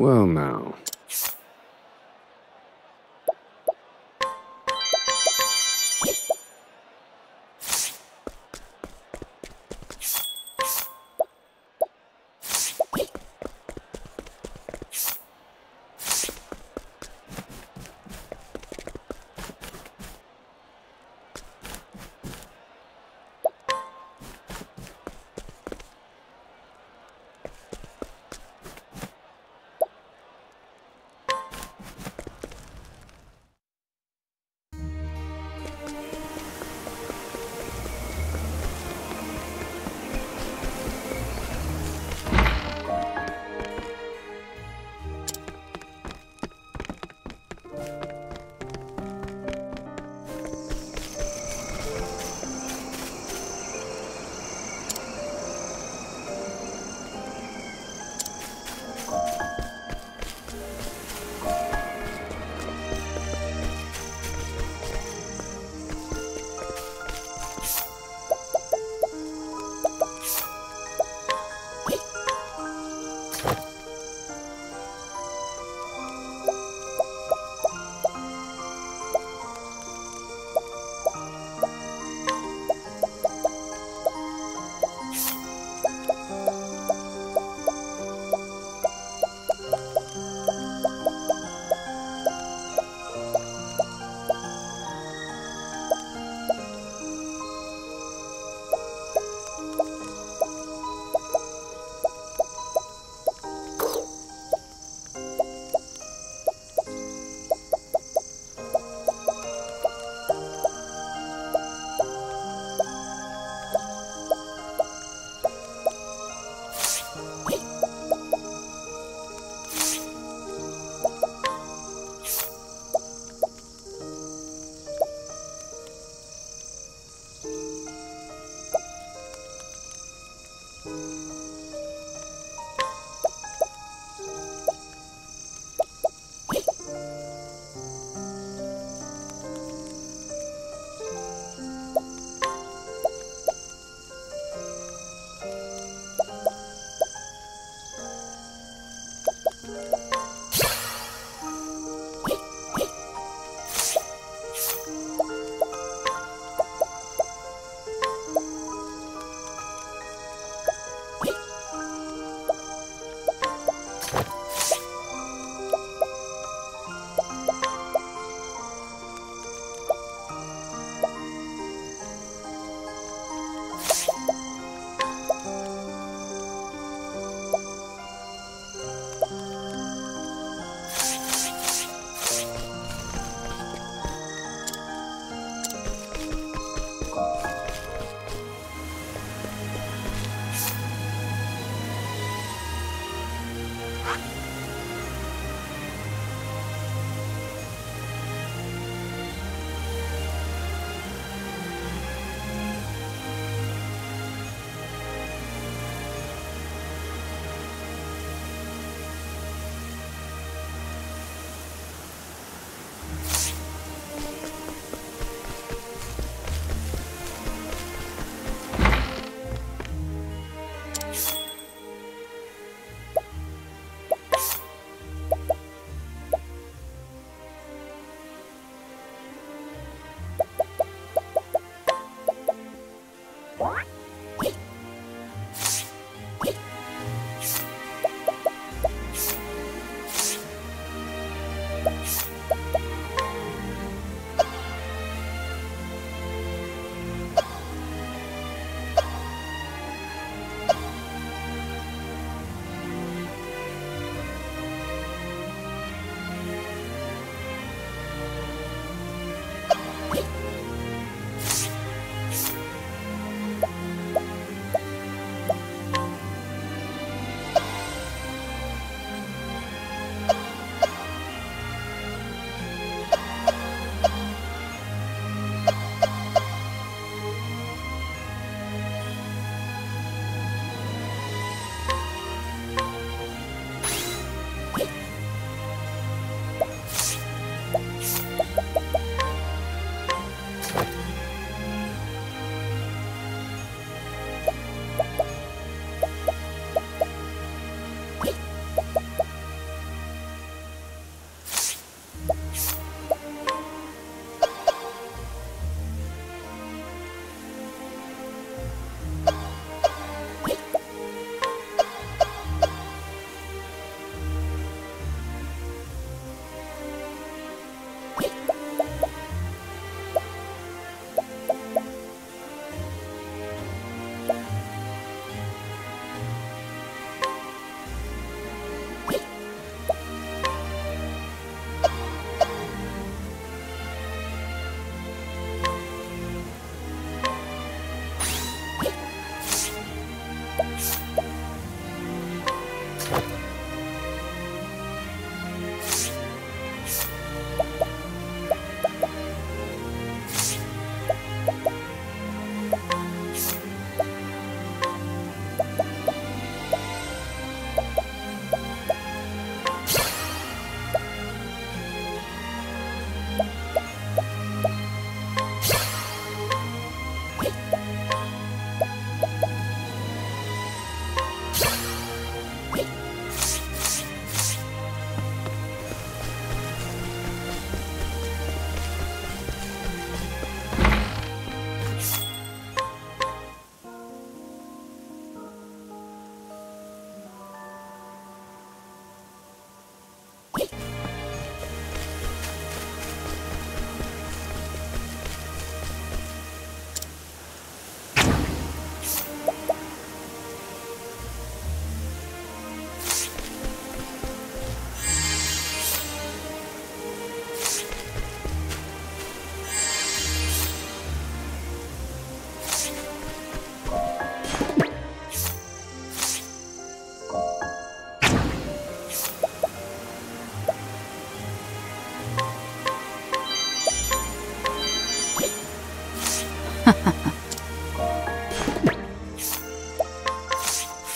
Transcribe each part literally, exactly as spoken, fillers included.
Well, now.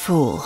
fool.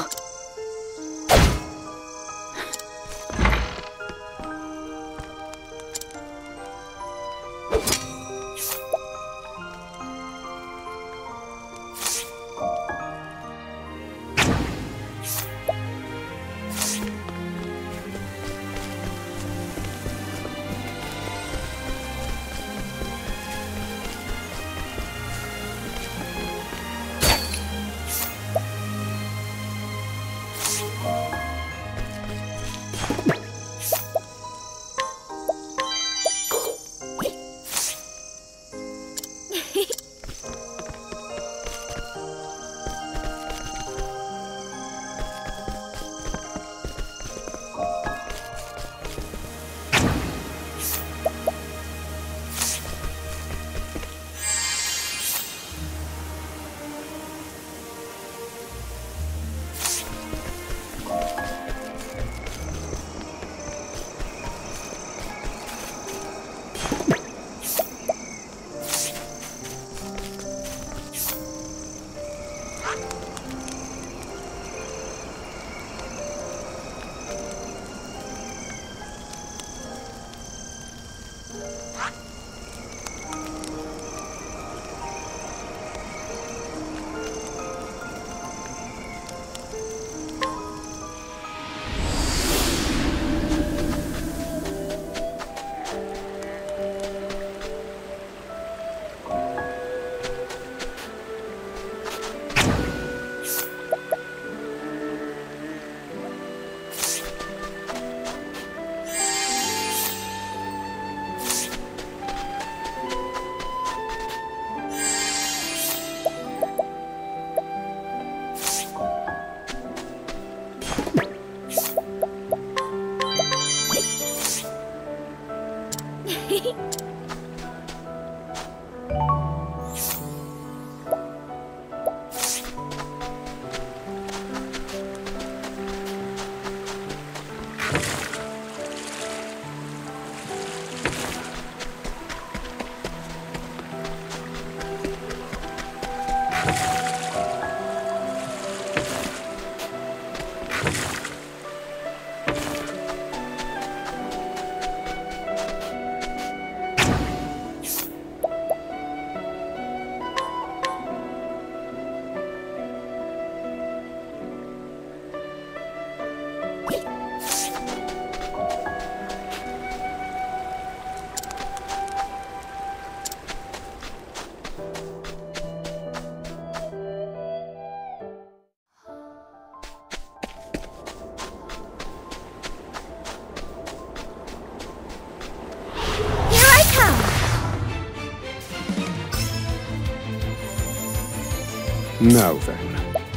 Now then.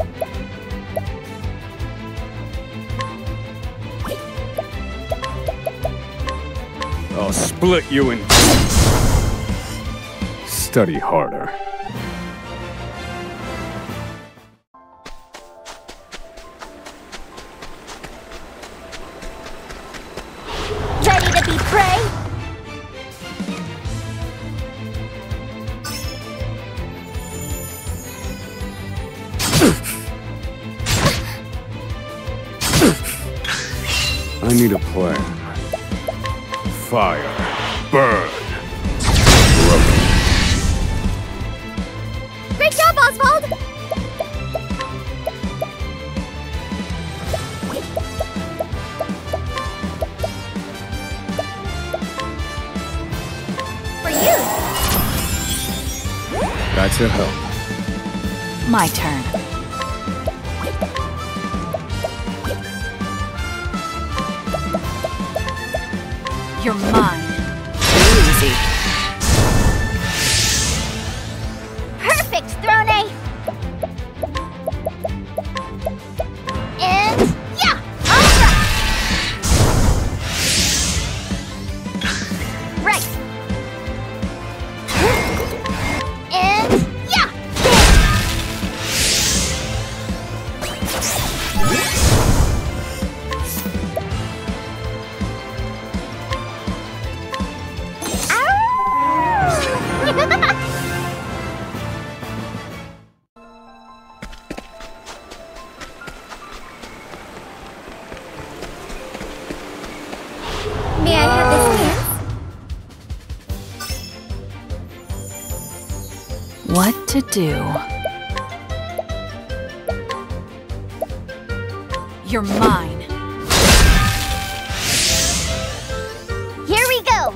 I'll split you in two. Study harder. Ready to be prey? I need a plan. Fire. Burn. Broken. Great job, Oswald! For you! That's a help. My turn. You're mine. Too easy. Perfect, Throne! And yeah! Alright! Right! And yeah! Ow! May I have this dance? What to do? You're mine. Here we go.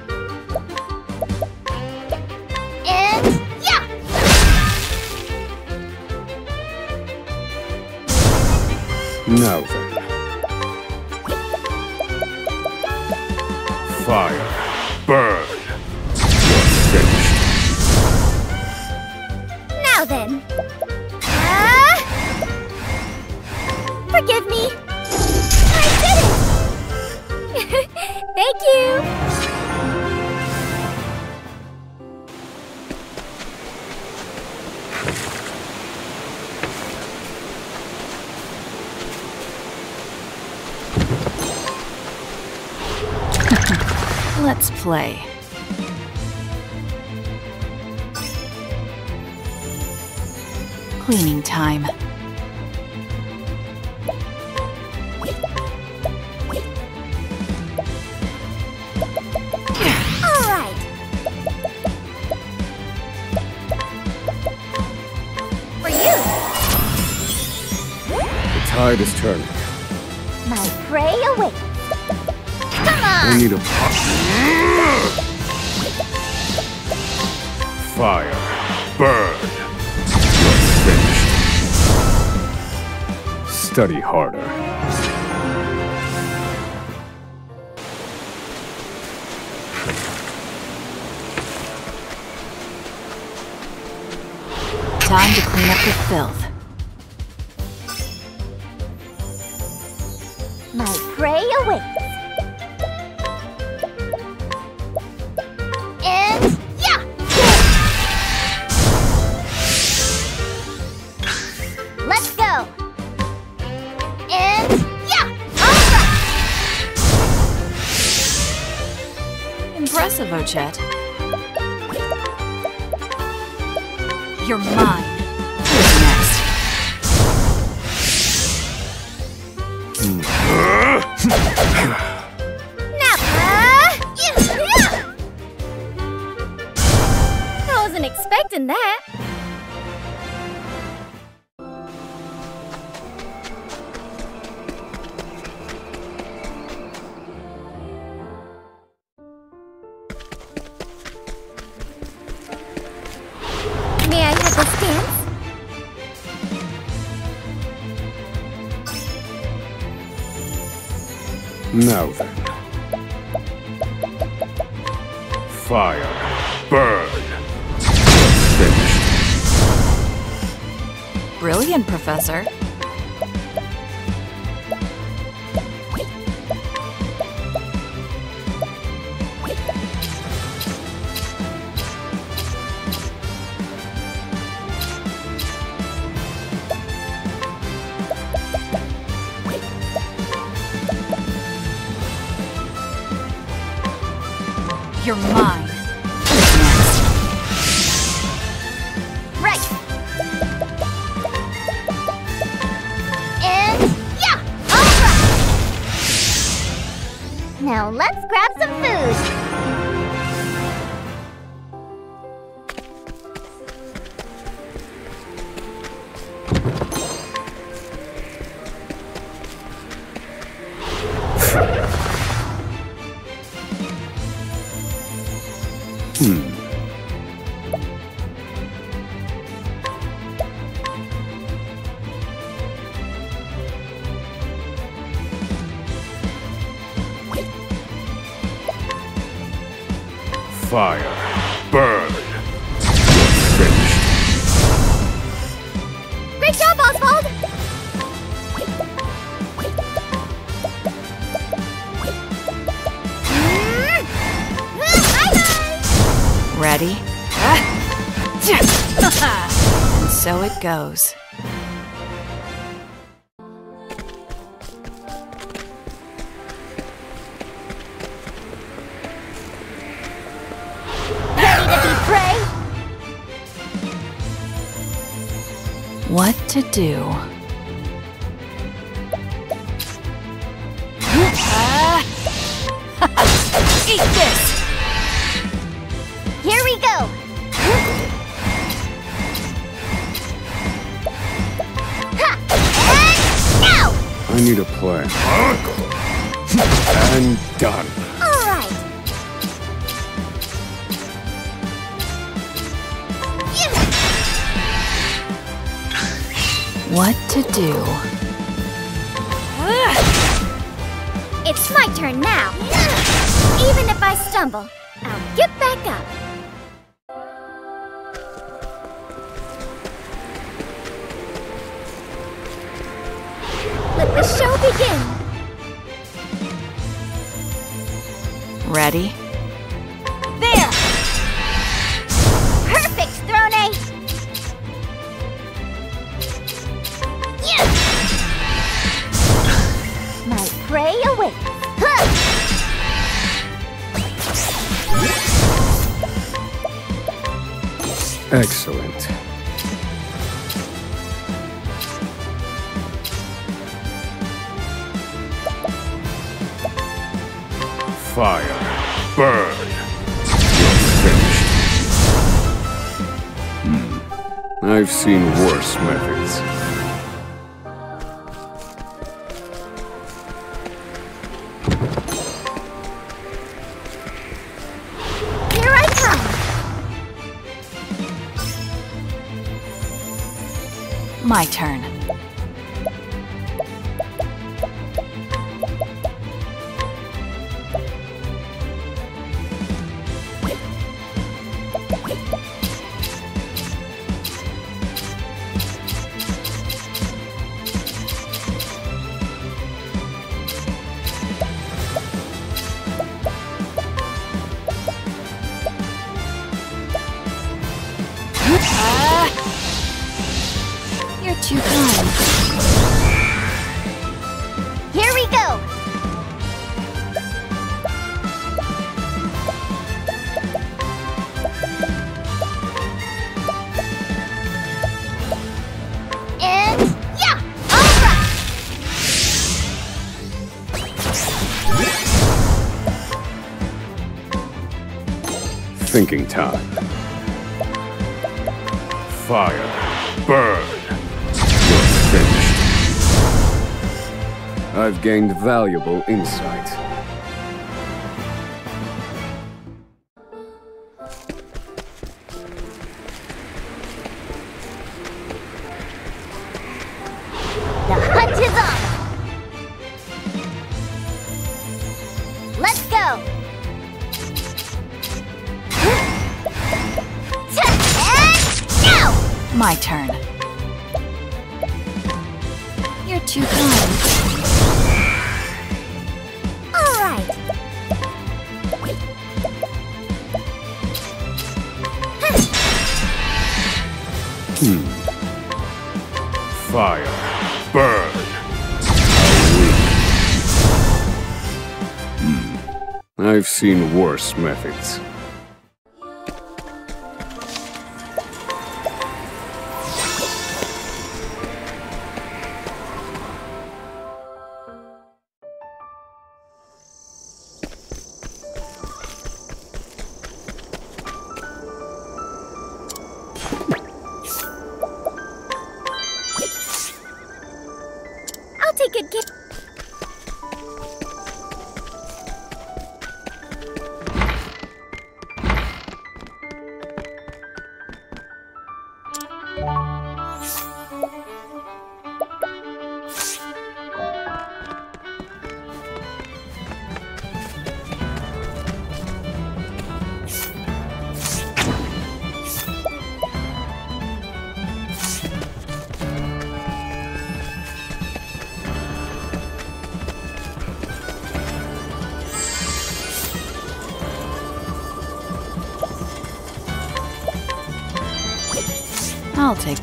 And yeah! Now then. Fire. Burn. Finished. Now then. Ah! Forgive me. I did it! Thank you! Let's play. Cleaning time. All right. For you, The tide is turning. my prey awaits. Come We on! need a fire. Burn. Finished. Study harder. Time to clean up the filth. My prey awaits. And yeah! Let's go. And yeah! All right. Impressive, Ochette. You're mine. Who's next? Now, uh, yeah, yeah. I wasn't expecting that. May I have this dance? Now then. Fire. Burn. Finished. Brilliant, Professor. You're mine. Who's next? Right. And yeah! All right. Now let's grab some food. Hmm. Fire. Burn. Finished. Great job, Oswald! Mm. Bye-bye! Ready? And so it goes. Ready to be prey? What to do? Eat this! Here we go! Ha! And now! I need a plan. And done. Alright! What to do? It's my turn now! Even if I stumble, I'll get back up! Let the show begin! Ready? There! Perfect, Throne! Yes! My prey awaits! Huh! Excellent. Fire. Burn. You're finished. Hmm. I've seen worse methods. Here I come! My turn. Ah! You're too kind. Here we go! And yeah! Alright! Thinking time. Fire. Burn. You're finished. I've gained valuable insight. The hunt is on! Let's go! And now! My turn. You're too kind. Alright! Hmm. Fire. Burn. Hmm. I've seen worse methods. I'll take a gift. I'll take.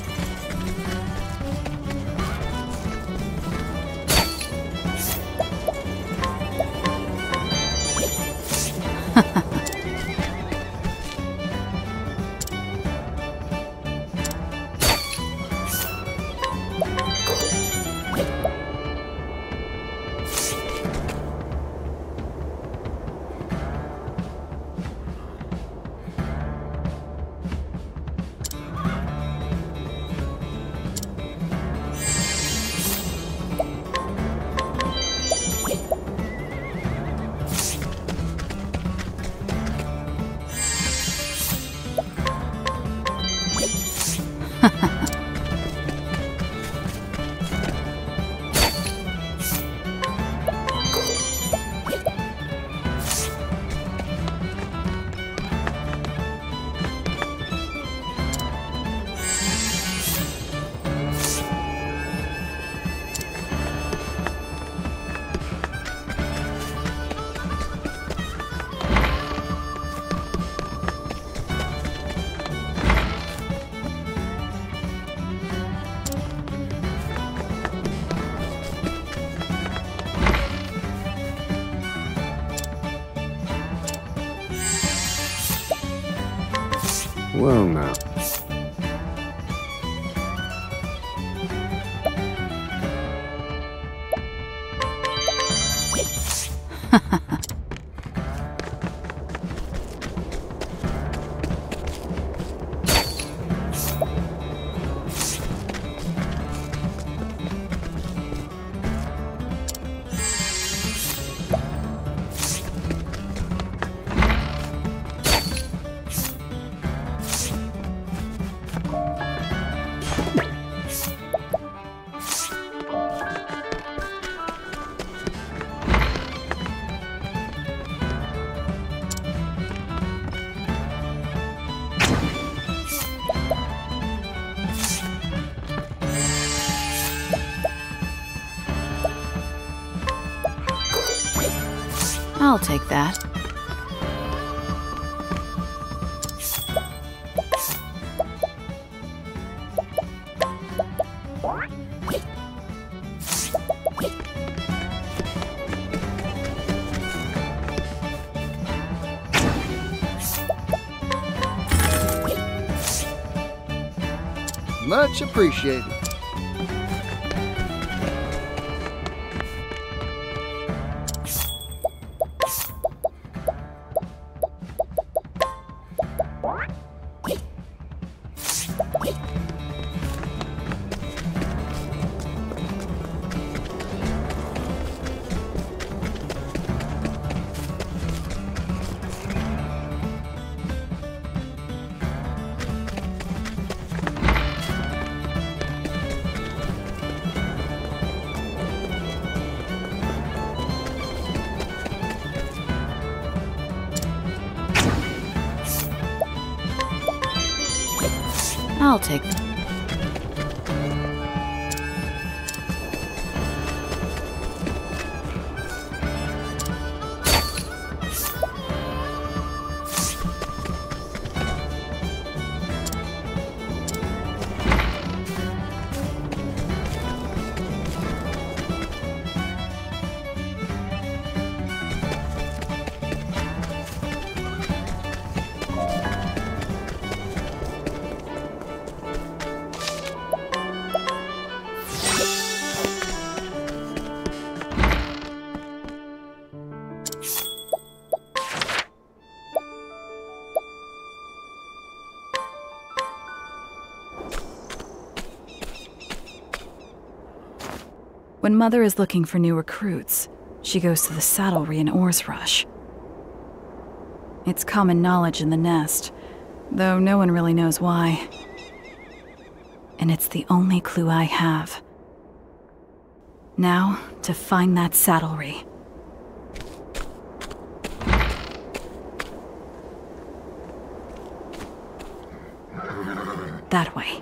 Well now. I'll take that. Much appreciated. I'll take that. When Mother is looking for new recruits, she goes to the saddlery in Ores Rush. It's common knowledge in the nest, though no one really knows why. And it's the only clue I have. Now, to find that saddlery. That way.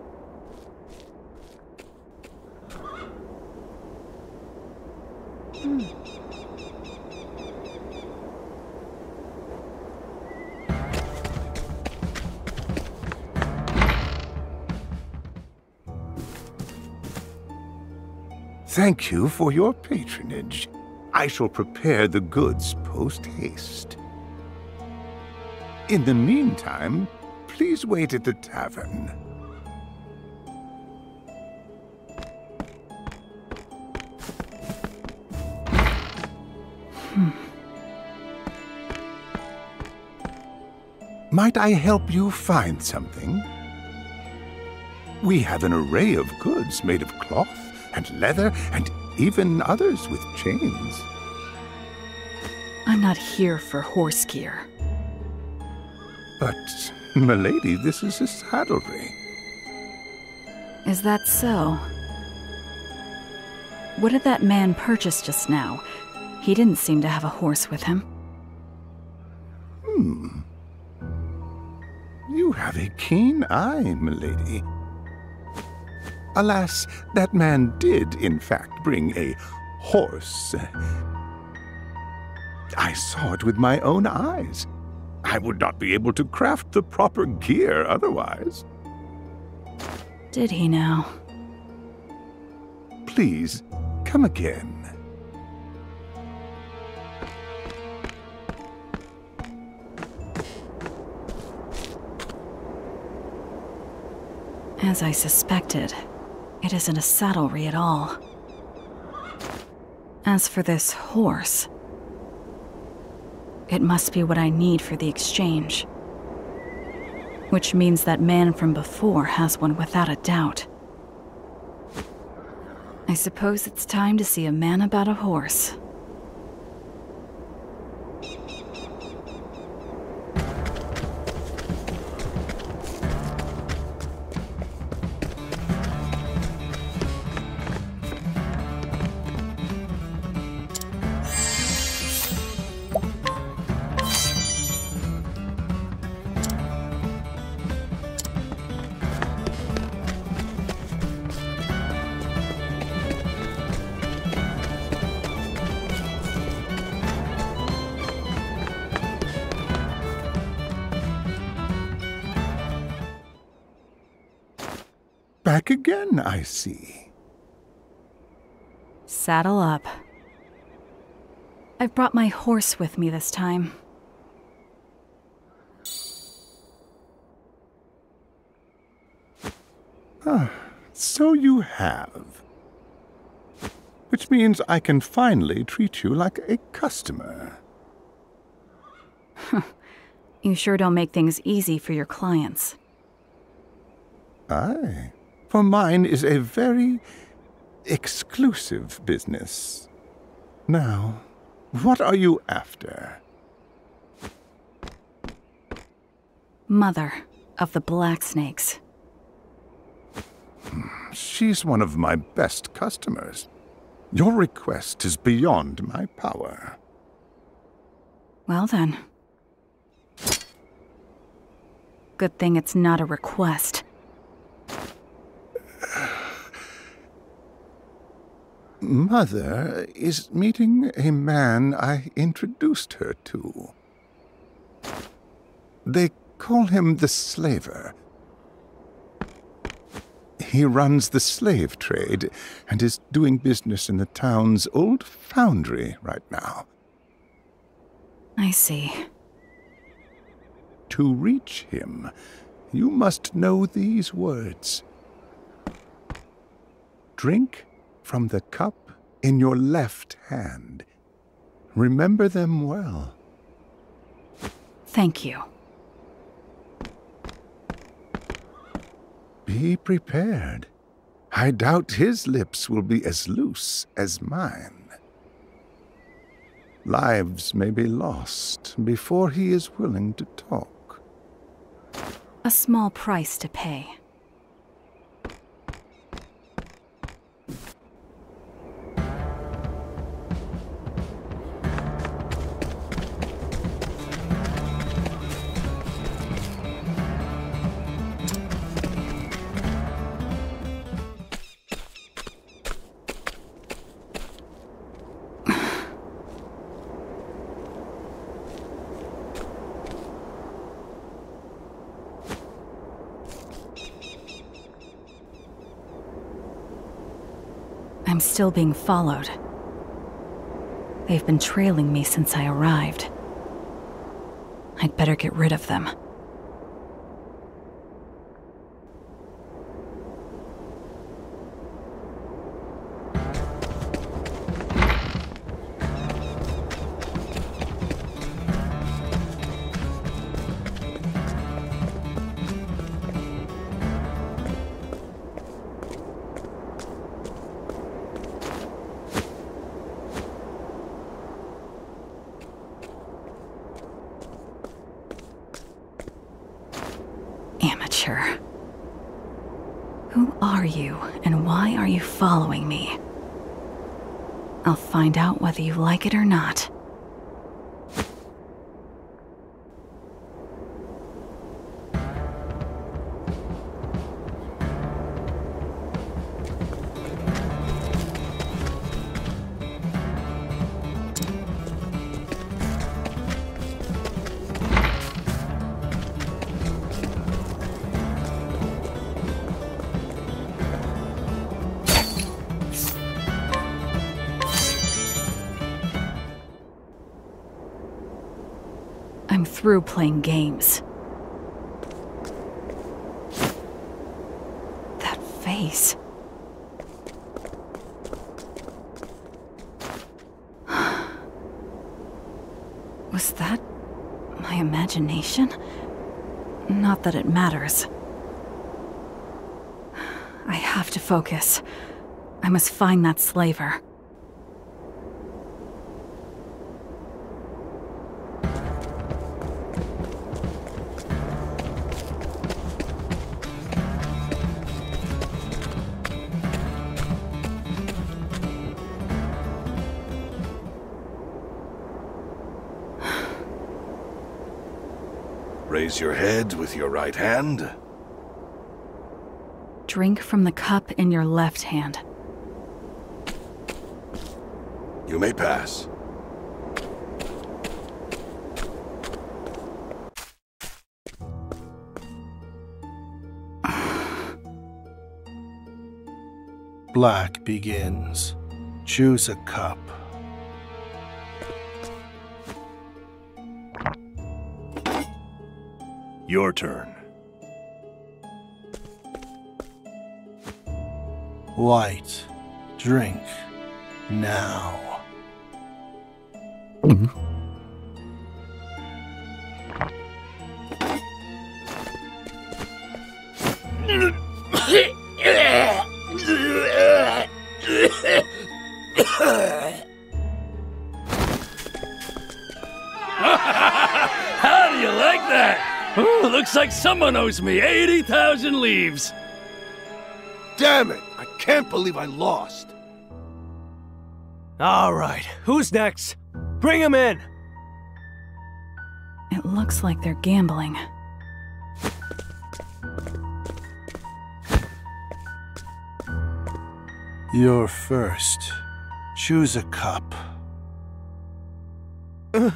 Hmm. Thank you for your patronage. I shall prepare the goods post-haste. In the meantime, please wait at the tavern. Hmm. Might I help you find something? We have an array of goods made of cloth and leather and even others with chains. I'm not here for horse gear. But, milady, this is a saddlery. Is that so? What did that man purchase just now? He didn't seem to have a horse with him. Hmm. You have a keen eye, milady. Alas, that man did, in fact, bring a horse. I saw it with my own eyes. I would not be able to craft the proper gear otherwise. Did he now? Please, come again. As I suspected, it isn't a saddlery at all. As for this horse, it must be what I need for the exchange. Which means that man from before has one without a doubt. I suppose it's time to see a man about a horse. Back again, I see. Saddle up. I've brought my horse with me this time. Ah, so you have. Which means I can finally treat you like a customer. You sure don't make things easy for your clients. Aye, for mine is a very exclusive business. Now, what are you after? Mother of the Black Snakes. She's one of my best customers. Your request is beyond my power. Well then. Good thing it's not a request. Mother is meeting a man I introduced her to. They call him the Slaver. He runs the slave trade and is doing business in the town's old foundry right now. I see. To reach him, you must know these words. Drink from the cup in your left hand. Remember them well. Thank you. Be prepared. I doubt his lips will be as loose as mine. Lives may be lost before he is willing to talk. A small price to pay. I'm still being followed. They've been trailing me since I arrived. I'd better get rid of them. Amateur. Who are are you, and why are you following me? I'll find out whether you like it or not. I'm through playing games. That face. Was that my imagination? Not that it matters. I have to focus. I must find that slaver. Raise your head with your right hand. Drink from the cup in your left hand. You may pass. Black begins. Choose a cup. Your turn. White. Drink. Now. How do you like that? Ooh, looks like someone owes me eighty thousand leaves. Damn it! I can't believe I lost. All right, who's next? Bring him in. It looks like they're gambling. You're first. Choose a cup. Uh,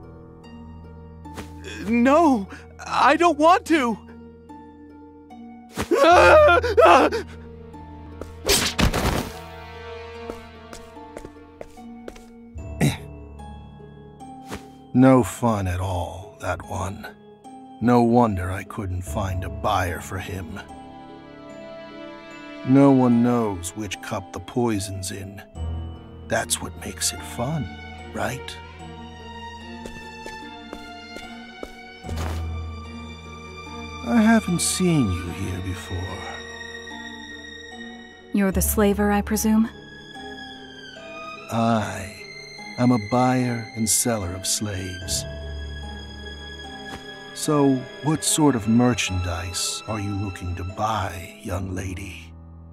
no, I don't want to. Ah, ah. No fun at all, that one. No wonder I couldn't find a buyer for him. No one knows which cup the poison's in. That's what makes it fun, right? I haven't seen you here before. You're the slaver, I presume? I am a buyer and seller of slaves. So, what sort of merchandise are you looking to buy, young lady?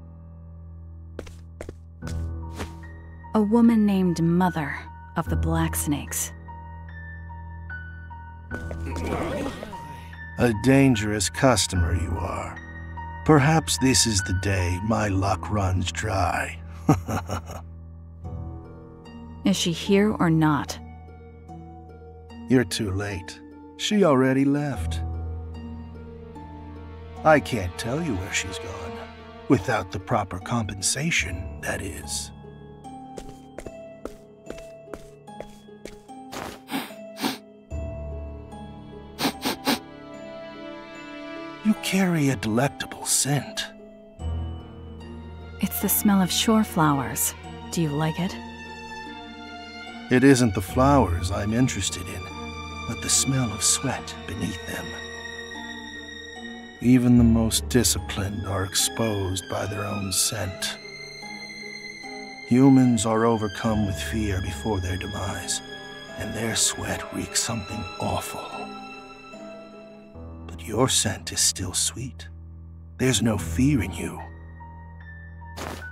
A woman named Mother of the Black Snakes. A dangerous customer you are. Perhaps this is the day my luck runs dry. Is she here or not? You're too late. She already left. I can't tell you where she's gone. Without the proper compensation, that is. You carry a delectable scent. It's the smell of shore flowers. Do you like it? It isn't the flowers I'm interested in, but the smell of sweat beneath them. Even the most disciplined are exposed by their own scent. Humans are overcome with fear before their demise, and their sweat reeks something awful. But your scent is still sweet. There's no fear in you.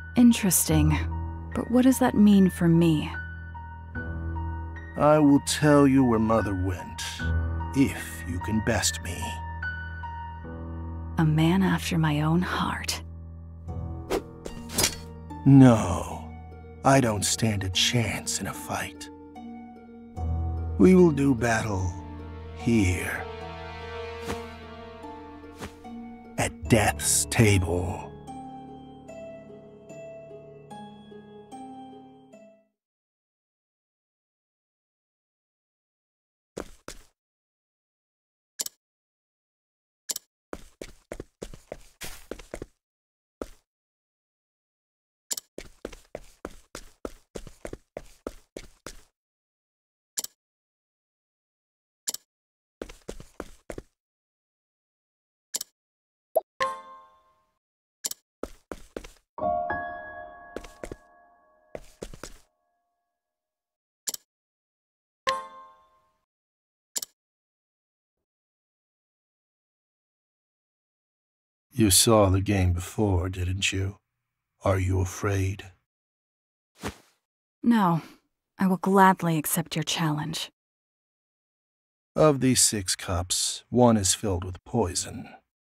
Interesting. But what does that mean for me? I will tell you where Mother went, if you can best me. A man after my own heart. No, I don't stand a chance in a fight. We will do battle here. At Death's table. You saw the game before, didn't you? Are you afraid? No. I will gladly accept your challenge. Of these six cups, one is filled with poison.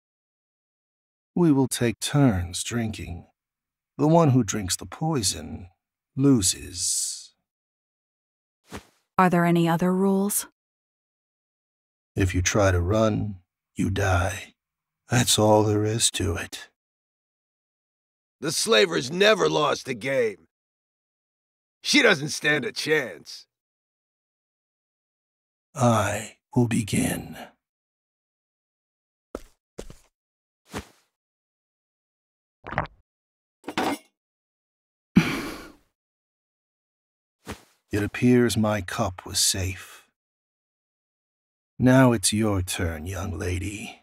We will take turns drinking. The one who drinks the poison loses. Are there any other rules? If you try to run, you die. That's all there is to it. The slaver's never lost a game. She doesn't stand a chance. I will begin. It appears my cup was safe. Now it's your turn, young lady.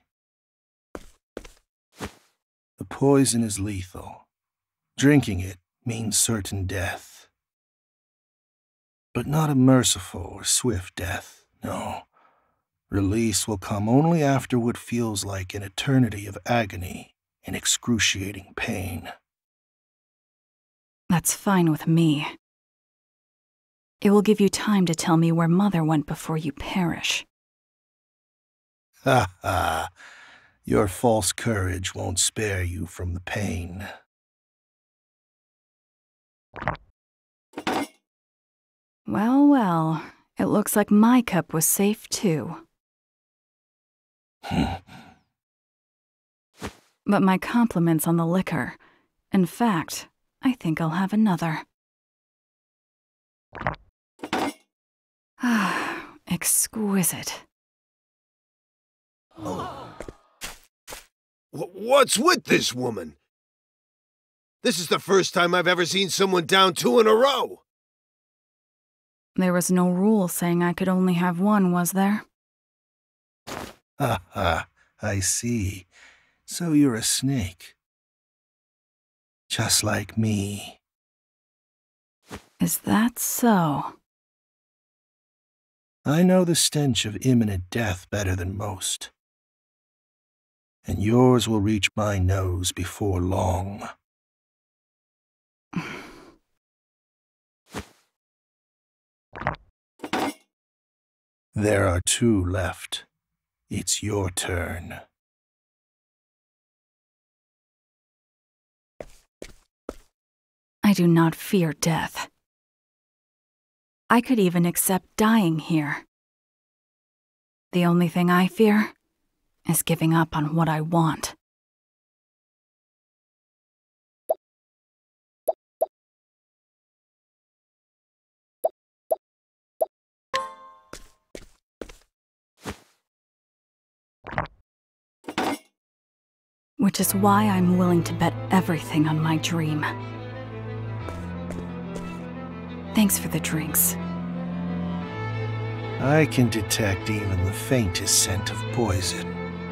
The poison is lethal. Drinking it means certain death. But not a merciful or swift death, no. Release will come only after what feels like an eternity of agony and excruciating pain. That's fine with me. It will give you time to tell me where Mother went before you perish. Ha ha! Your false courage won't spare you from the pain. Well, well, it looks like my cup was safe too. But my compliments on the liquor. In fact, I think I'll have another. Ah, exquisite. Oh. What's with this woman? This is the first time I've ever seen someone down two in a row. There was no rule saying I could only have one, was there? Ha ha, I see. So you're a snake. Just like me. Is that so? I know the stench of imminent death better than most. And yours will reach my nose before long. There are two left. It's your turn. I do not fear death. I could even accept dying here. The only thing I fear is giving up on what I want. Which is why I'm willing to bet everything on my dream. Thanks for the drinks. I can detect even the faintest scent of poison.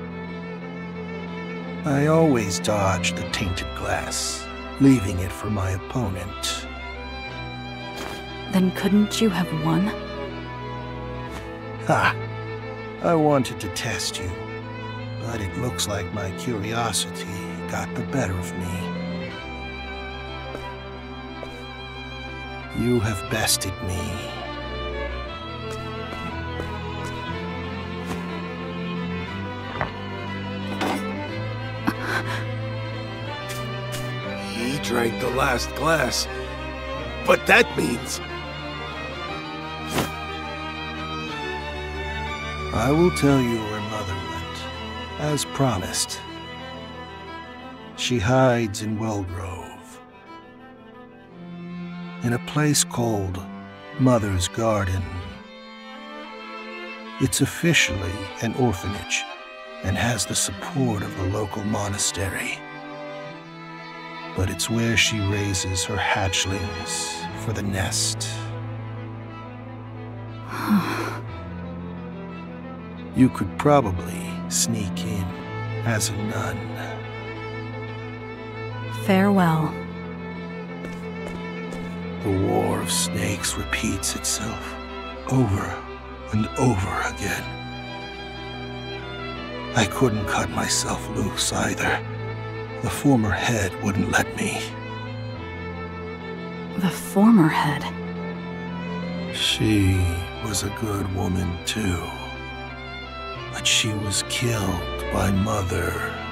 I always dodge the tainted glass, leaving it for my opponent. Then couldn't you have won? Ha! I wanted to test you, but it looks like my curiosity got the better of me. You have bested me. He drank the last glass. But that means... I will tell you where Mother went, as promised. She hides in Wellgrove, in a place called Mother's Garden. It's officially an orphanage and has the support of the local monastery. But it's where she raises her hatchlings for the nest. You could probably sneak in as a nun. Farewell. The War of Snakes repeats itself over and over again. I couldn't cut myself loose either. The former head wouldn't let me. The former head? She was a good woman, too. But she was killed by Mother.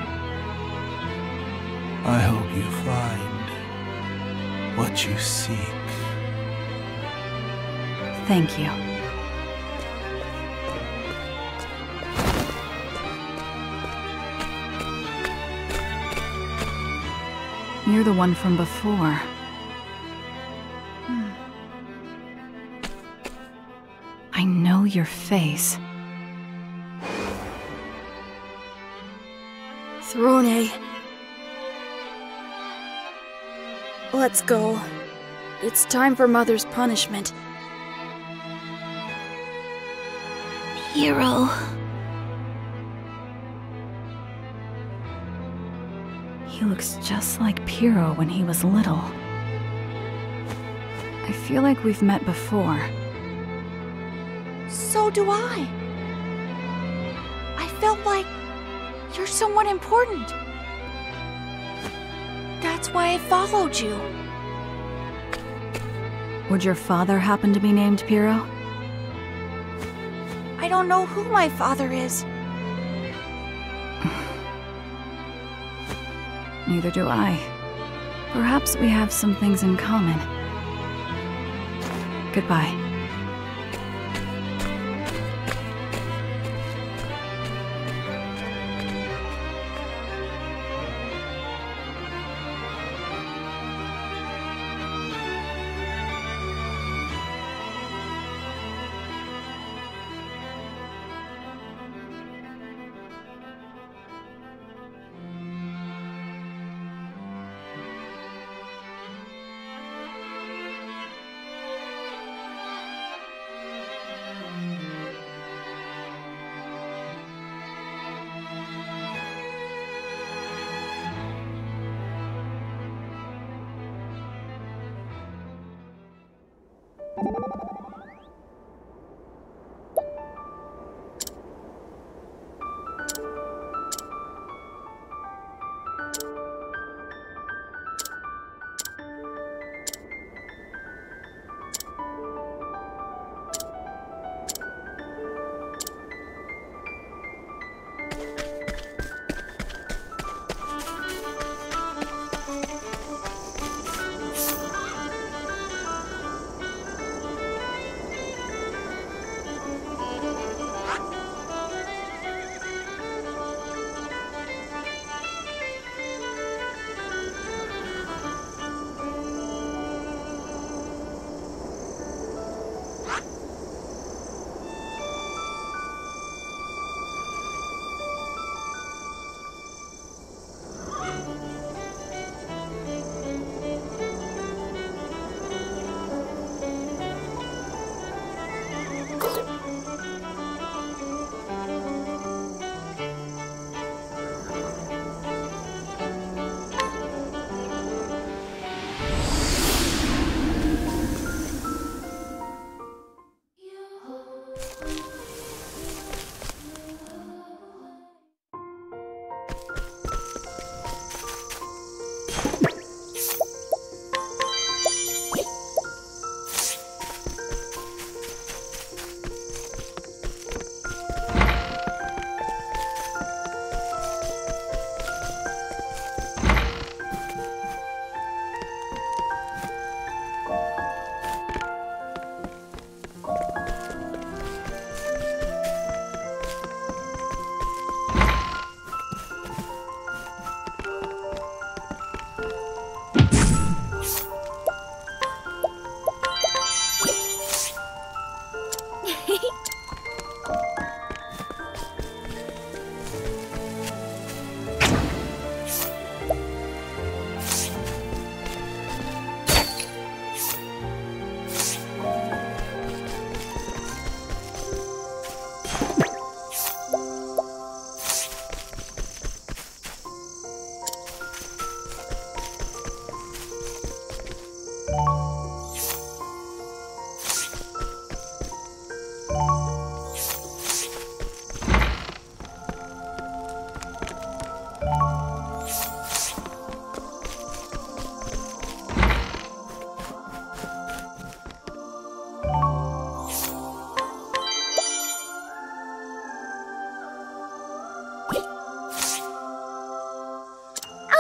I hope you find what you seek. Thank you. You're the one from before. Hmm. I know your face. Throne. Let's go. It's time for Mother's punishment. Hero. He looks just like Piero when he was little. I feel like we've met before. So do I. I felt like you're someone important. That's why I followed you. Would your father happen to be named Piero? I don't know who my father is. Neither do I. Perhaps we have some things in common. Goodbye.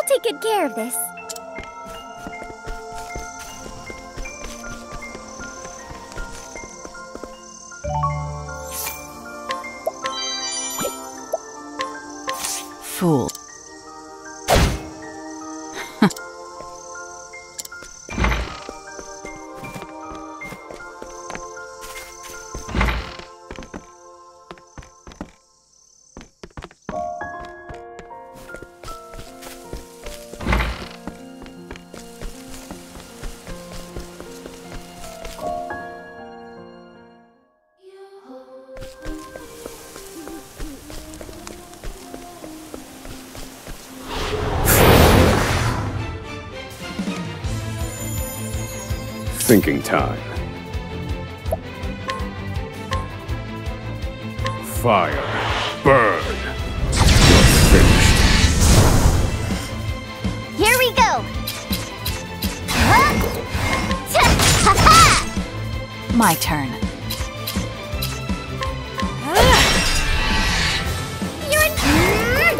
I'll take good care of this. Fool. Thinking time. Fire. Burn. You're finished. Here we go! My turn. You're in...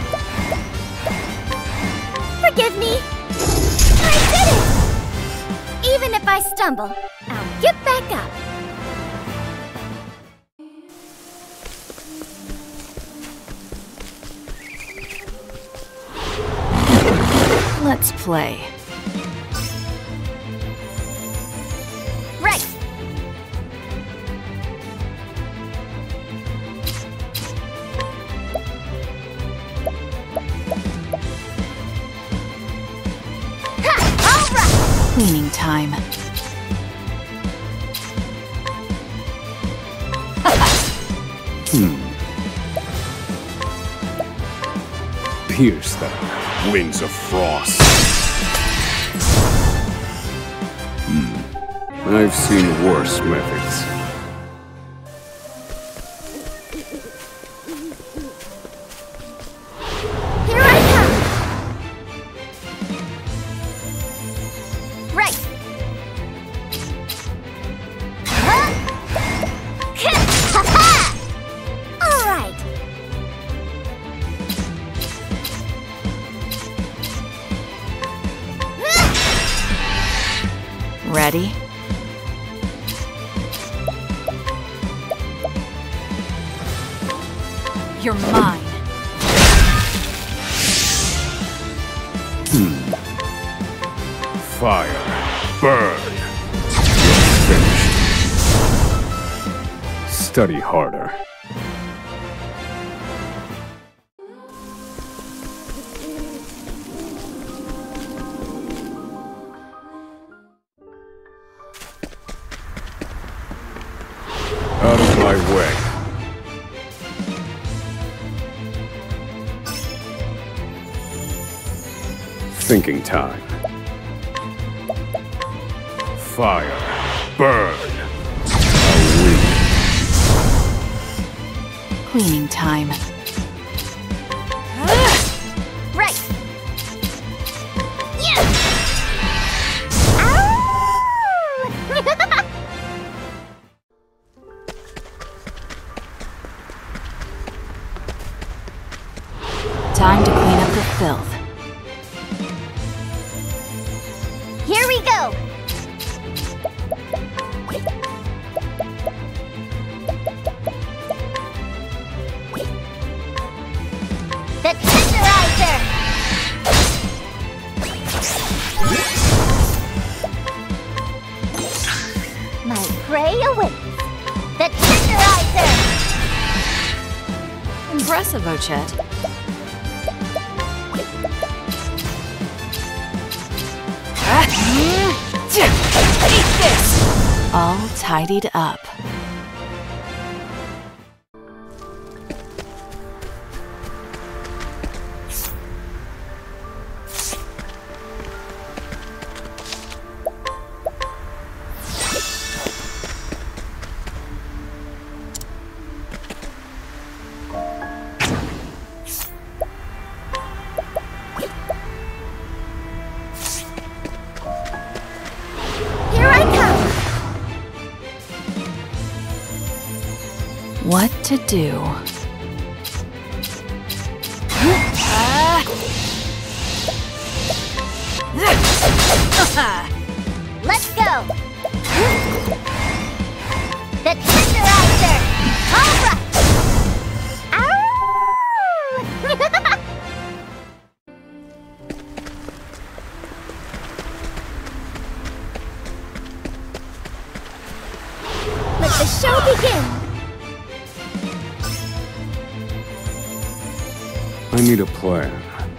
Forgive me! I did it! Even if I stumble, I'll get back up. Let's play. Right! Ha! All right! Cleaning time. Hmm. Pierce them. Winds of frost. Hmm. I've seen worse methods. Here I come! Right! Huh? Ha-ha! All right! Ready? You're mine. Hmm. Fire. Burn. You're finished. Study harder. Out of my way. Thinking time. Fire. Burn. A win. Cleaning time. Right! Yeah! Ow! Time to clean up the filth. Here we go! The tenderizer! My prey awaits. The tenderizer! Impressive, Ochette. Eat this! All tidied up. What to do? Let's go! The tenderizer! Alright! Let the show begin! I need a plan.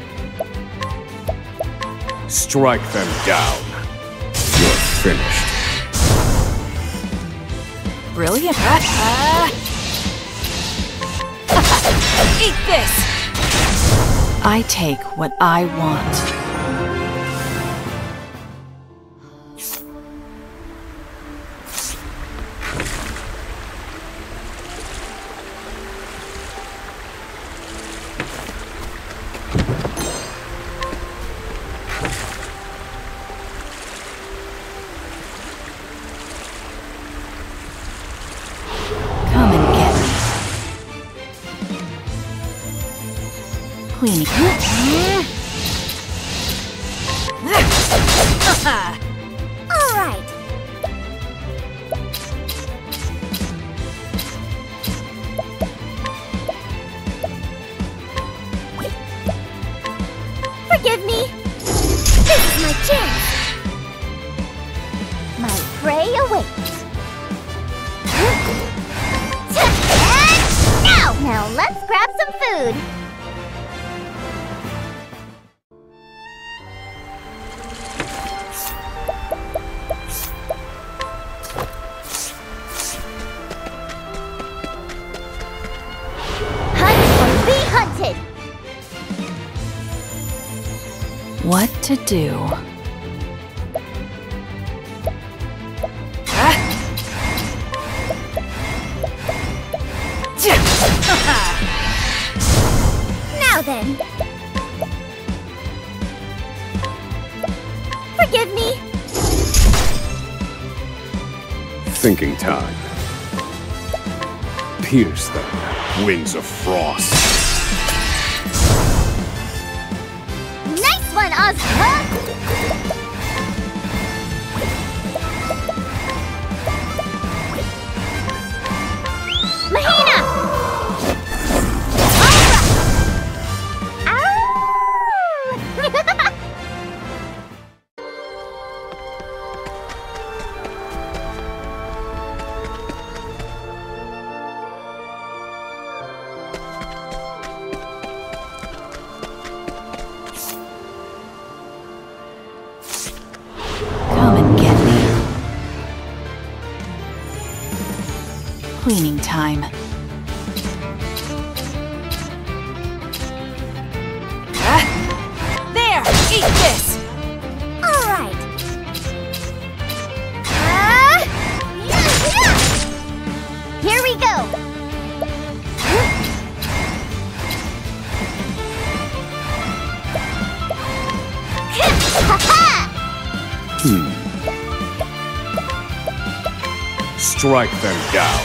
Strike them down. You're finished. Brilliant. Uh, Eat this! I take what I want. Queenie. All right. Forgive me. This is my chance. My prey awaits. And now, now let's grab some food. What to do? Now then. Forgive me. Thinking time. Pierce them, winds of frost. One, Ozma! Mahina! Cleaning time. Ah, there! Eat this! All right. Uh, here we go. Hmm. Strike them down.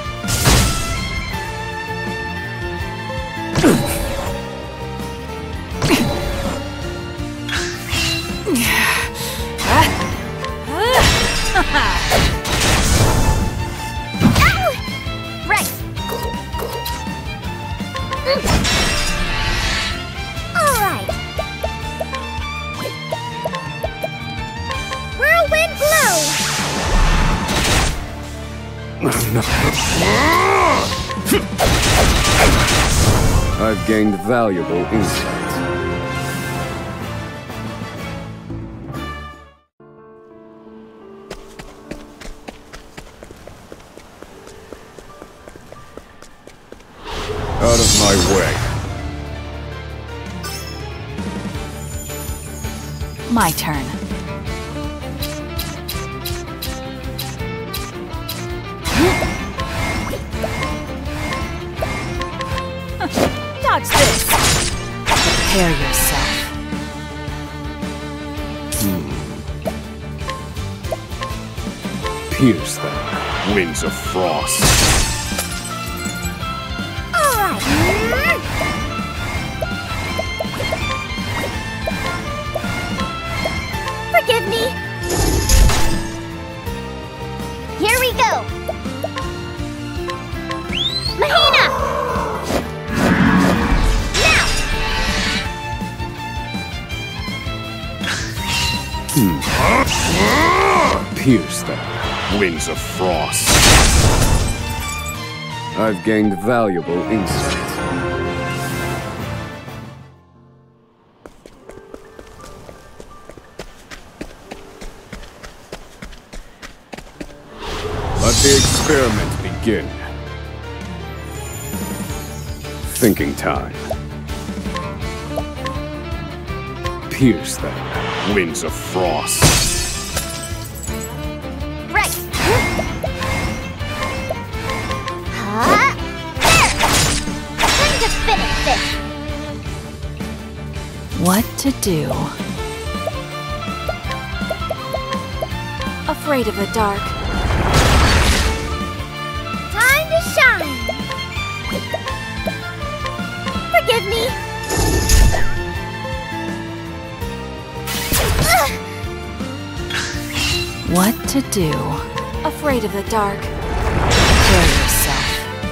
Right. All right. Whirlwind blow. I've gained valuable insight. Out of my way. My turn. Dodge this! Prepare yourself. Hmm. Pierce them, winds of frost. All right. Pierce them, winds of frost. I've gained valuable insight. Let the experiment begin. Thinking time. Pierce them, winds of frost. Right. Huh? There! Time to finish this. What to do? Afraid of the dark. Time to shine. Forgive me. Ugh. What to do? Afraid of the dark. Prepare yourself.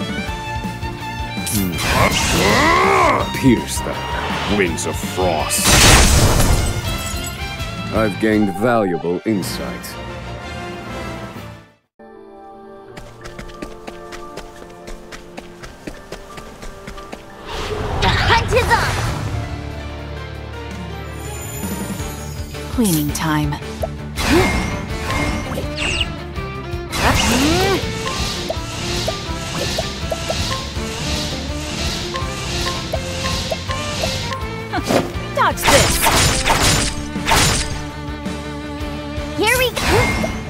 Pierce them, winds of frost. I've gained valuable insight. The hunt is on. Cleaning time. Dodge this! Here we go.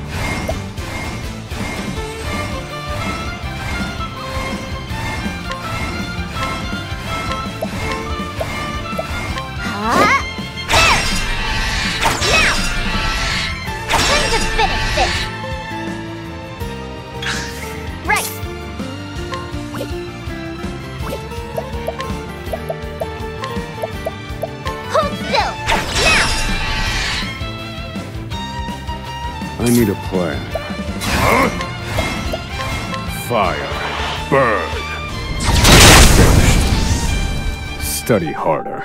Huh? There! Now! Time to finish this. Right. Hold still. Now! I need a plan. Fire. Burn. Finished. Study harder.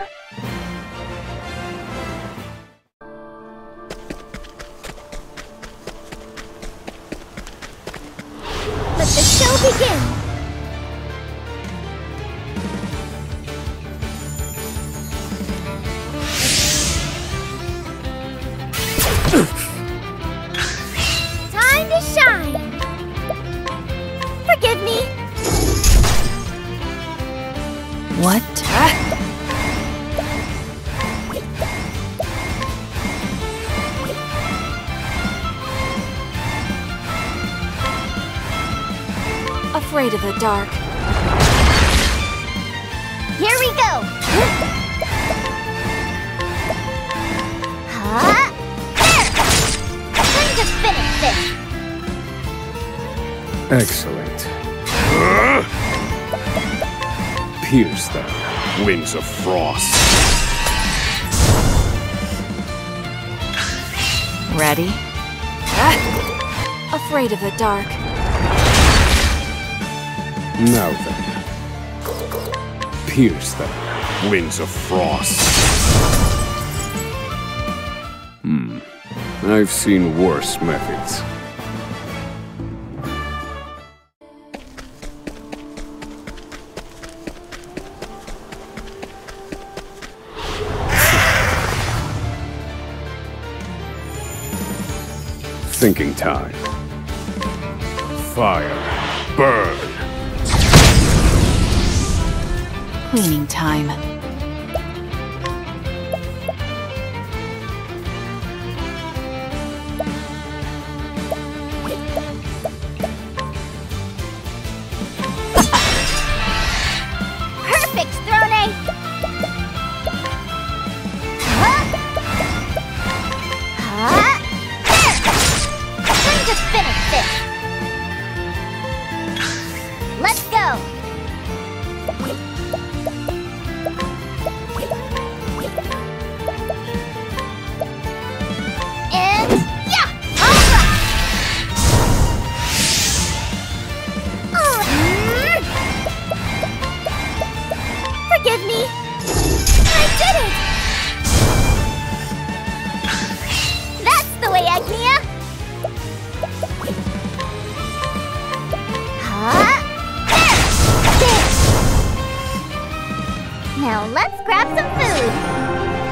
Let the show begin. Time to shine. Forgive me. What? Afraid of the dark. Here we go. Huh? There! Time to finish this. Excellent. Pierce them, winds of frost. Ready? Ah! Afraid of the dark. Now then. Pierce them, winds of frost. Hmm. I've seen worse methods. Thinking time. Fire. Burn. Cleaning time. Perfect, Throne! Huh? Huh? There! Time to finish this. Let's go. And yeah! All right. Oh. Forgive me. I did it. That's the Now let's grab some food.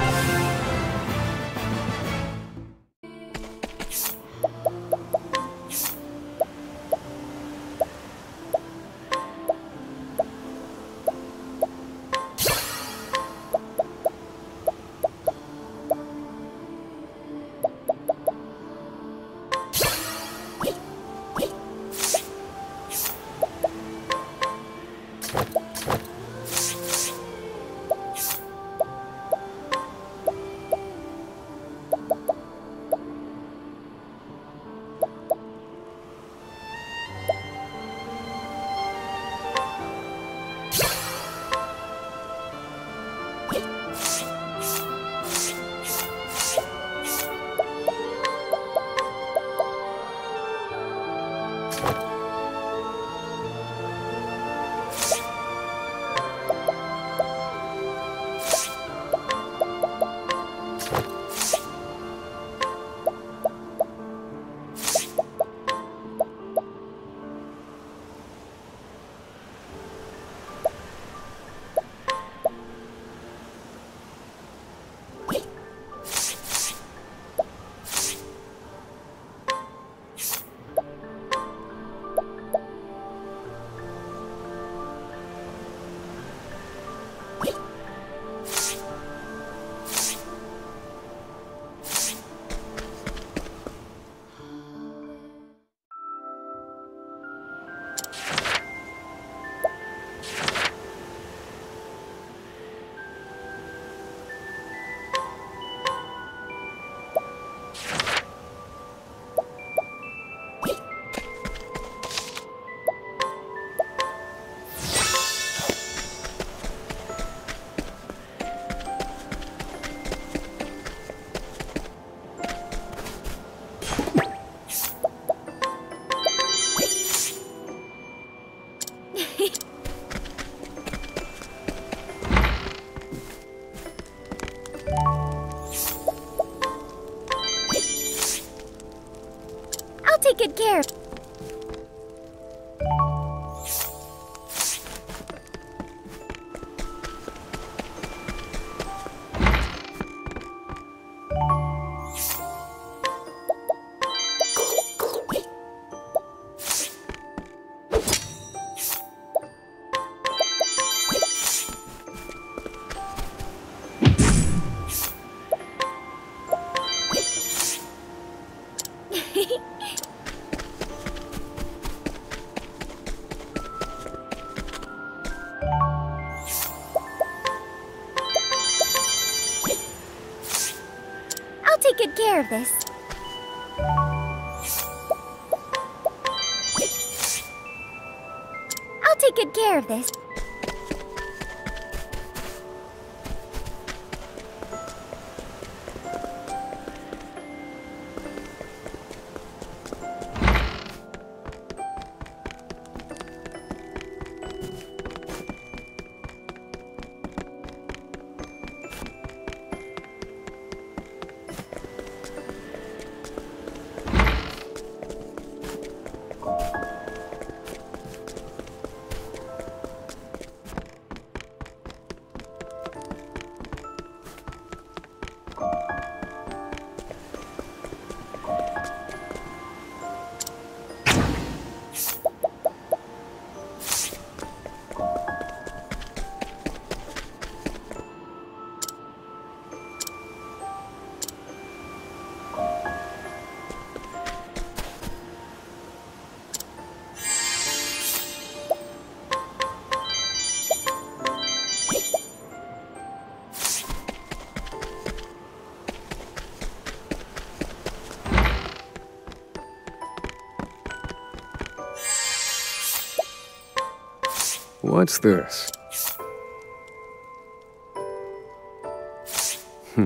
I'll take good care of it. I'll take good care of this. I'll take good care of this. What's this? Hmm.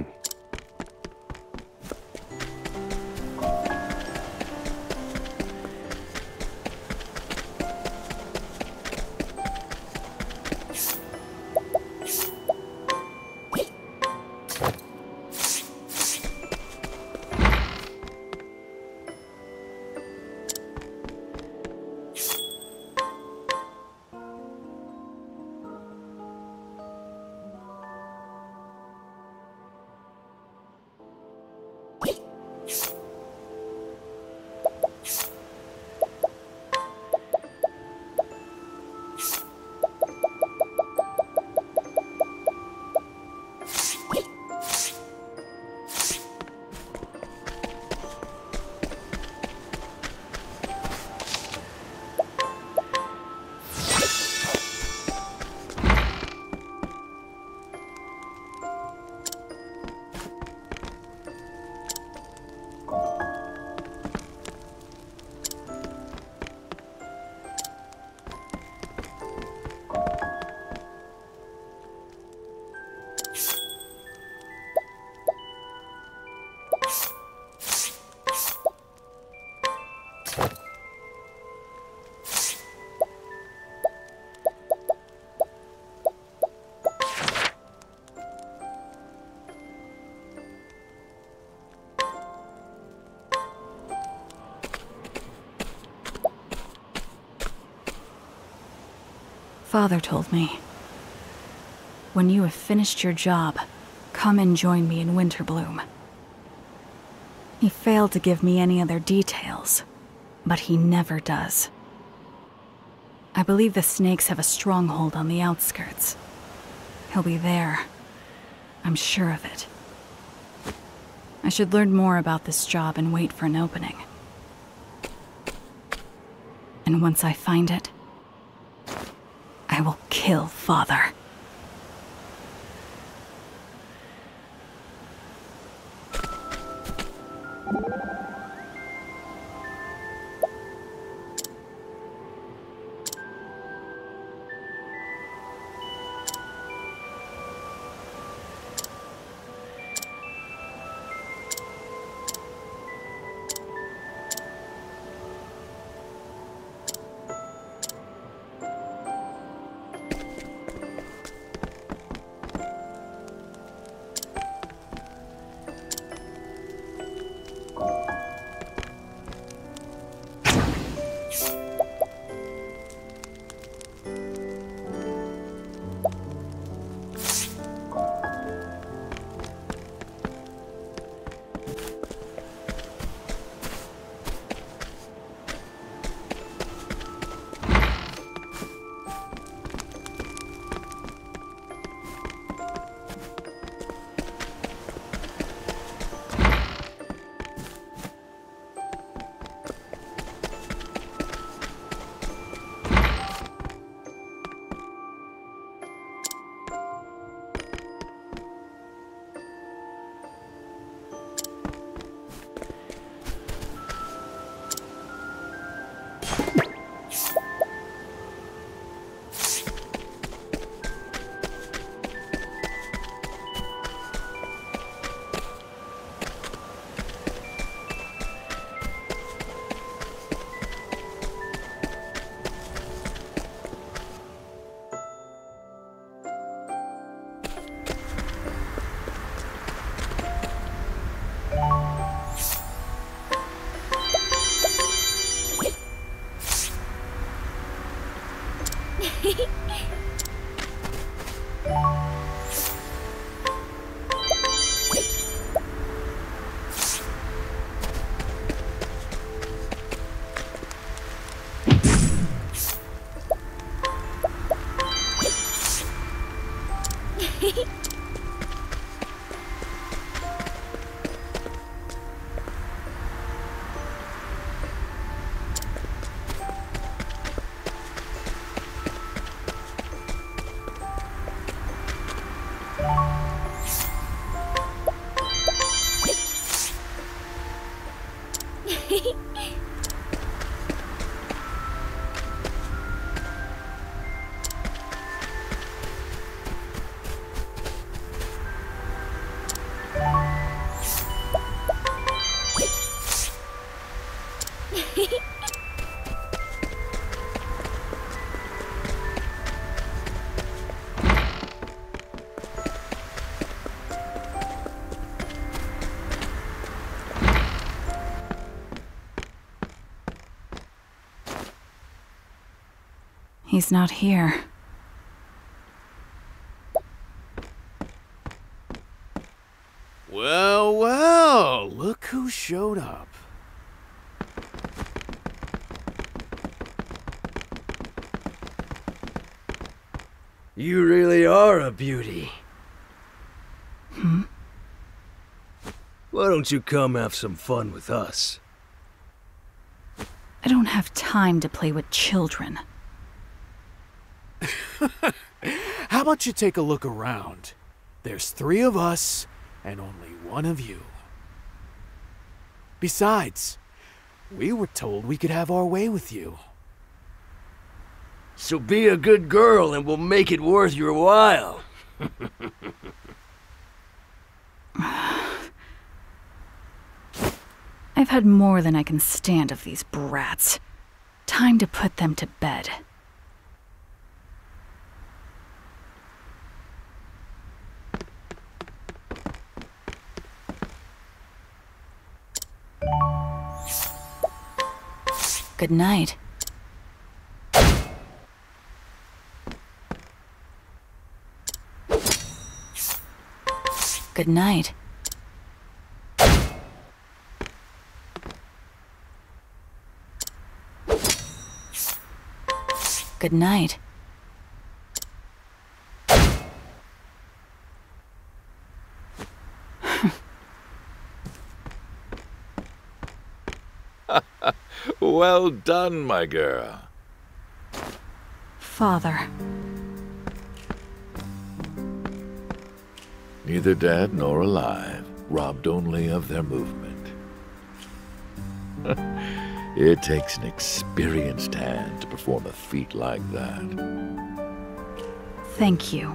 Father told me, when you have finished your job, come and join me in Winterbloom. He failed to give me any other details, but he never does. I believe the snakes have a stronghold on the outskirts. He'll be there. I'm sure of it. I should learn more about this job and wait for an opening. And once I find it, I will kill Father. He's not here. Well, well, look who showed up. You really are a beauty. Hmm? Why don't you come have some fun with us? I don't have time to play with children. How about you take a look around? There's three of us and only one of you. Besides, we were told we could have our way with you. So be a good girl and we'll make it worth your while. I've had more than I can stand of these brats. Time to put them to bed. Good night. Good night. Good night. Well done, my girl. Father. Neither dead nor alive, robbed only of their movement. It takes an experienced hand to perform a feat like that. Thank you.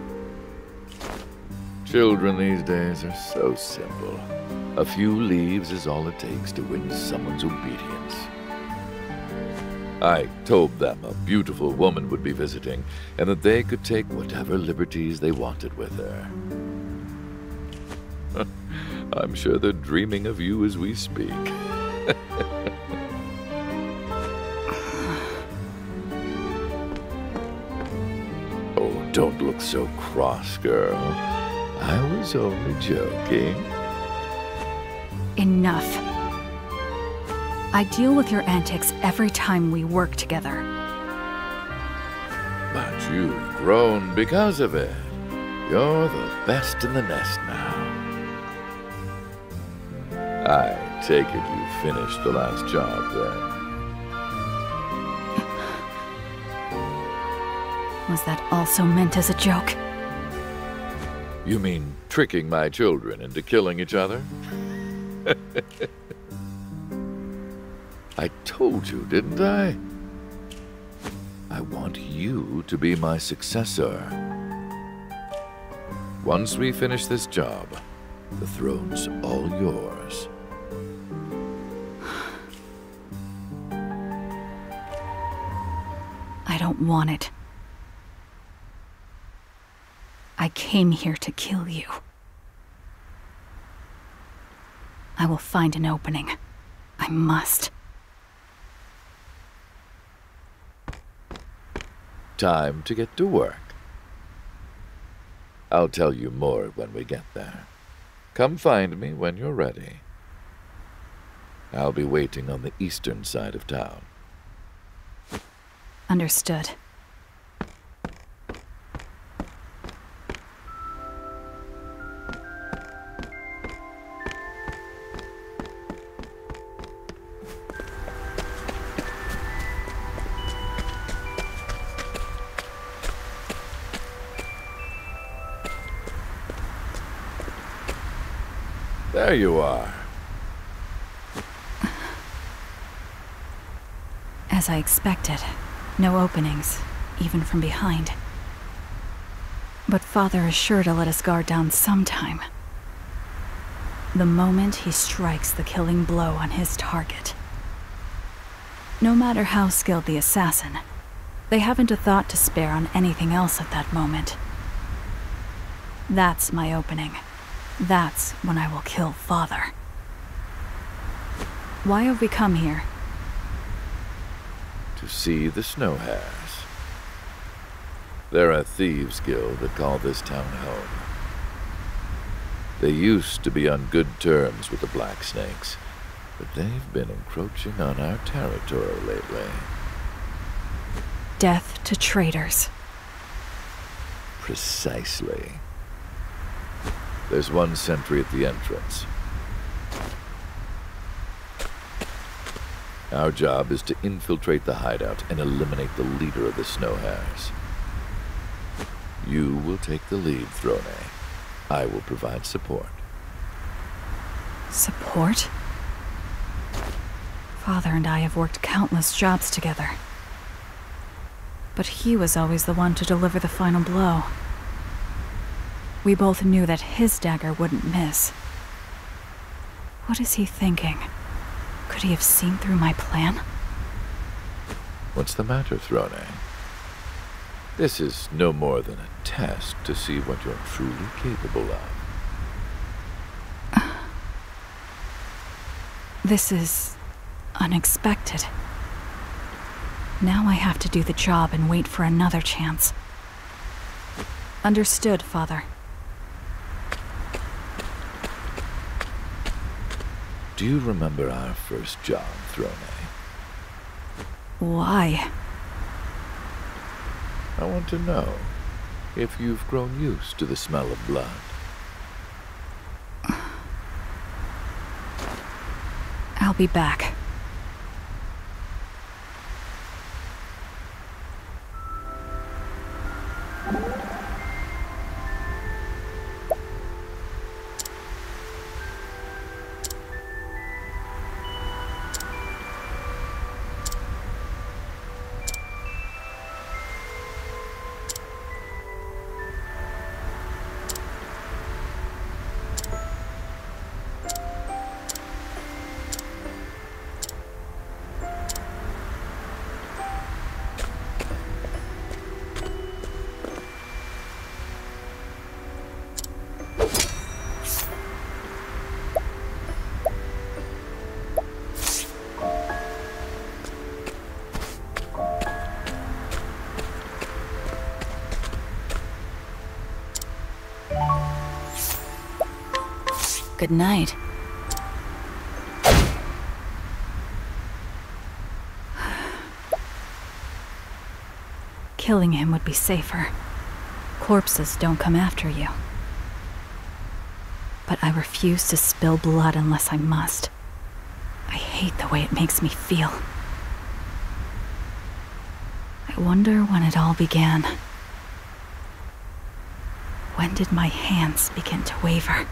Children these days are so simple. A few leaves is all it takes to win someone's obedience. I told them a beautiful woman would be visiting, and that they could take whatever liberties they wanted with her. I'm sure they're dreaming of you as we speak. Oh, don't look so cross, girl. I was only joking. Enough. I deal with your antics every time we work together. But you've grown because of it. You're the best in the nest now. I take it you finished the last job then. Was that also meant as a joke? You mean tricking my children into killing each other? I told you, didn't I? I want you to be my successor. Once we finish this job, the throne's all yours. I don't want it. I came here to kill you. I will find an opening. I must. Time to get to work. I'll tell you more when we get there. Come find me when you're ready. I'll be waiting on the eastern side of town. Understood. There you are. As I expected, no openings, even from behind. But Father is sure to let us guard down sometime. The moment he strikes the killing blow on his target. No matter how skilled the assassin, they haven't a thought to spare on anything else at that moment. That's my opening. That's when I will kill Father. Why have we come here? To see the Snow Hares. They're a thieves' guild that call this town home. They used to be on good terms with the Black Snakes, but they've been encroaching on our territory lately. Death to traitors. Precisely. There's one sentry at the entrance. Our job is to infiltrate the hideout and eliminate the leader of the Snow Hares. You will take the lead, Throne. I will provide support. Support? Father and I have worked countless jobs together. But he was always the one to deliver the final blow. We both knew that his dagger wouldn't miss. What is he thinking? Could he have seen through my plan? What's the matter, Throne? This is no more than a test to see what you're truly capable of. This is unexpected. Now I have to do the job and wait for another chance. Understood, Father. Do you remember our first job, Throne? Why? I want to know if you've grown used to the smell of blood. I'll be back. Good night. Killing him would be safer. Corpses don't come after you. But I refuse to spill blood unless I must. I hate the way it makes me feel. I wonder when it all began. When did my hands begin to waver?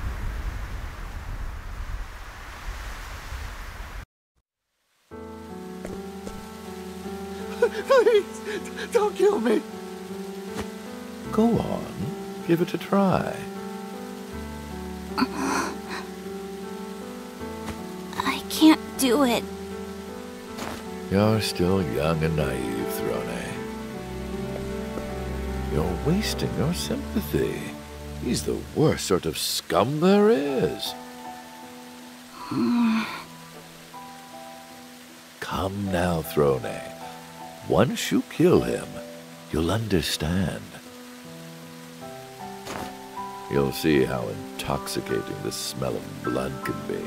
Please, don't kill me. Go on, give it a try. I can't do it. You're still young and naive, Throne. You're wasting your sympathy. He's the worst sort of scum there is. Come now, Throne. Once you kill him, you'll understand. You'll see how intoxicating the smell of blood can be.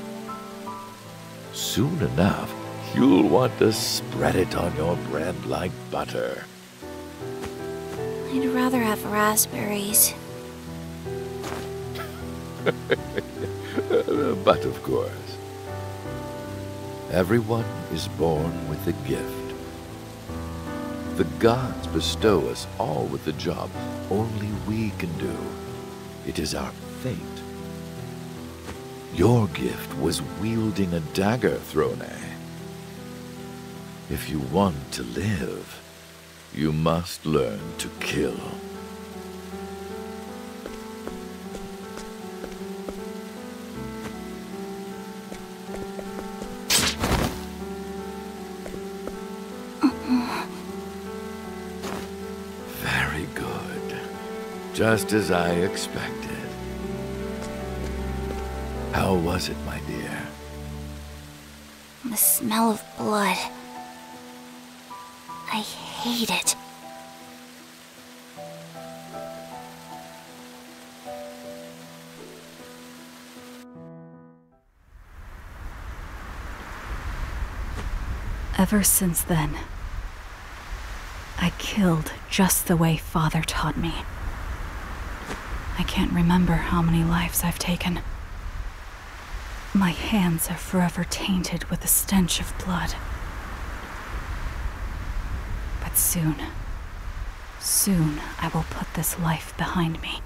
Soon enough, you'll want to spread it on your bread like butter. I'd rather have raspberries. But of course, everyone is born with a gift. The gods bestow us all with a job only we can do. It is our fate. Your gift was wielding a dagger, Throne. If you want to live, you must learn to kill. Very good. Just as I expected. How was it, my dear? The smell of blood. I hate it. Ever since then, I killed just the way Father taught me. I can't remember how many lives I've taken. My hands are forever tainted with the stench of blood. But soon, soon I will put this life behind me.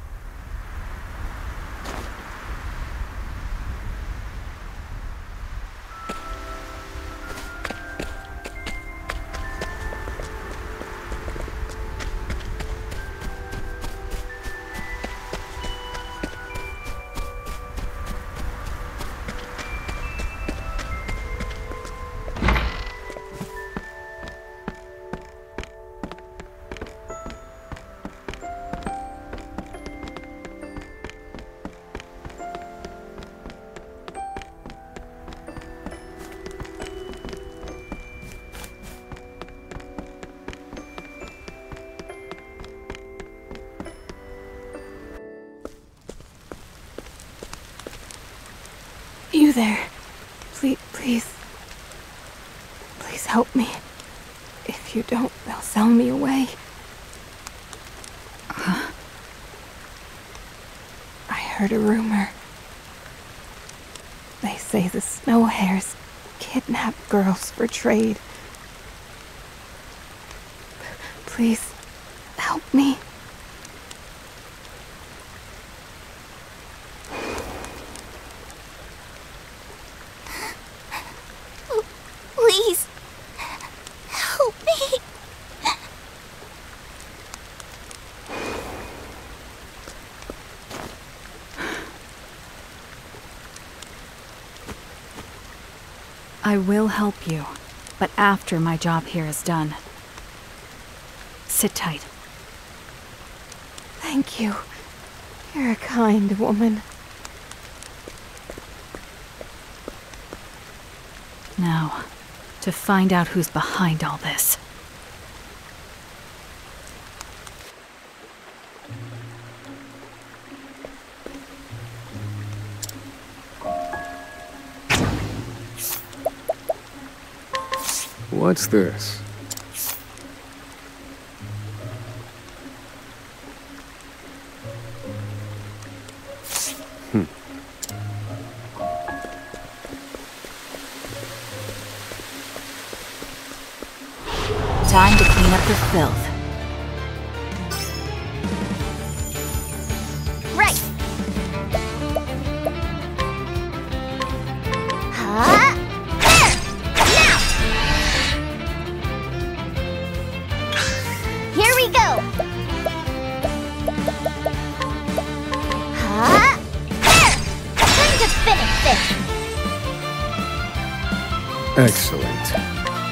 there. Please, please. Please help me. If you don't, they'll sell me away. Uh, I heard a rumor. They say the Snow Hares kidnap girls for trade. Please, help me. Please, help me. I will help you, but after my job here is done. Sit tight. Thank you. You're a kind woman. Now, to find out who's behind all this. What's this? Hmm. Time to clean up the filth. Right. Huh? There! Now! Here we go. Huh? There! Time to finish this. Excellent.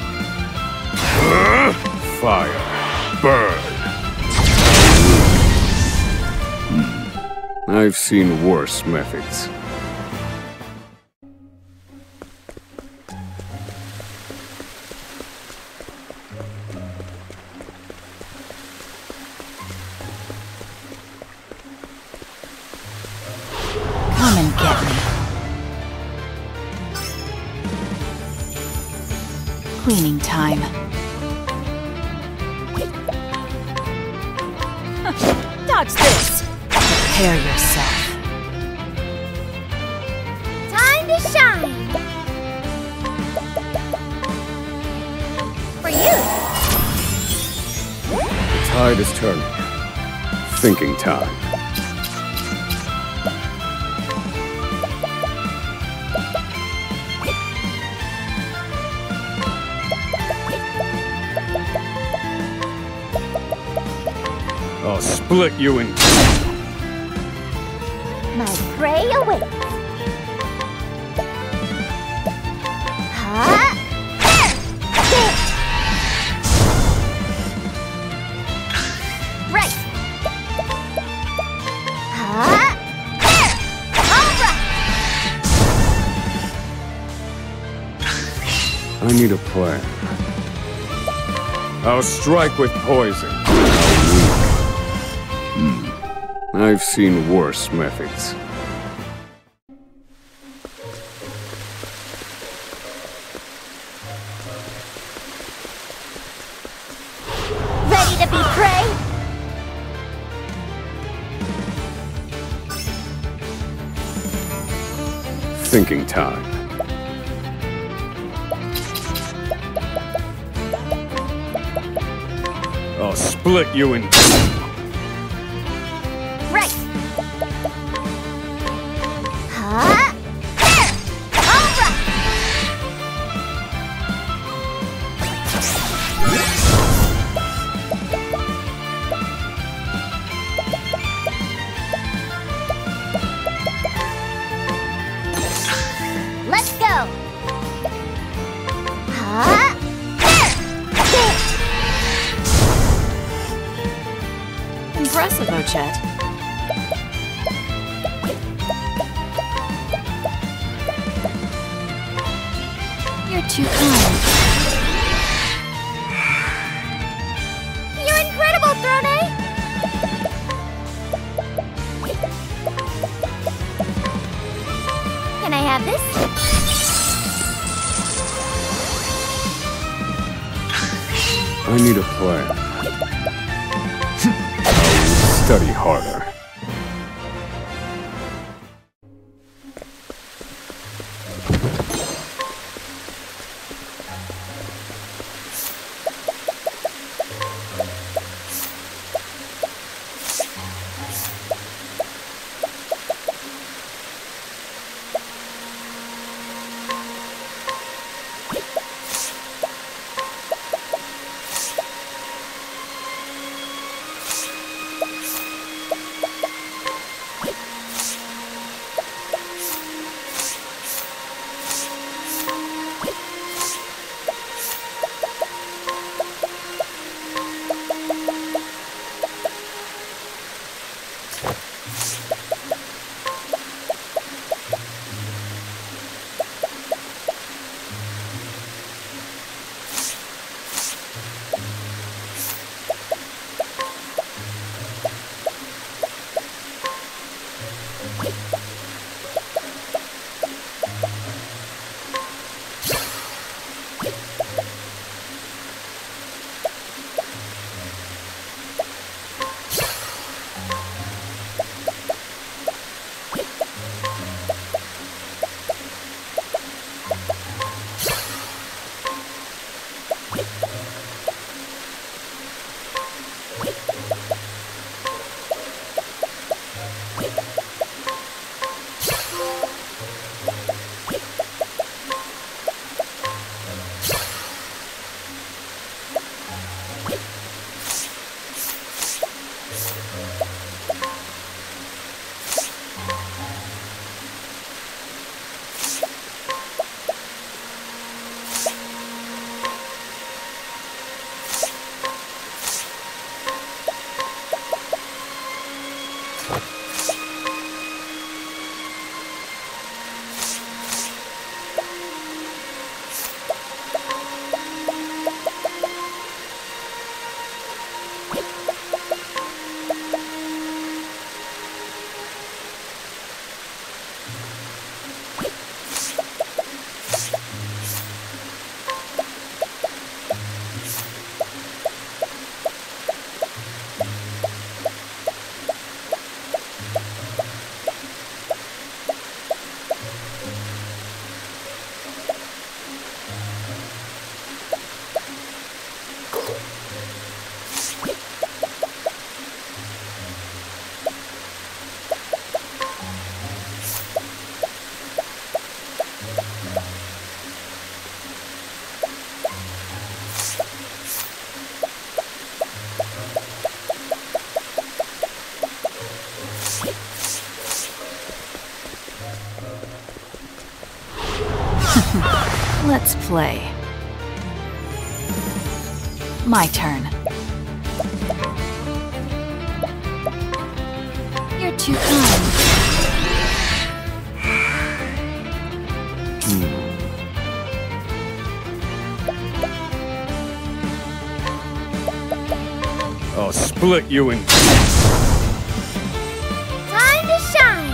Fire. Burn. Hmm. I've seen worse methods. Come and get me. Cleaning time. Dodge this! Prepare yourself. Time to shine! For you! The tide is turning. Thinking time. I'll split you in two. My prey awaits. Huh? There! There! Right! Huh? There! All right! I need a plan. I'll strike with poison. Hmm. I've seen worse methods. Ready to be prey? Thinking time. I'll split you in two. Right. Huh? There! All right! Let's go! Huh? There! There! Impressive, Ochette. You're too kind. You're incredible, Throne! Can I have this? I need a plan. I'll study harder. Let's play. My turn. You're too kind. I'll split you in. Time to shine!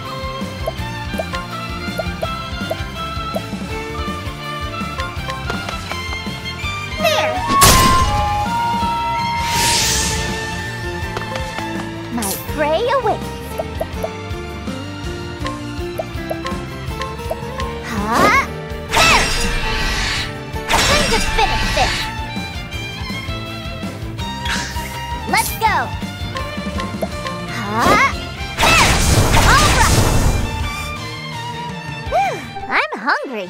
There! My prey awaits. Huh? There! Time to finish this! Let's go! Huh? There! All right! Whew, I'm hungry.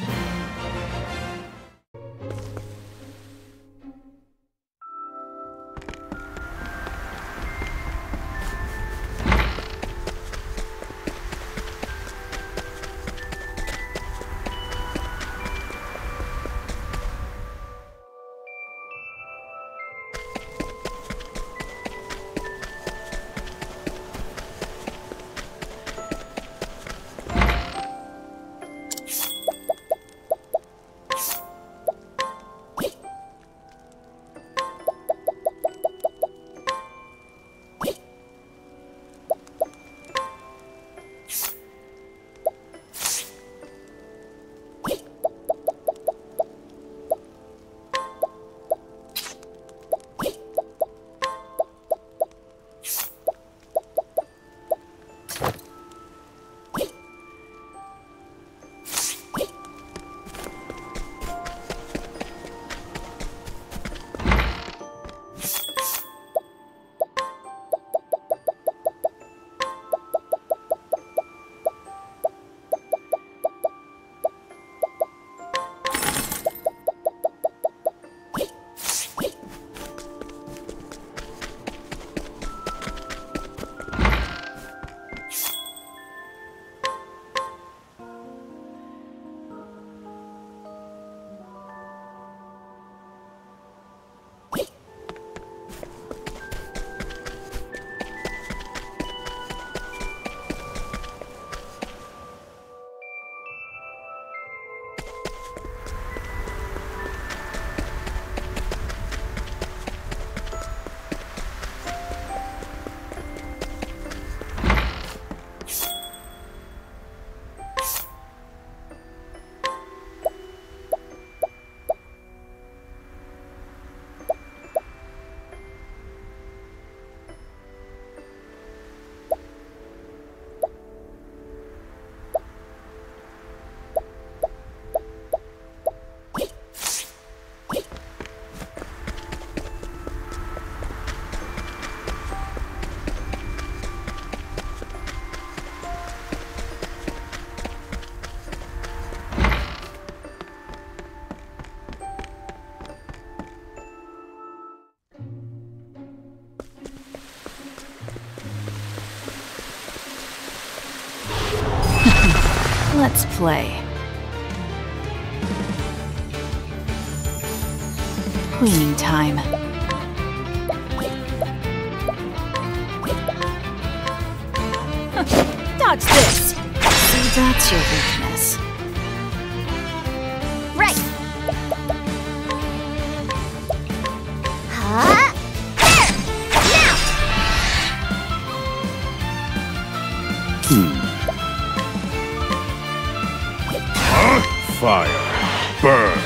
Let's play. Cleaning time. Dodge this! See, that's your weakness. Right. Huh? There! Now! Hmm. Fire. Burn.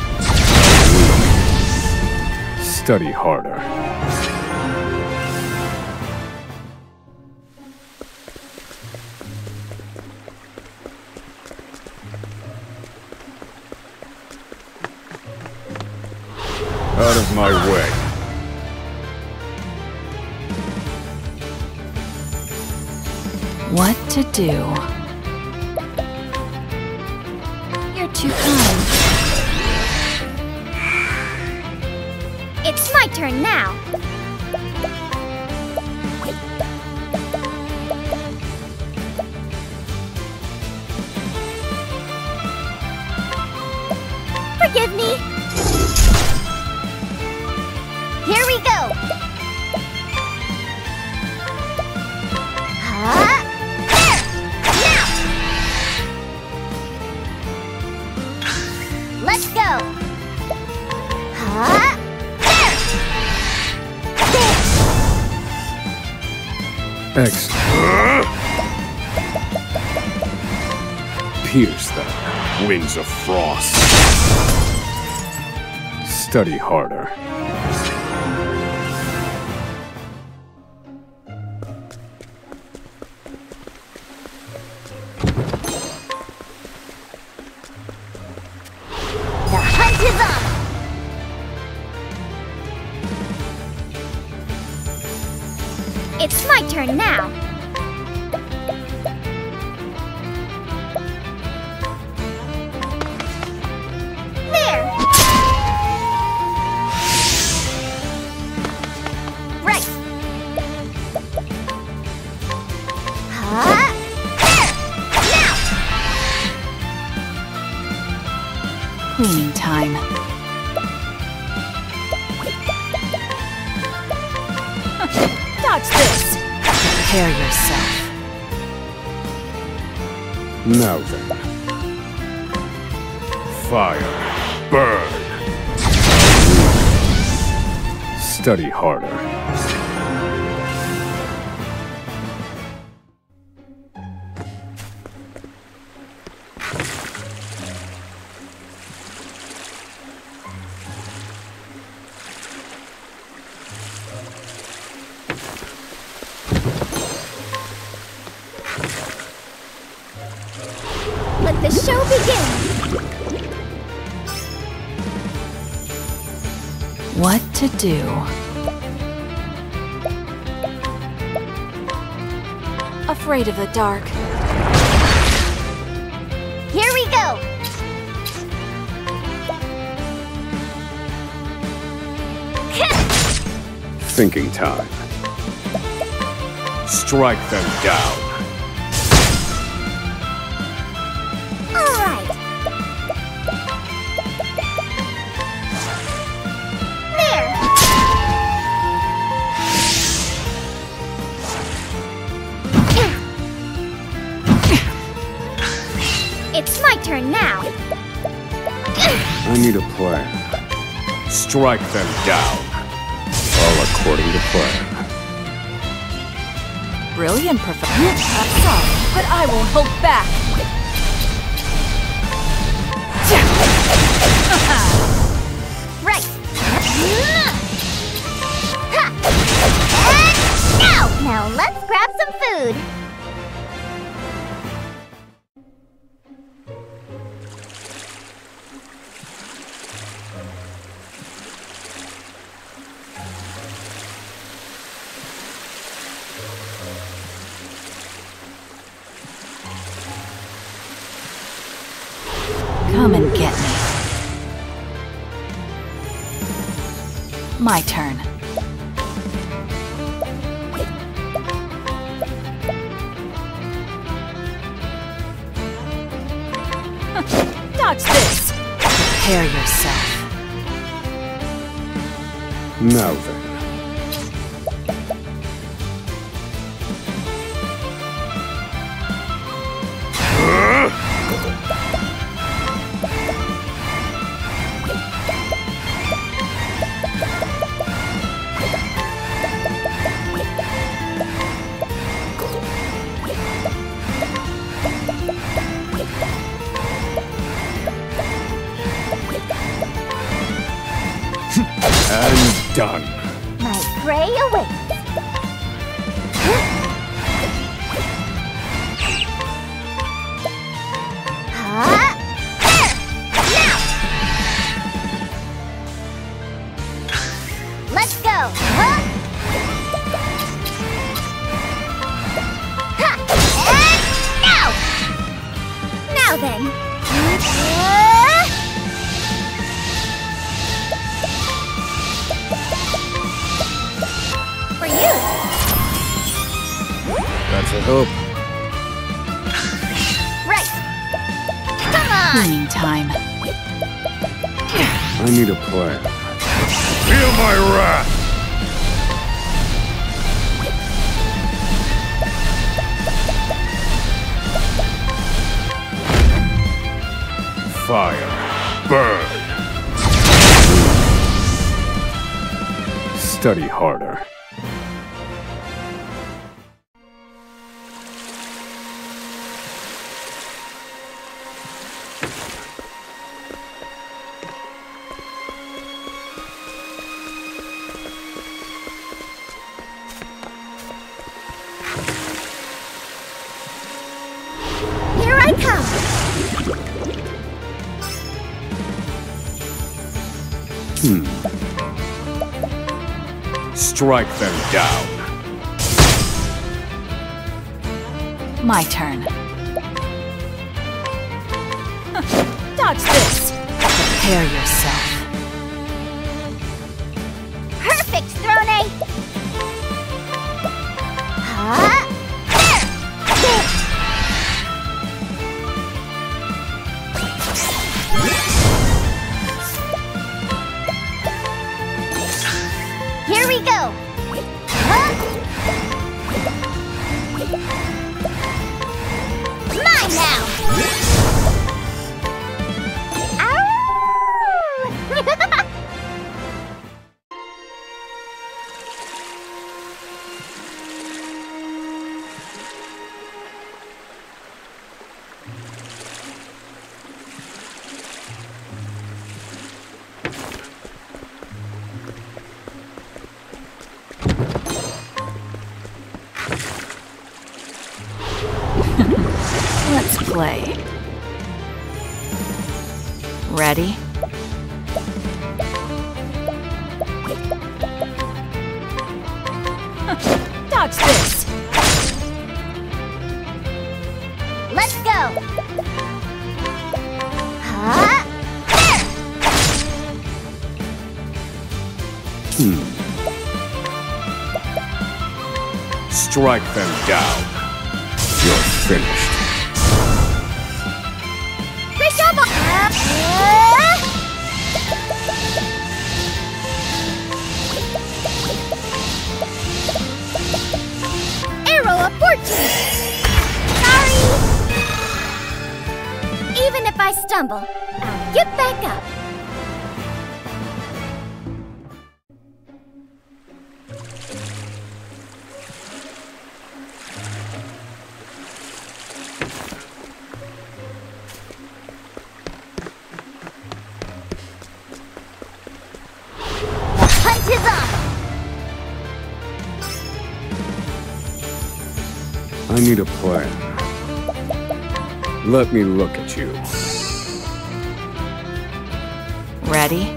Study harder. Out of my way. What to do? You're too kind. It's my turn now. Forgive me. Here we go. Huh? There! Now! Let's go. Huh? There! There! Excellent. Pierce them. Wings of frost. Study harder. The hunt is on! It's my turn now. There! Right! Huh? There! Now! Cleaning time. Dodge this! Prepare yourself. Now then. Fire. Burn. Study harder. Let the show begin! What to do? Afraid of the dark. Here we go! Thinking time. Strike them down. Alright! There! It's my turn now. I need a plan. Strike them down. All according to plan. Brilliant, Professor. I'm sorry, but I won't hold back. Right! Ha! And now! Now let's grab some food. Come and get me. My turn. Dodge this! Prepare yourself. Now then. And done. My prey awaits. Huh? There! Now! Let's go! Huh? Ha! And now! Now then! Uh, For you! That's a hope. Right! Come on! Cleaning time. I need a plan. Feel my wrath! Fire. Burn. Study harder. Here I come! Hmm. Strike them down. My turn. Dodge this! Prepare yourself. Perfect, Throne! Huh? There! Here we go! Huh? Mine now! Ow! Let's play. Ready? Dodge this! Let's go! Huh? There! Hmm. Strike them down. You're finished. Bishop! Uh, Arrow of fortune! Sorry! Even if I stumble, I'll get back up. Hunt is on! I need a plan. Let me look at you. Ready?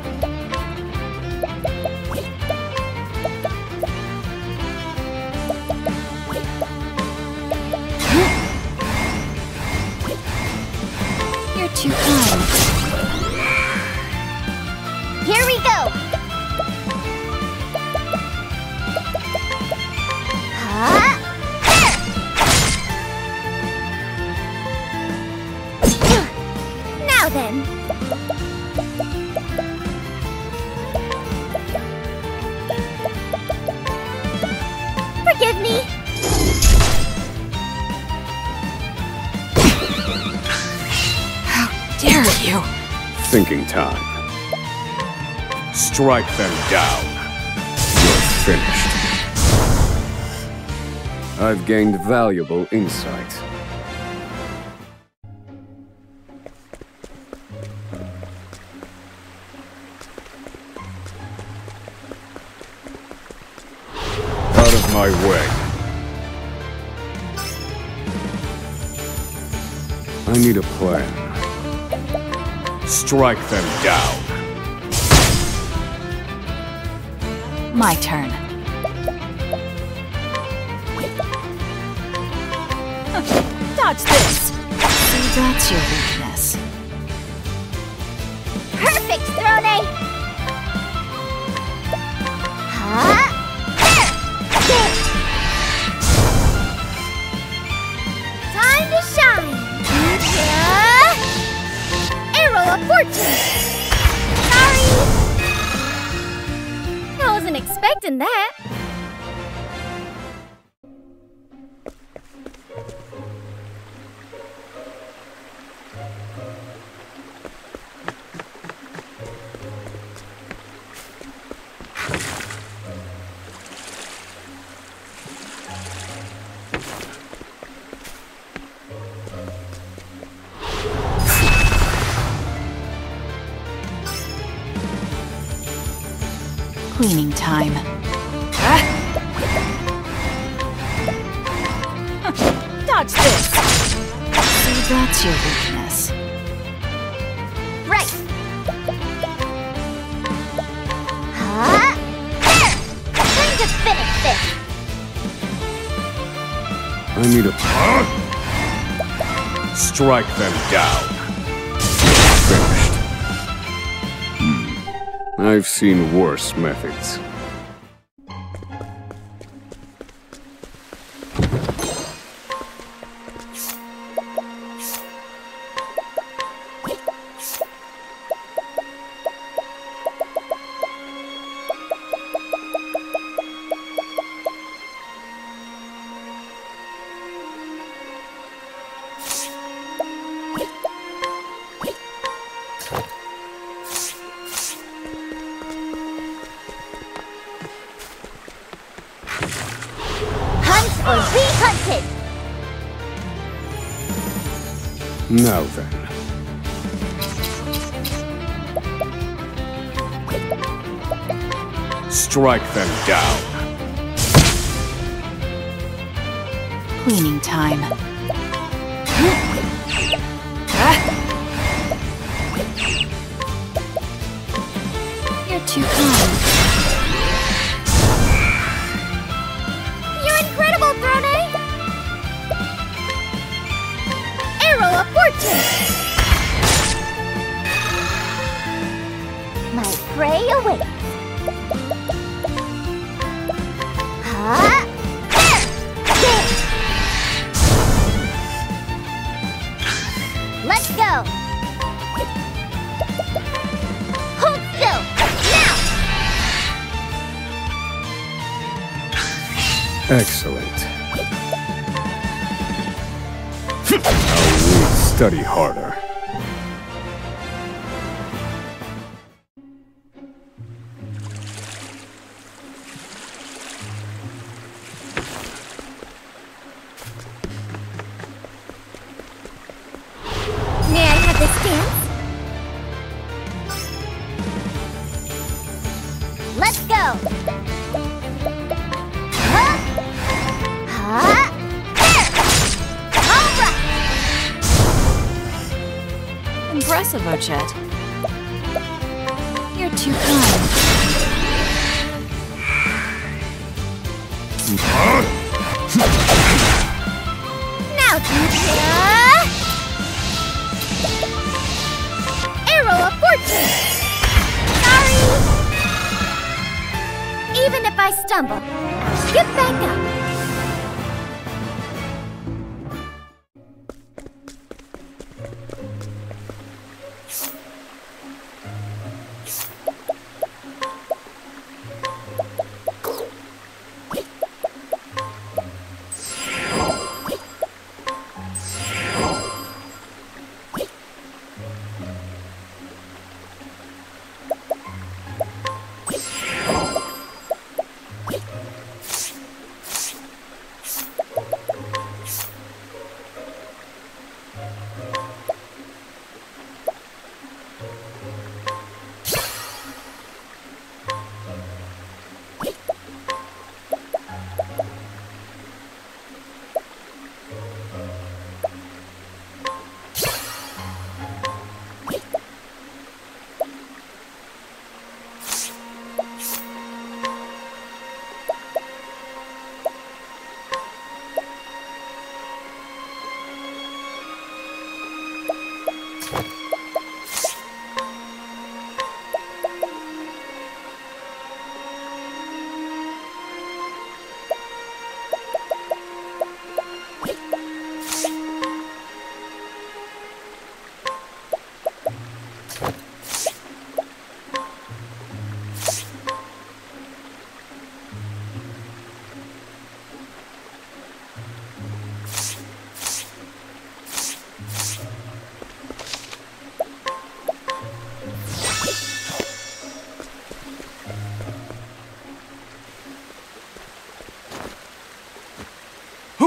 You're too kind. Here we go! Huh? There! Now Now then. Forgive me. How dare you? Thinking time. Strike them down. You're finished. I've gained valuable insight. Out of my way. I need a plan. Strike them down. My turn. Dodge this. See, that's your weakness. Perfect, Throne! Huh? There! Time to shine! Yeah. Arrow of Fortune! Sorry! I wasn't expecting that. Cleaning time. Ah. Dodge this. See, that's your weakness. Right. Huh? There! Time to finish this. I need a... Strike them down. Finished. Hmm. I've seen worse methods. Or be hunted! Now then. Strike them down. Cleaning time. You're too kind. You're incredible, Throne! Arrow of Fortune! My prey awaits. Huh? There! There! Let's go! Hold still! Now! Excellent. Now we study harder. May I have this dance? Let's go! Huh? Huh? There! All right! Impressive, Ochette. You're too kind. Now, Julia! Arrow of Fortune! Sorry! Even if I stumble, I'll get back up.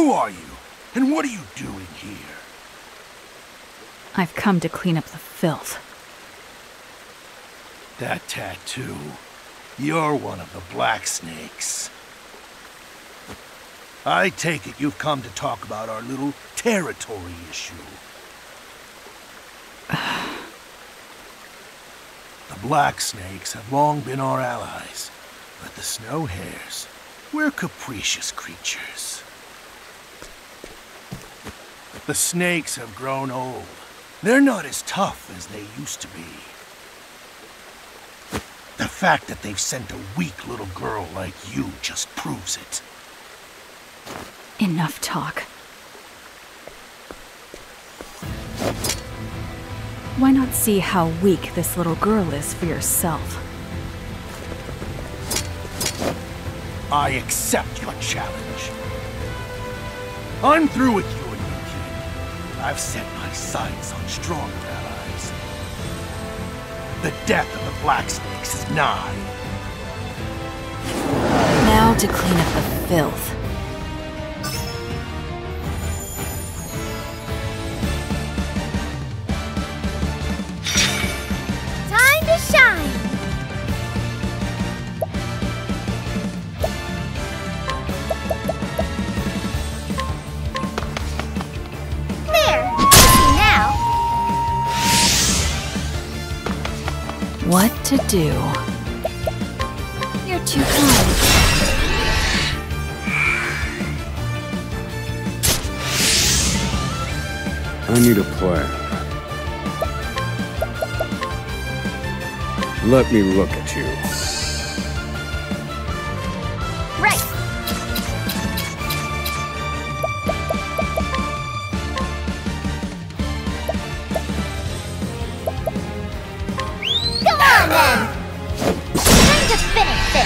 Who are you? And what are you doing here? I've come to clean up the filth. That tattoo. You're one of the Black Snakes. I take it you've come to talk about our little territory issue. The Black Snakes have long been our allies, but the Snow Hares, we're capricious creatures. The snakes have grown old. They're not as tough as they used to be. The fact that they've sent a weak little girl like you just proves it. Enough talk. Why not see how weak this little girl is for yourself? I accept your challenge. I'm through with you and your kin. I've set my sights on stronger allies. The death of the Black Snakes is nigh. Now to clean up the filth. Time to shine! There! Easy now! What to do? You're too kind. I need a plan. Let me look at you. Right! Come on then! Time to finish this!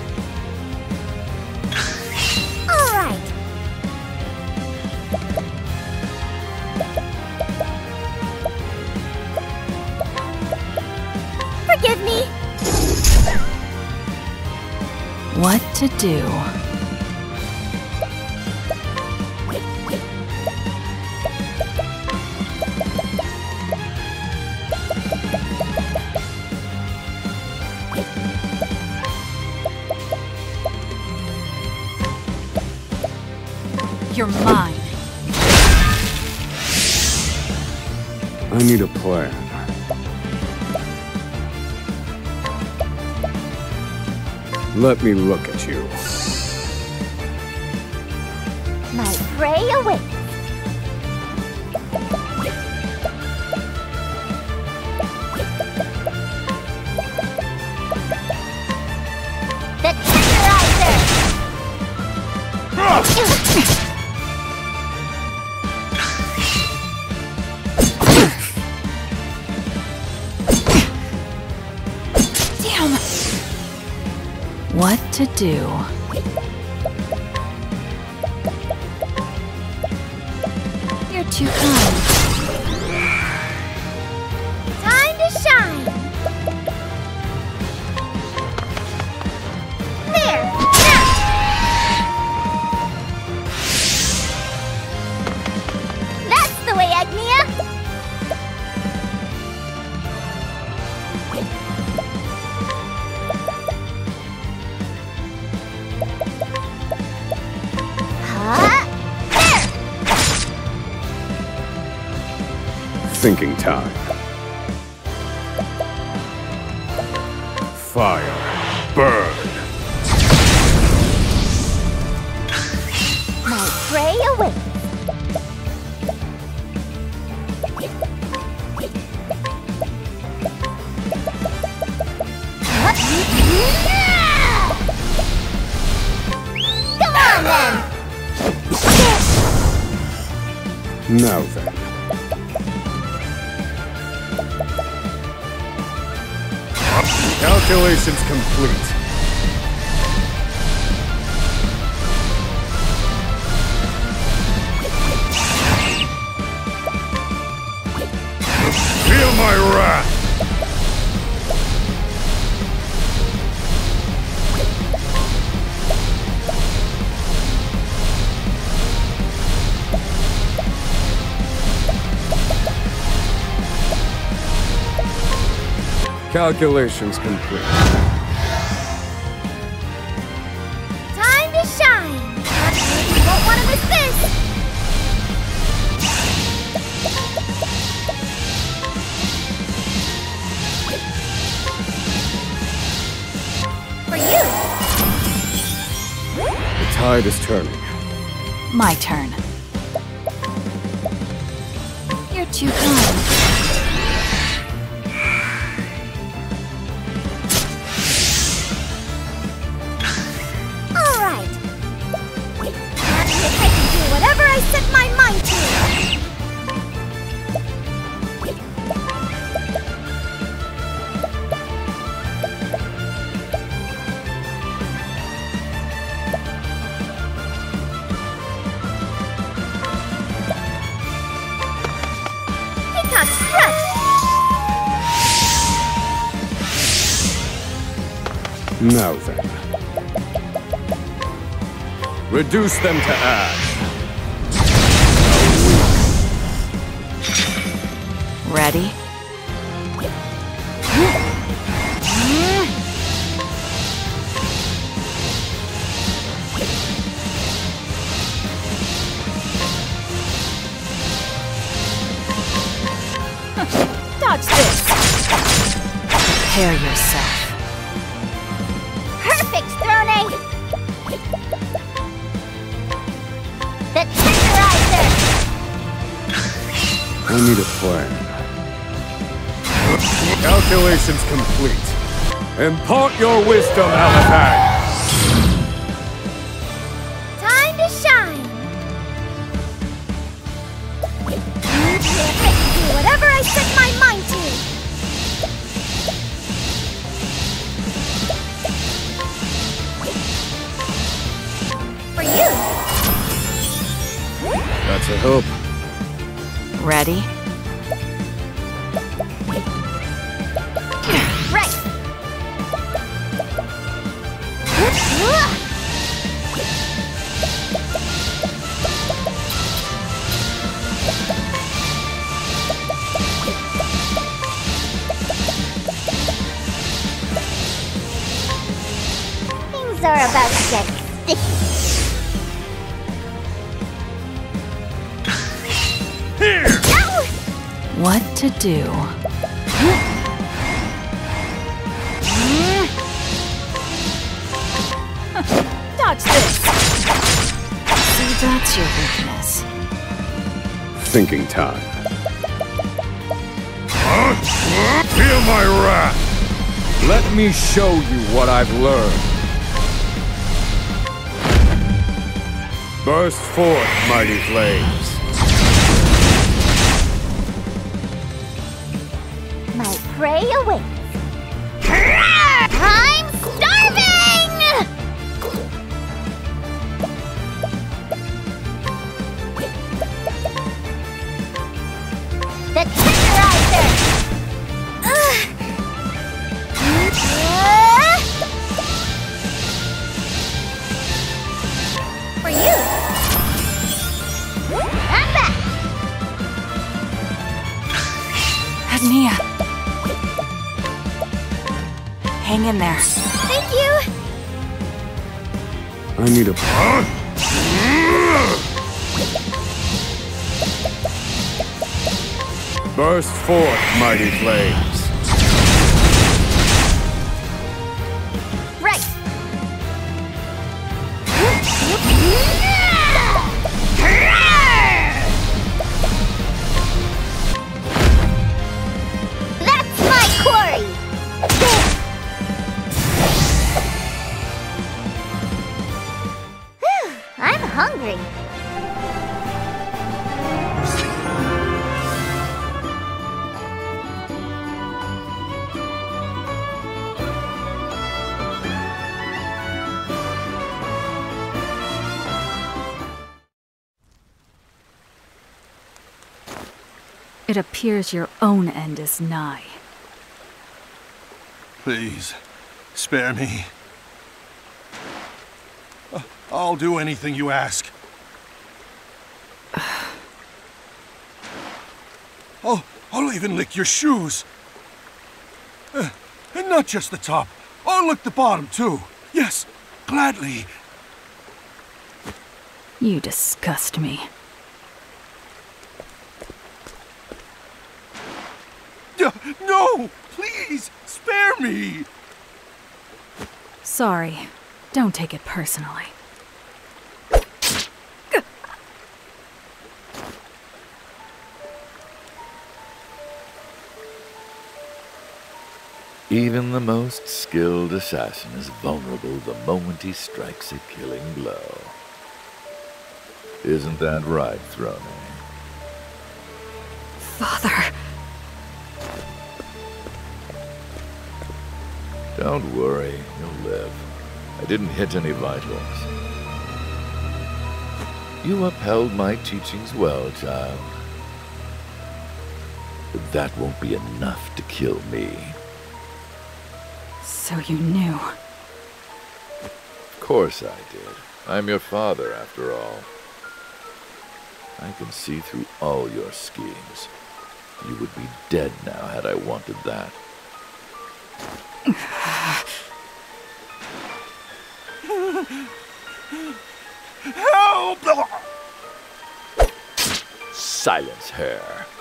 Alright! Forgive me! What to do? You're mine. I need a plan. Let me look at you. My prey awaits. The Tenderizer! Damn! What to do? You're too kind. Time to shine! There! Now! That's the way, Agnia! Huh? Thinking time. Fire. Burn. My prey awaits. Come on then! Now then. Calculations complete. Feel my wrath! Calculations complete. Time to shine! You won't want to miss this! For you! The tide is turning. My turn. You're too kind. All right. That means I can do whatever I set my mind to. Peacock strut. Now then. Reduce them to ash. Ready? Dodge this. Prepare yourself. Perfect, Throne! The Tenderizer! I need a plan. Calculations complete. Impart your wisdom, Alethang! Time to shine! I can do whatever I set my mind to! For you! That's a hope. Ready? Right! Things are about to get sticky. What to do? Dodge this! See, that's your weakness. Thinking time. Feel my wrath! Let me show you what I've learned. Burst forth, mighty flames. My prey awaits. I'm starving! The Tenderizer! Uh. For you! I'm back! Admia. Hang in there. Thank you! I need a plan. Burst forth, mighty flames. Right! That's my quarry! I'm hungry. It appears your own end is nigh. Please, spare me. Uh, I'll do anything you ask. Oh, I'll even lick your shoes. Uh, Not just the top. I'll lick the bottom, too. Yes, gladly. You disgust me. Uh, no! Please, spare me! Sorry. Don't take it personally. Even the most skilled assassin is vulnerable the moment he strikes a killing blow. Isn't that right, Throné? Father... Don't worry, you'll live. I didn't hit any vitals. You upheld my teachings well, child. But that won't be enough to kill me. So you knew. Of course I did. I'm your father, after all. I can see through all your schemes. You would be dead now had I wanted that. Help! Silence her.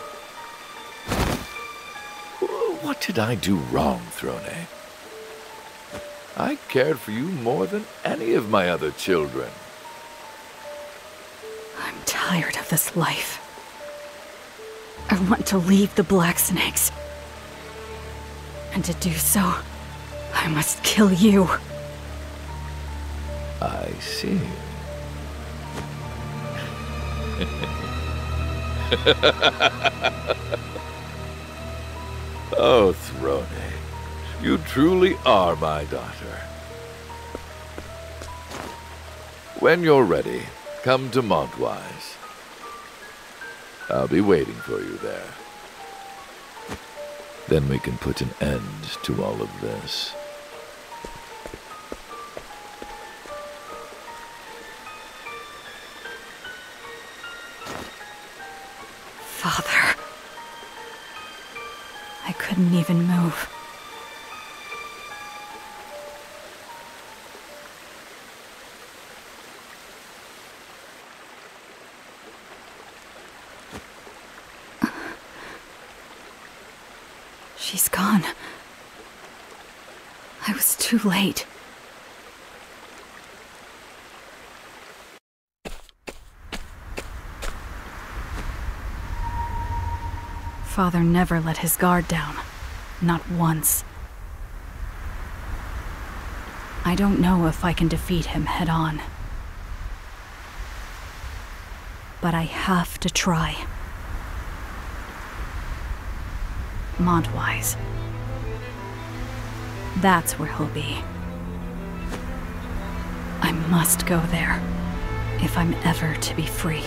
What did I do wrong, Throné? I cared for you more than any of my other children. I'm tired of this life. I want to leave the Black Snakes. And to do so, I must kill you. I see. Oh, Throné, you truly are my daughter. When you're ready, come to Montwise. I'll be waiting for you there. Then we can put an end to all of this. Father. I couldn't even move. She's gone. I was too late. Father never let his guard down. Not once. I don't know if I can defeat him head on. But I have to try. Montwise. That's where he'll be. I must go there, if I'm ever to be free.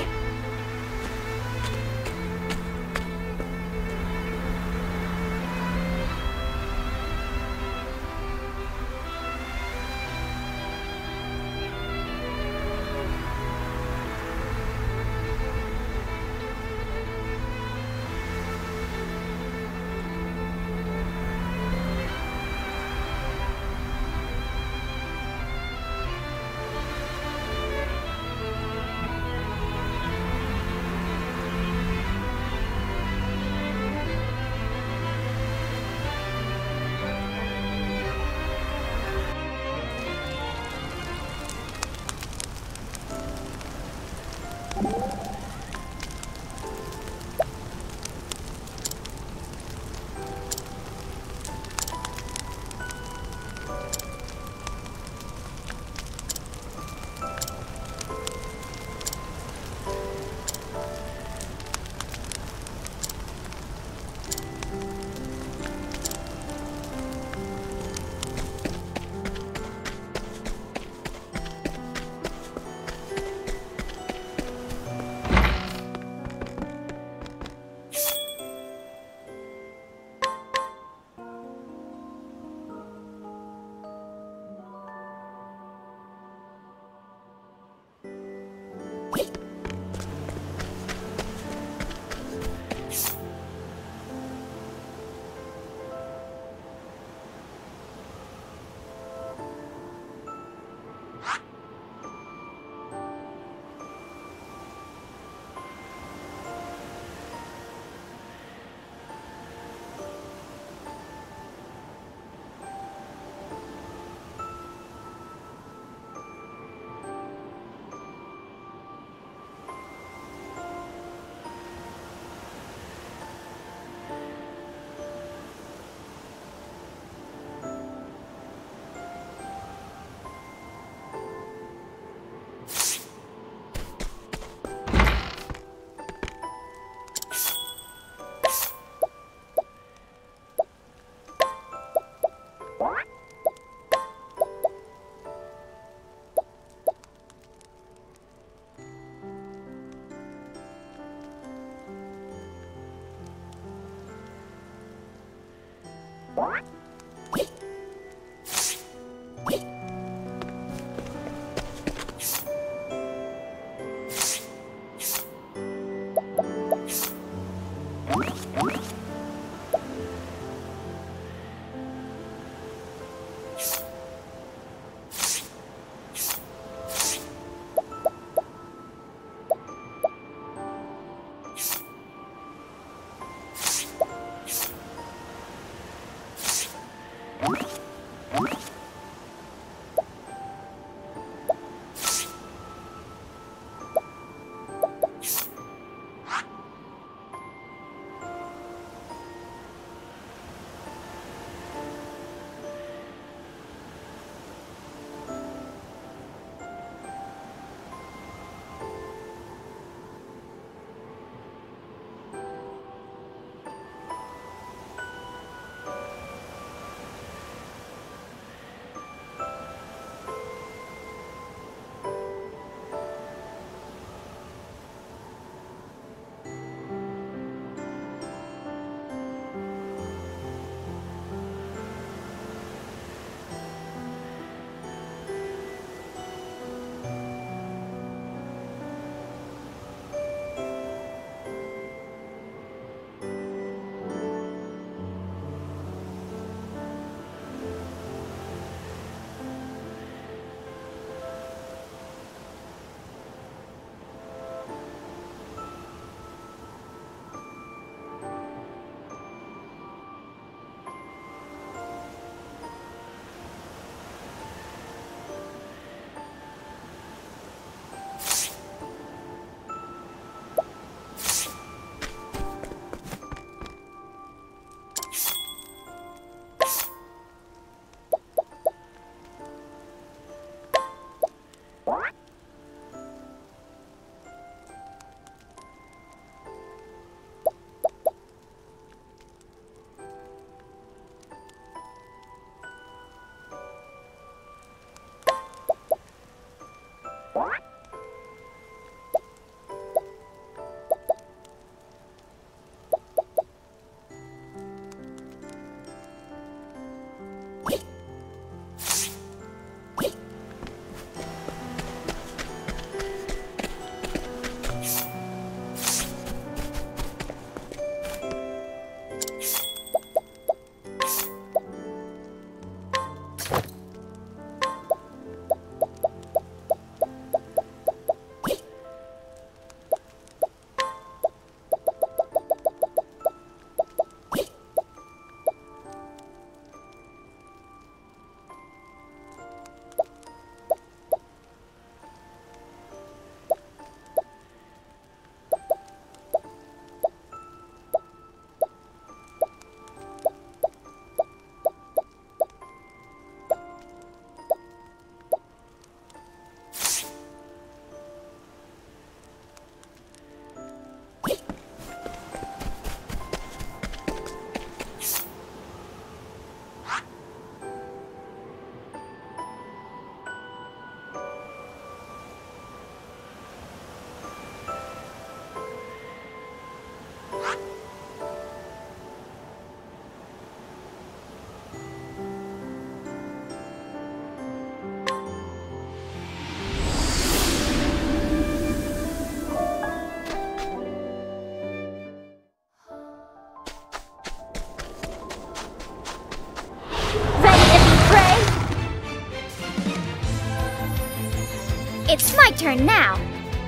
It's my turn now.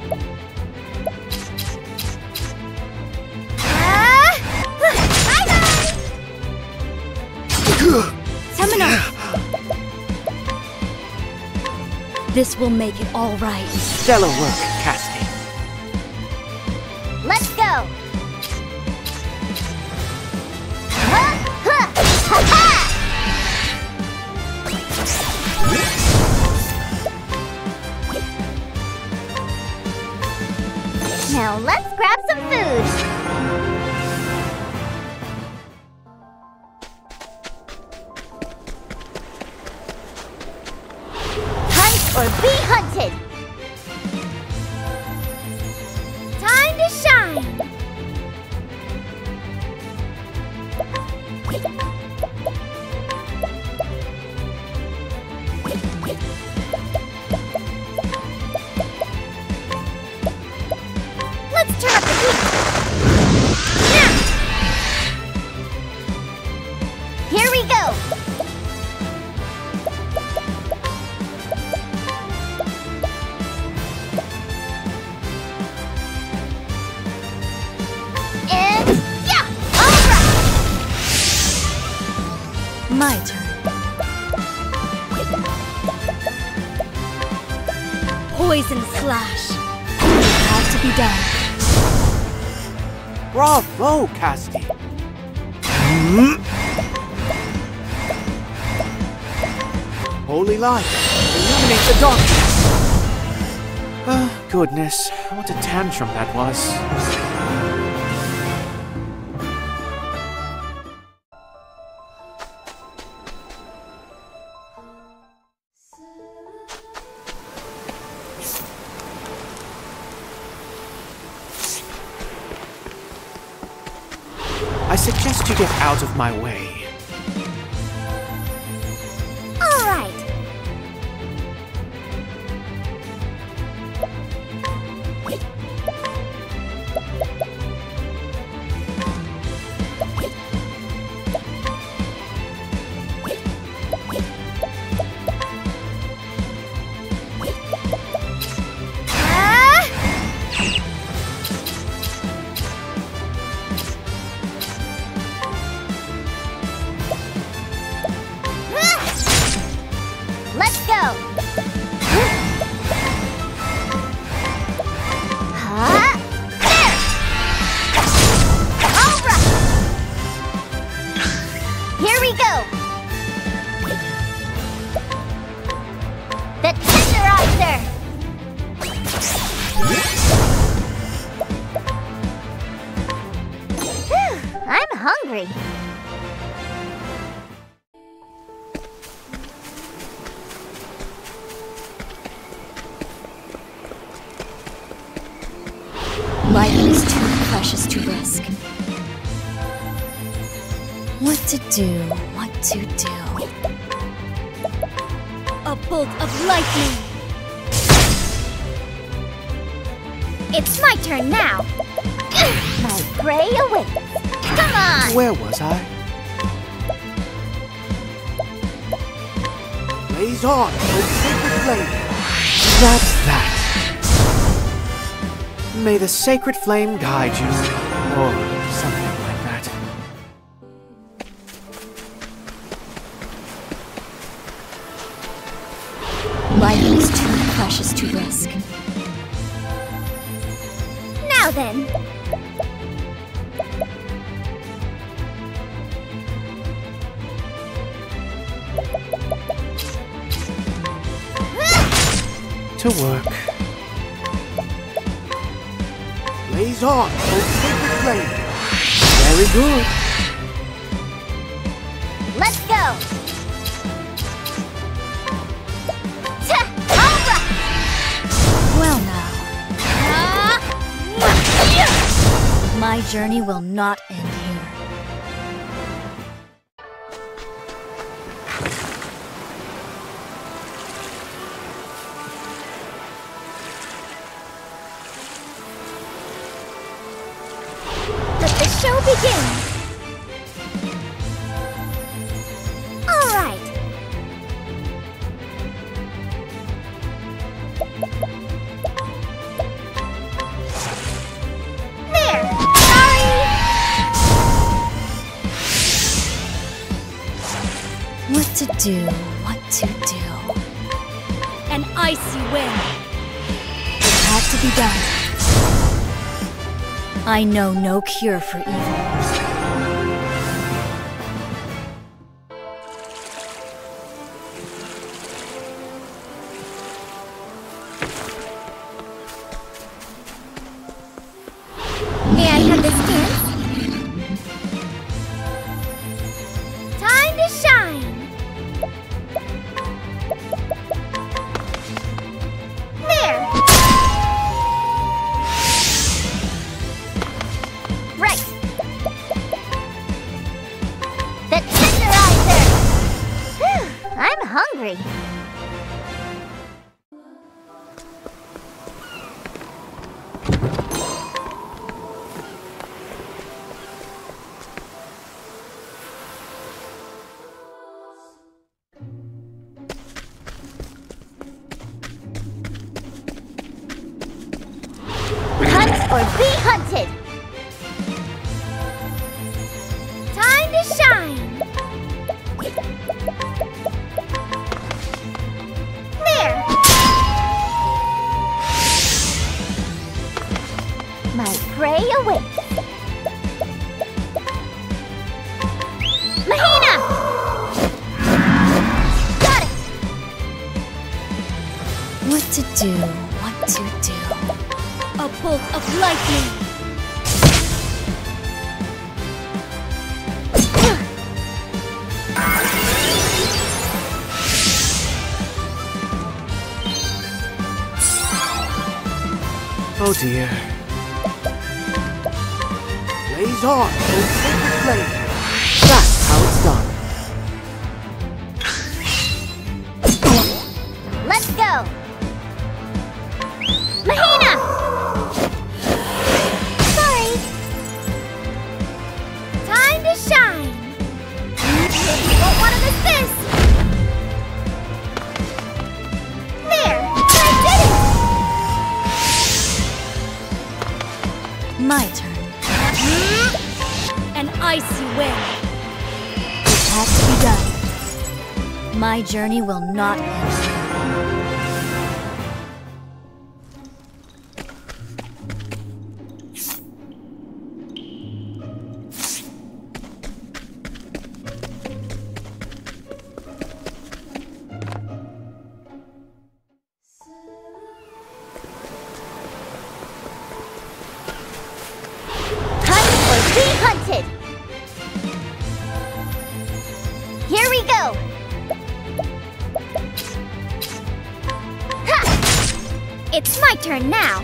Uh, bye-bye! Summoner! This will make it all right. Stellar work, Cassie. Let's go! Ha, ha, ha, ha! Now let's grab some food. Hunt or be hunted. Time to shine. My turn. Poison slash. Has to be done. Bravo, Casty. Holy light, illuminate the darkness. Oh, goodness, what a tantrum that was. I suggest you get out of my way. All right. Let's go! Huh? There! All right! Here we go! The Tenderizer! Whew, I'm hungry. Life is too precious to risk. What to do, what to do. A bolt of lightning! It's my turn now. My prey awaits. Come on! Where was I? Blaze on, O sacred flame! That's that! May the sacred flame guide you, or something like that. Life is too precious to risk. Now then. To work. Blaze on, O sacred flame! Very good. Let's go! Ta! All right! Well now. My journey will not end here. Let the show begin! All right! There! Sorry! What to do, what to do. An icy wind. It had to be done. I know no cure for evil. May I have this dance? Time to shine! There! Right! The Tenderizer! Whew, I'm hungry. Hunt or be hunted! Time to shine! Mahina! Got it! What to do, what to do. A bolt of lightning! Oh dear. Blaze on, O sacred flame. That's how it's done. Let's go! Mahina! Sorry! Time to shine! You won't want to miss this! There! I did it! My turn. An icy wind. It has to be done. My journey will not end here. Hunted! Here we go! Ha! It's my turn now!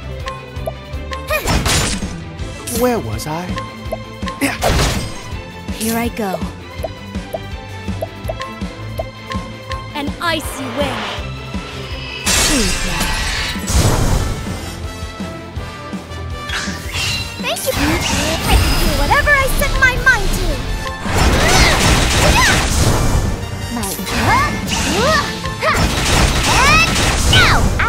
Where was I? Here I go. An icy wind! Please now. Thank you! I can do whatever I set my mind to! My and now!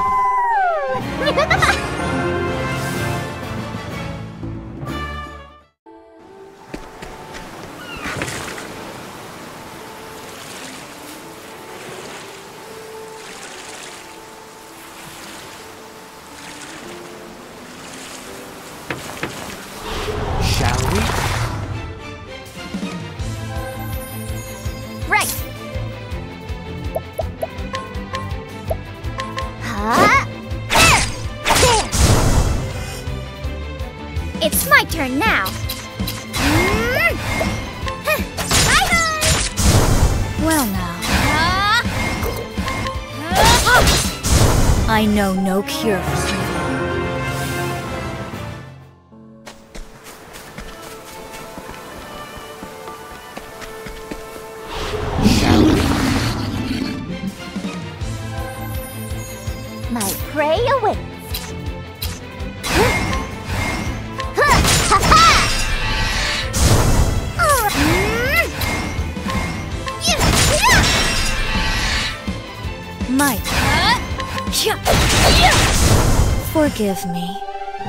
Shall we? Right! Huh? There! There! It's my turn now! Bye-bye! Well now. I know no cure for evil. My prey awaits. Might. Forgive me.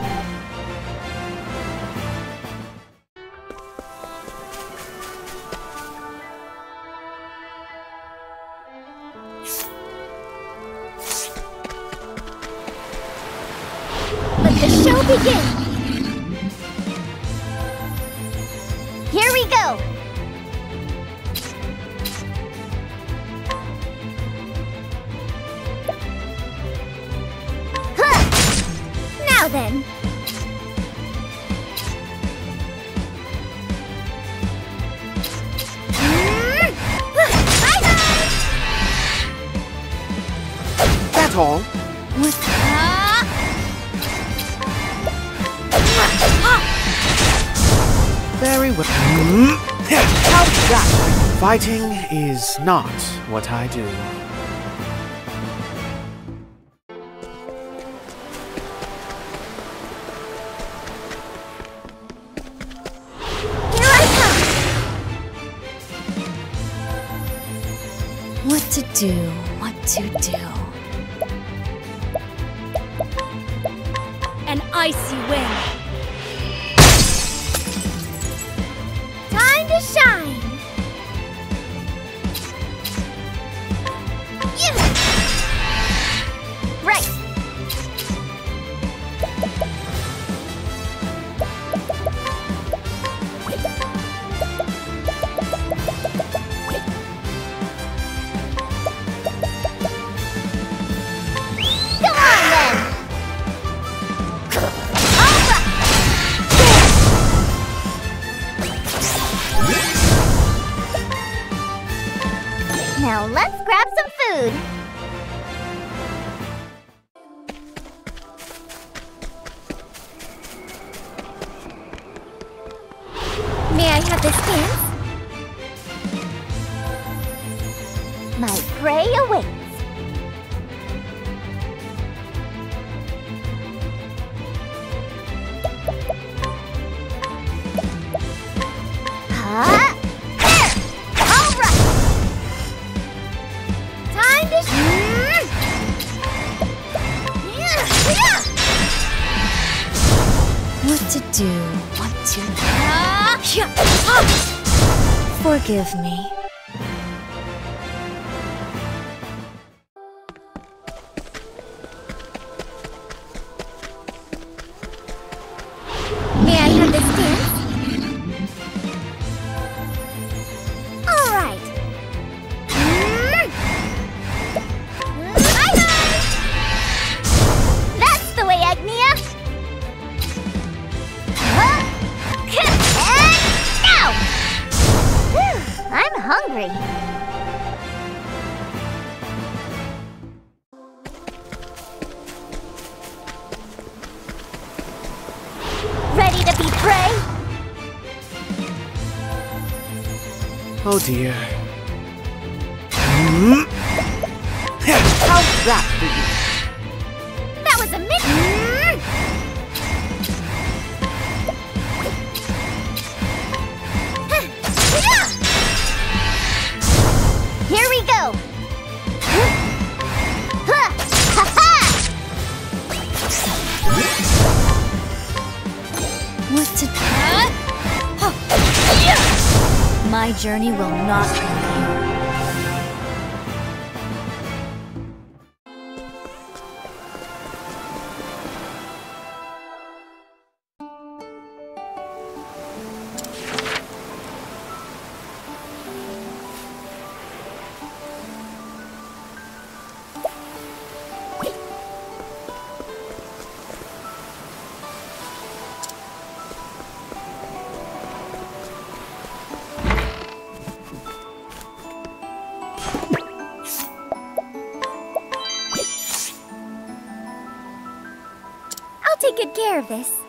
Let the show begin! Here we go! Huh. Now then! Bye-bye! That's all. What? Very well. How's that? Fighting is not what I do. Here I come! What to do, what to do. An icy wind. Time to shine! Yeah. Right! Now let's grab some food. May I have this dance? My prey awaits. Huh? There! All right. Time to sh- What to do? What to do? Forgive me. May I have this dance? All right. Bye-bye! That's the way, Agnia! Huh? And now! Whew, I'm hungry. Ready to be prey? Oh dear. How's that for you? That was a miss. Here we go. What to do? My journey will not end here. I'll take good care of this.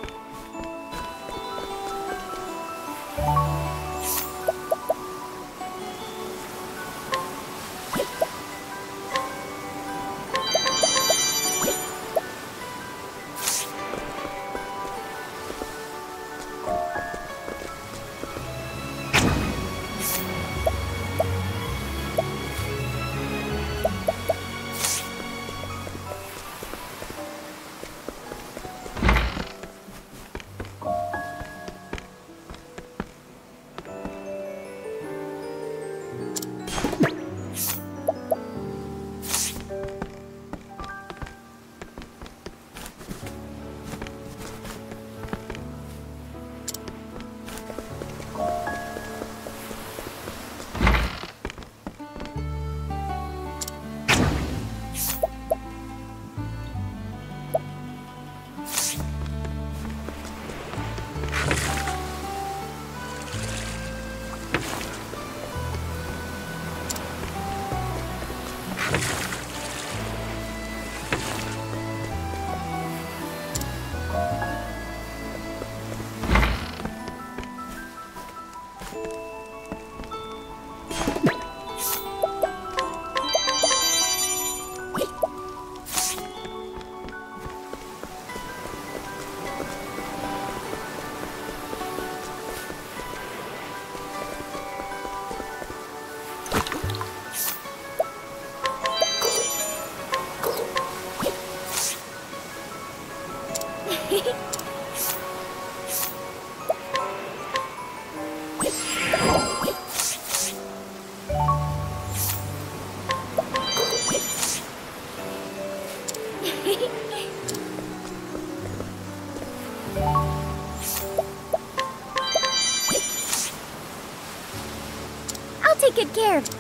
I'll take good care of it.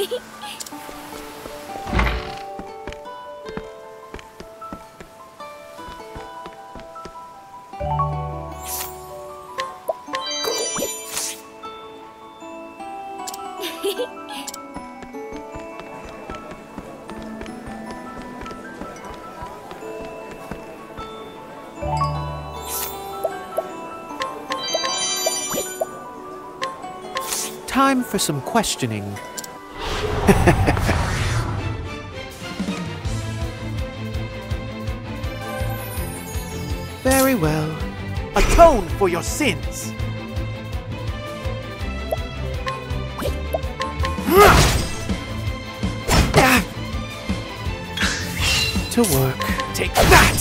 Time for some questioning. Very well. Atone for your sins. To work. Take that!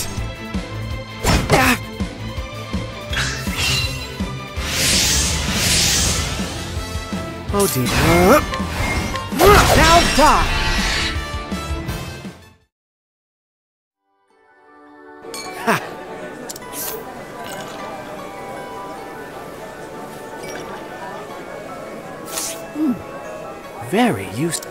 Oh dear. Now die! Ha! Hmm. Very used.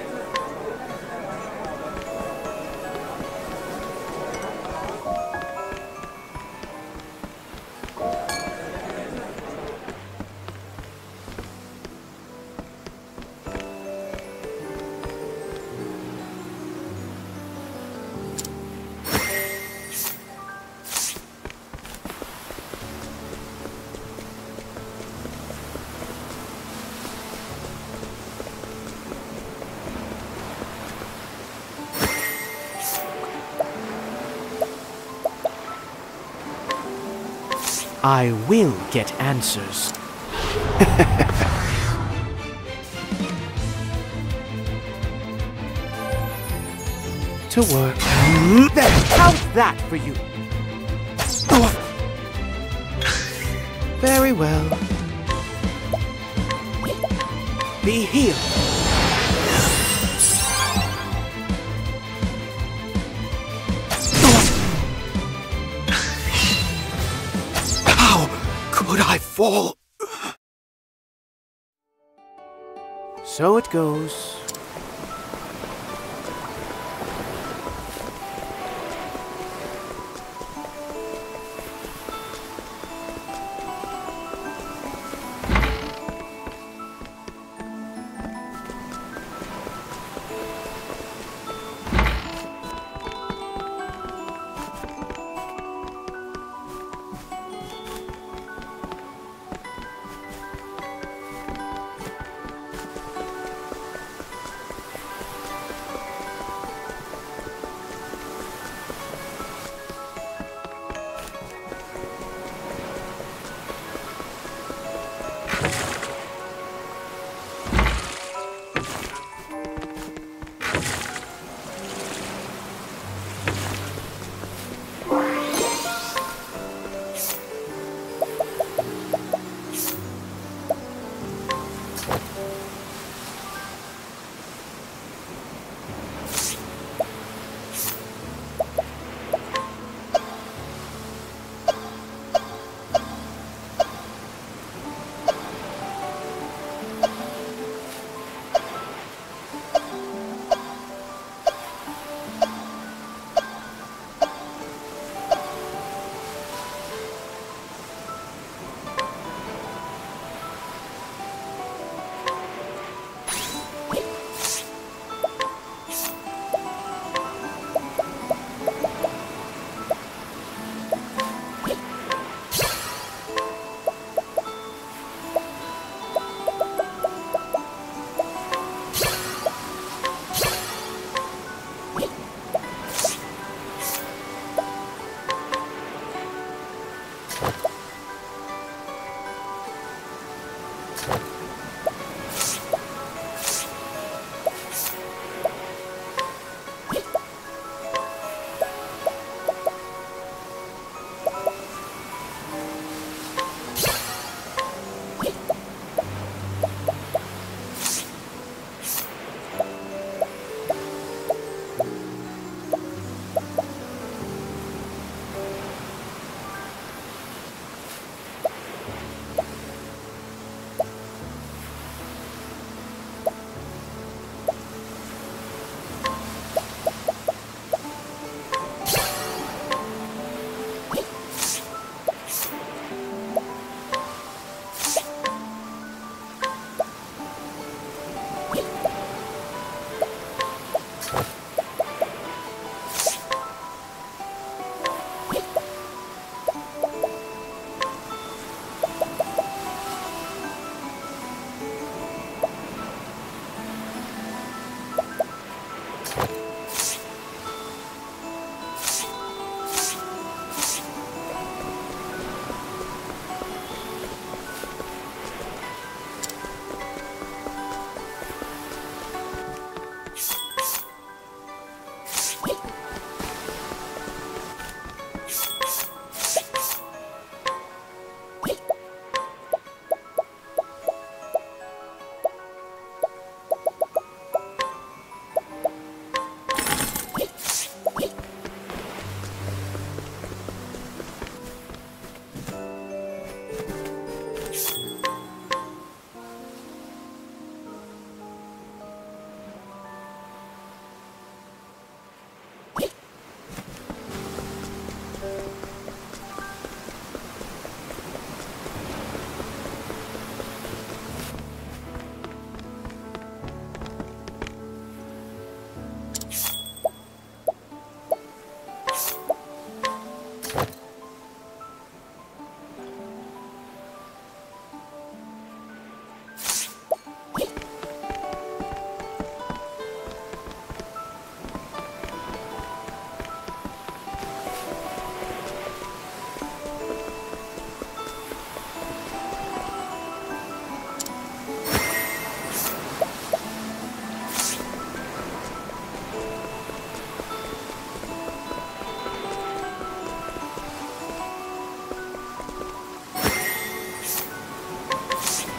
I will get answers. To work. Then how's that for you? Very well. Be healed. Could I fall? So it goes.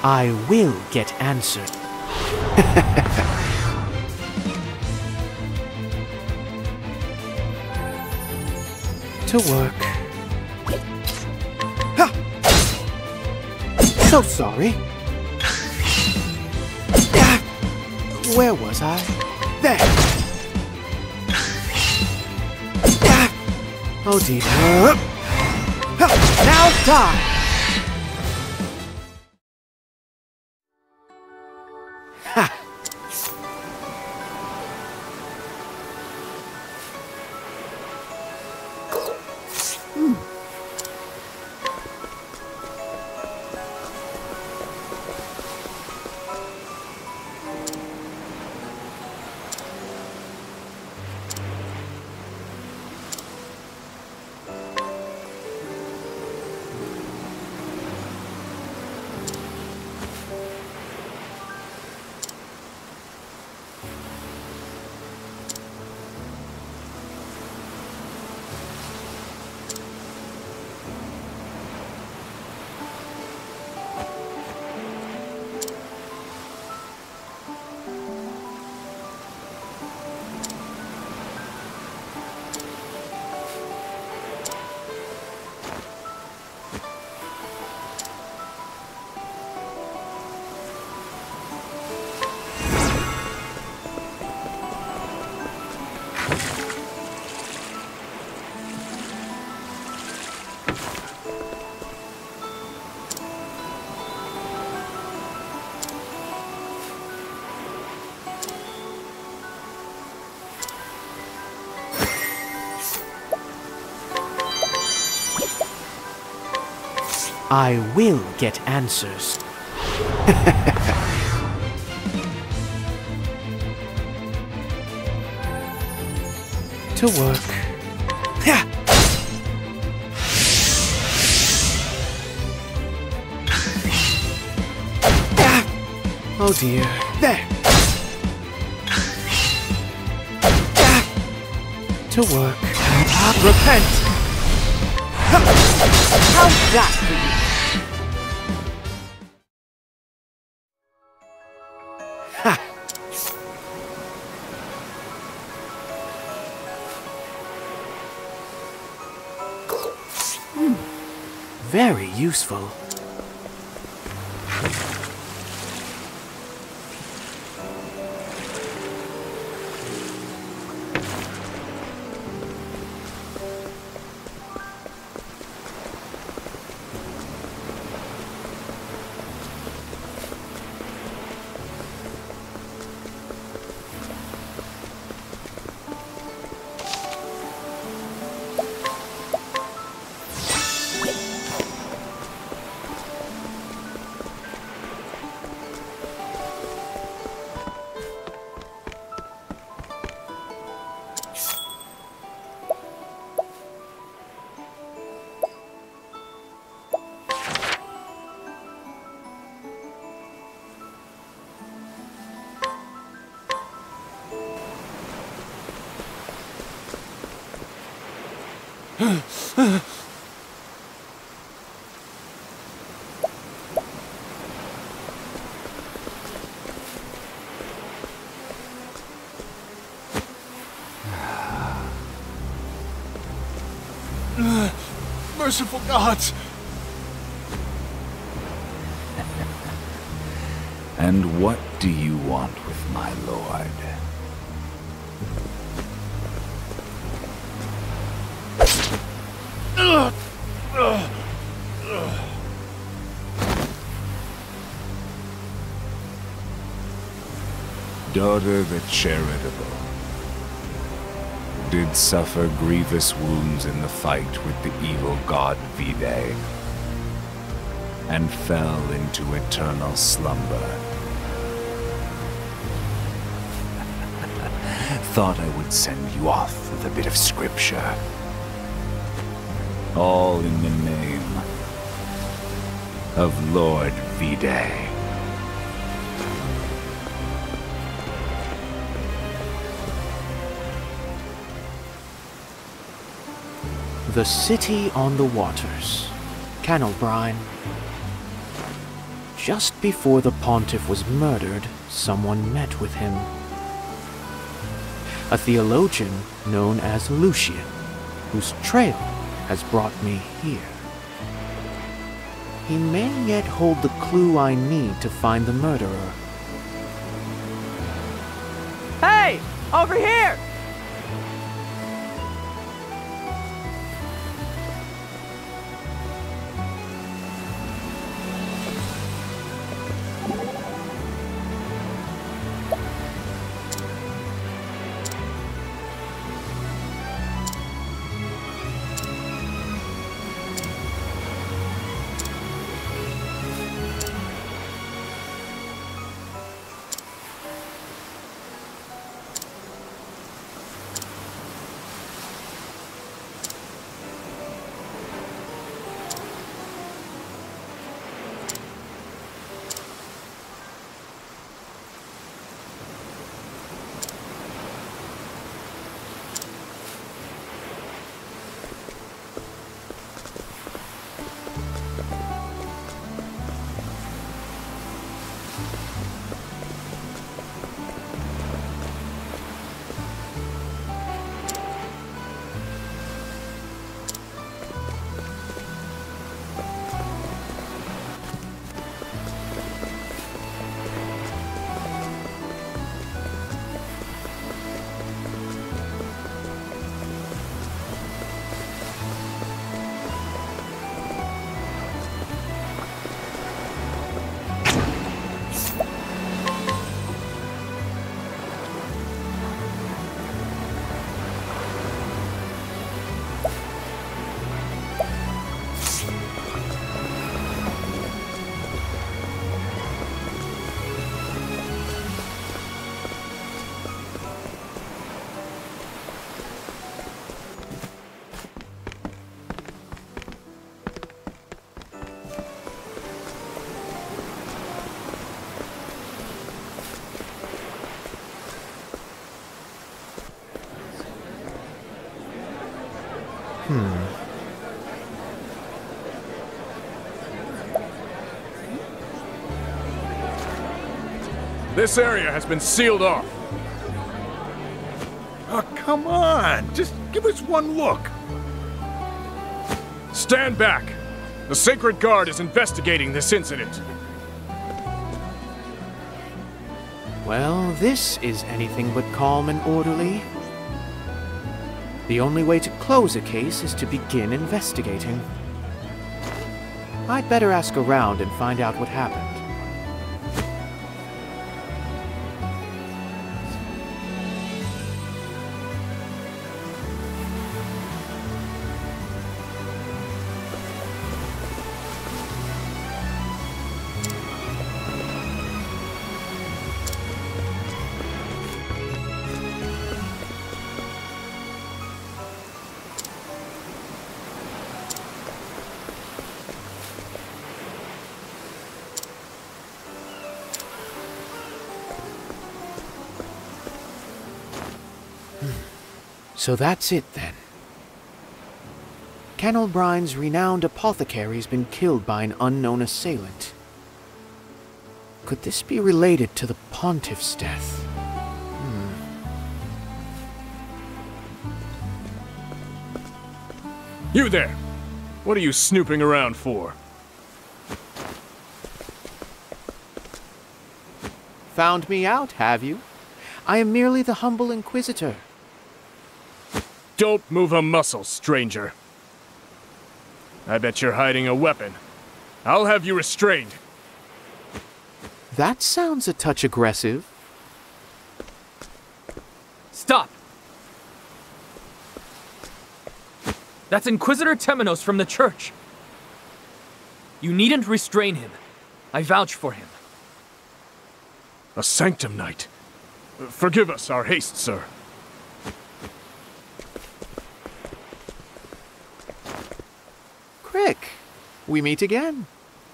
I will get answered. To work. Ha! So sorry. Ah! Where was I? There. Ah! Oh dear. Ha! Now die! Ha! I will get answers. To work. Ha! Ah! Oh dear. There. Ah! To work. Ah, repent. Ha! How's that for you? Ha! Hmm. Very useful. Merciful gods! And what do you want with my lord? Ugh. Ugh. Ugh. Daughter the charitable did suffer grievous wounds in the fight with the evil god Vide, and fell into eternal slumber. Thought I would send you off with a bit of scripture. All in the name of Lord Vide. The City on the Waters. Cannelbrine. Just before the Pontiff was murdered, someone met with him. A theologian known as Lucian, whose trail has brought me here. He may yet hold the clue I need to find the murderer. Hey! Over here! Hmm. This area has been sealed off. Oh, come on! Just give us one look. Stand back. The Sacred Guard is investigating this incident. Well, this is anything but calm and orderly. The only way to close a case is to begin investigating. I'd better ask around and find out what happened. So that's it, then. Kenelbrine's renowned apothecary's been killed by an unknown assailant. Could this be related to the Pontiff's death? Hmm. You there! What are you snooping around for? Found me out, have you? I am merely the humble Inquisitor. Don't move a muscle, stranger. I bet you're hiding a weapon. I'll have you restrained. That sounds a touch aggressive. Stop! That's Inquisitor Temenos from the Church. You needn't restrain him. I vouch for him. A Sanctum Knight. Forgive us our haste, sir. Crick, we meet again.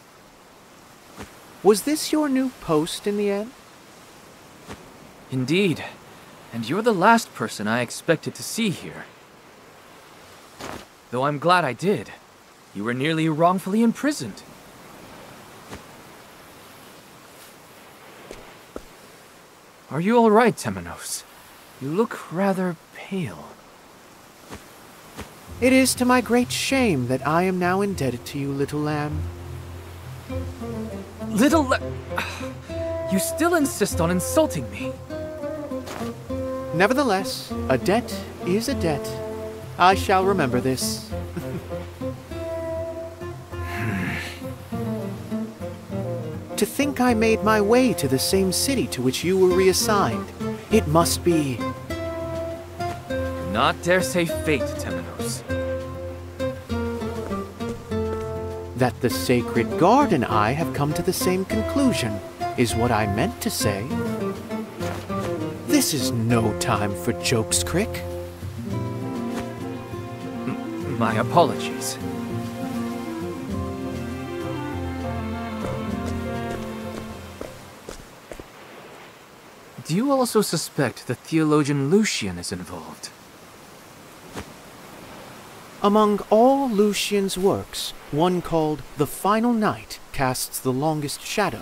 Was this your new post in the end? Indeed. And you're the last person I expected to see here. Though I'm glad I did. You were nearly wrongfully imprisoned. Are you all right, Temenos? You look rather pale. It is to my great shame that I am now indebted to you, little lamb. Little la- You still insist on insulting me. Nevertheless, a debt is a debt. I shall remember this. To think I made my way to the same city to which you were reassigned. It must be... Do not dare say fate, Temenos. That the Sacred Guard and I have come to the same conclusion, is what I meant to say. This is no time for jokes, Crick. M- my apologies. Do you also suspect the theologian Lucian is involved? Among all Lucian's works, one called The Final Night casts the longest shadow.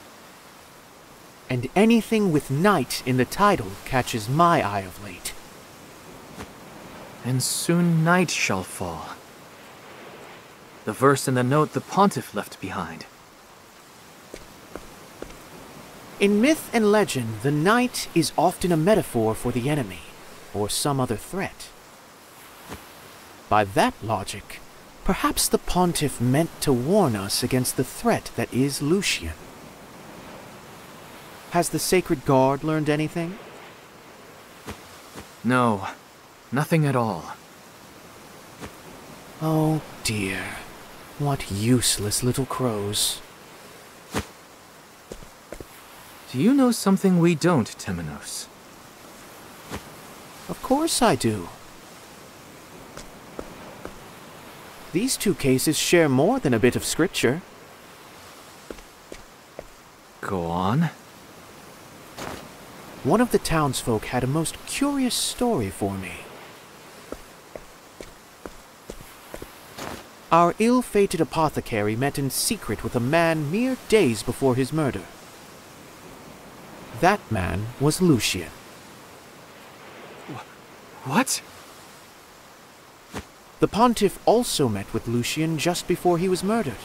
And anything with night in the title catches my eye of late. And soon night shall fall. The verse in the note the pontiff left behind. In myth and legend, the night is often a metaphor for the enemy, or some other threat. By that logic, perhaps the pontiff meant to warn us against the threat that is Lucian. Has the Sacred Guard learned anything? No, nothing at all. Oh dear, what useless little crows. Do you know something we don't, Temenos? Of course I do. These two cases share more than a bit of scripture. Go on. One of the townsfolk had a most curious story for me. Our ill-fated apothecary met in secret with a man mere days before his murder. That man was Lucian. What? The pontiff also met with Lucian just before he was murdered.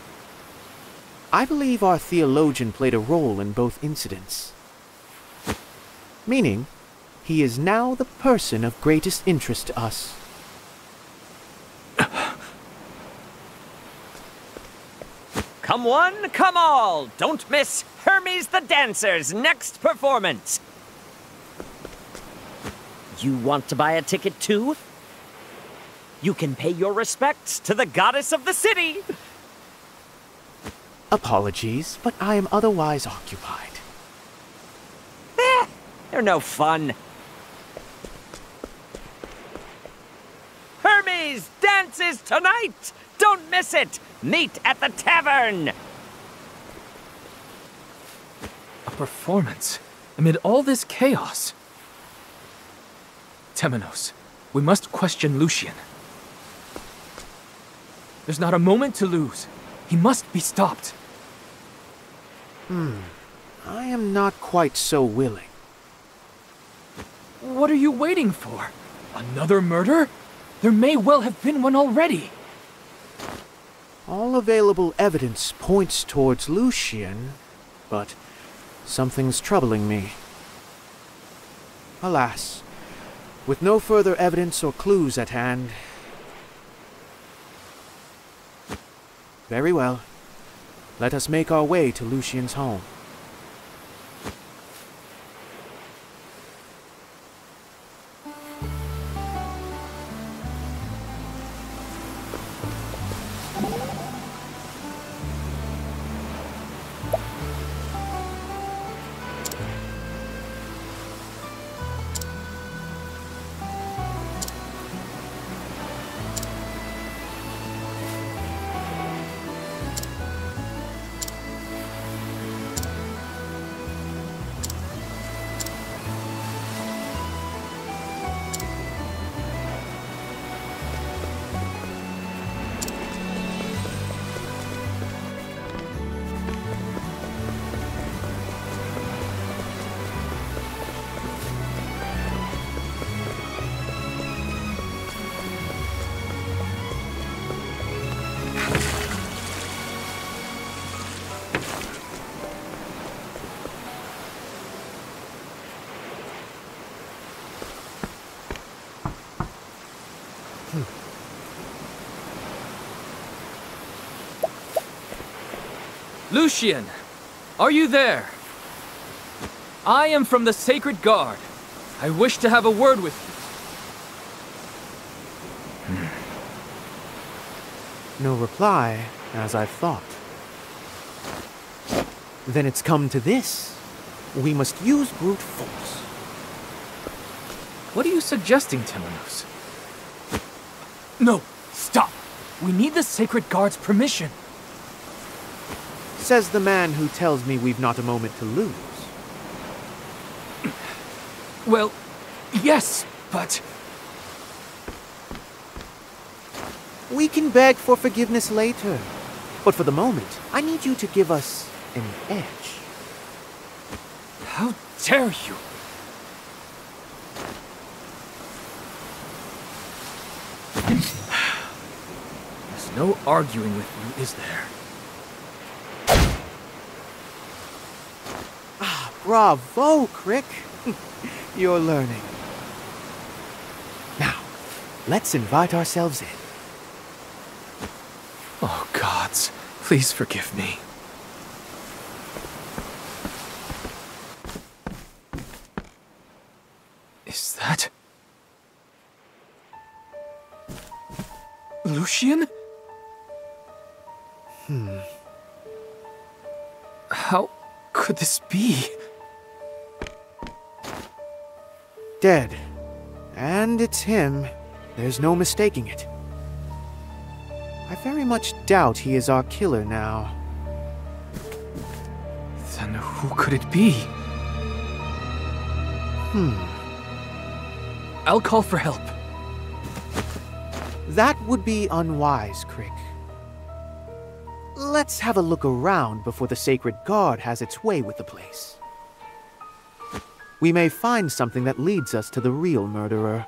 I believe our theologian played a role in both incidents. Meaning, he is now the person of greatest interest to us. Come one, come all! Don't miss Hermes the Dancer's next performance! You want to buy a ticket too? You can pay your respects to the goddess of the city! Apologies, but I am otherwise occupied. Eh, they're no fun. Hermes dances tonight! Don't miss it! Meet at the tavern! A performance amid all this chaos. Temenos, we must question Lucian. There's not a moment to lose. He must be stopped. Hmm. I am not quite so willing. What are you waiting for? Another murder? There may well have been one already. All available evidence points towards Lucian, but something's troubling me. Alas, with no further evidence or clues at hand. Very well. Let us make our way to Lucian's home. Lucian, are you there? I am from the Sacred Guard. I wish to have a word with you. No reply, as I thought. Then it's come to this. We must use brute force. What are you suggesting, Temenos? No, stop! We need the Sacred Guard's permission. Says the man who tells me we've not a moment to lose. Well, yes, but... We can beg for forgiveness later. But for the moment, I need you to give us an edge. How dare you! There's no arguing with you, is there? Ah, bravo, Crick. You're learning. Now, let's invite ourselves in. Oh, gods, please forgive me. Is that... Lucian? Hmm. How could this be? Dead. And it's him. There's no mistaking it. I very much doubt he is our killer now. Then who could it be? Hmm. I'll call for help. That would be unwise, Crick. Let's have a look around before the Sacred Guard has its way with the place. We may find something that leads us to the real murderer.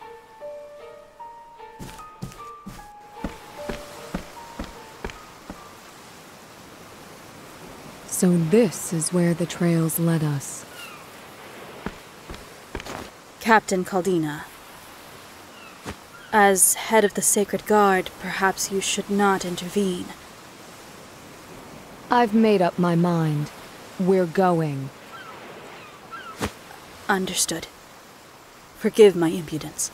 So this is where the trails led us. Captain Caldina. As head of the Sacred Guard, perhaps you should not intervene. I've made up my mind. We're going. Understood. Forgive my impudence.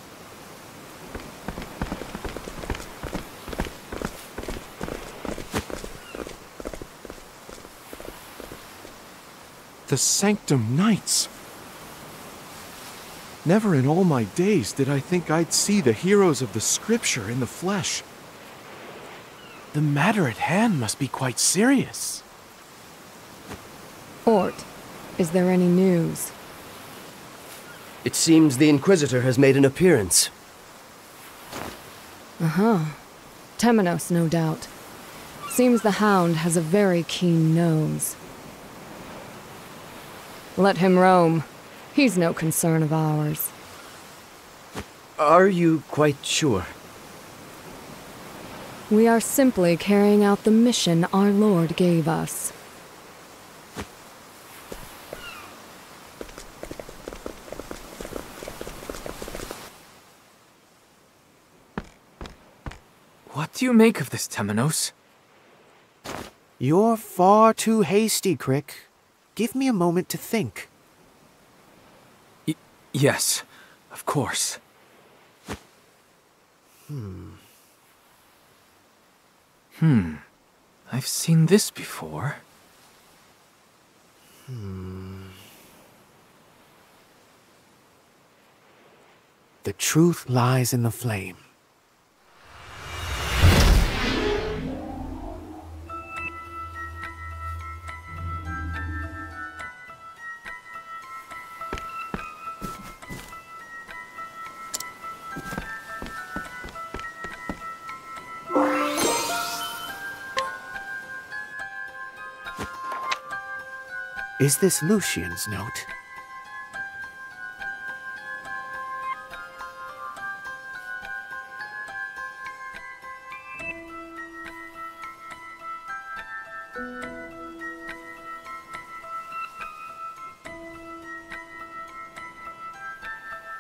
The Sanctum Knights. Never in all my days did I think I'd see the heroes of the Scripture in the flesh. The matter at hand must be quite serious. Ort, is there any news? It seems the Inquisitor has made an appearance. Uh-huh. Temenos, no doubt. Seems the Hound has a very keen nose. Let him roam. He's no concern of ours. Are you quite sure? We are simply carrying out the mission our Lord gave us. What do you make of this, Temenos? You're far too hasty, Crick. Give me a moment to think. Y- yes, of course. Hmm. Hmm. I've seen this before. Hmm. The truth lies in the flame. Is this Lucian's note?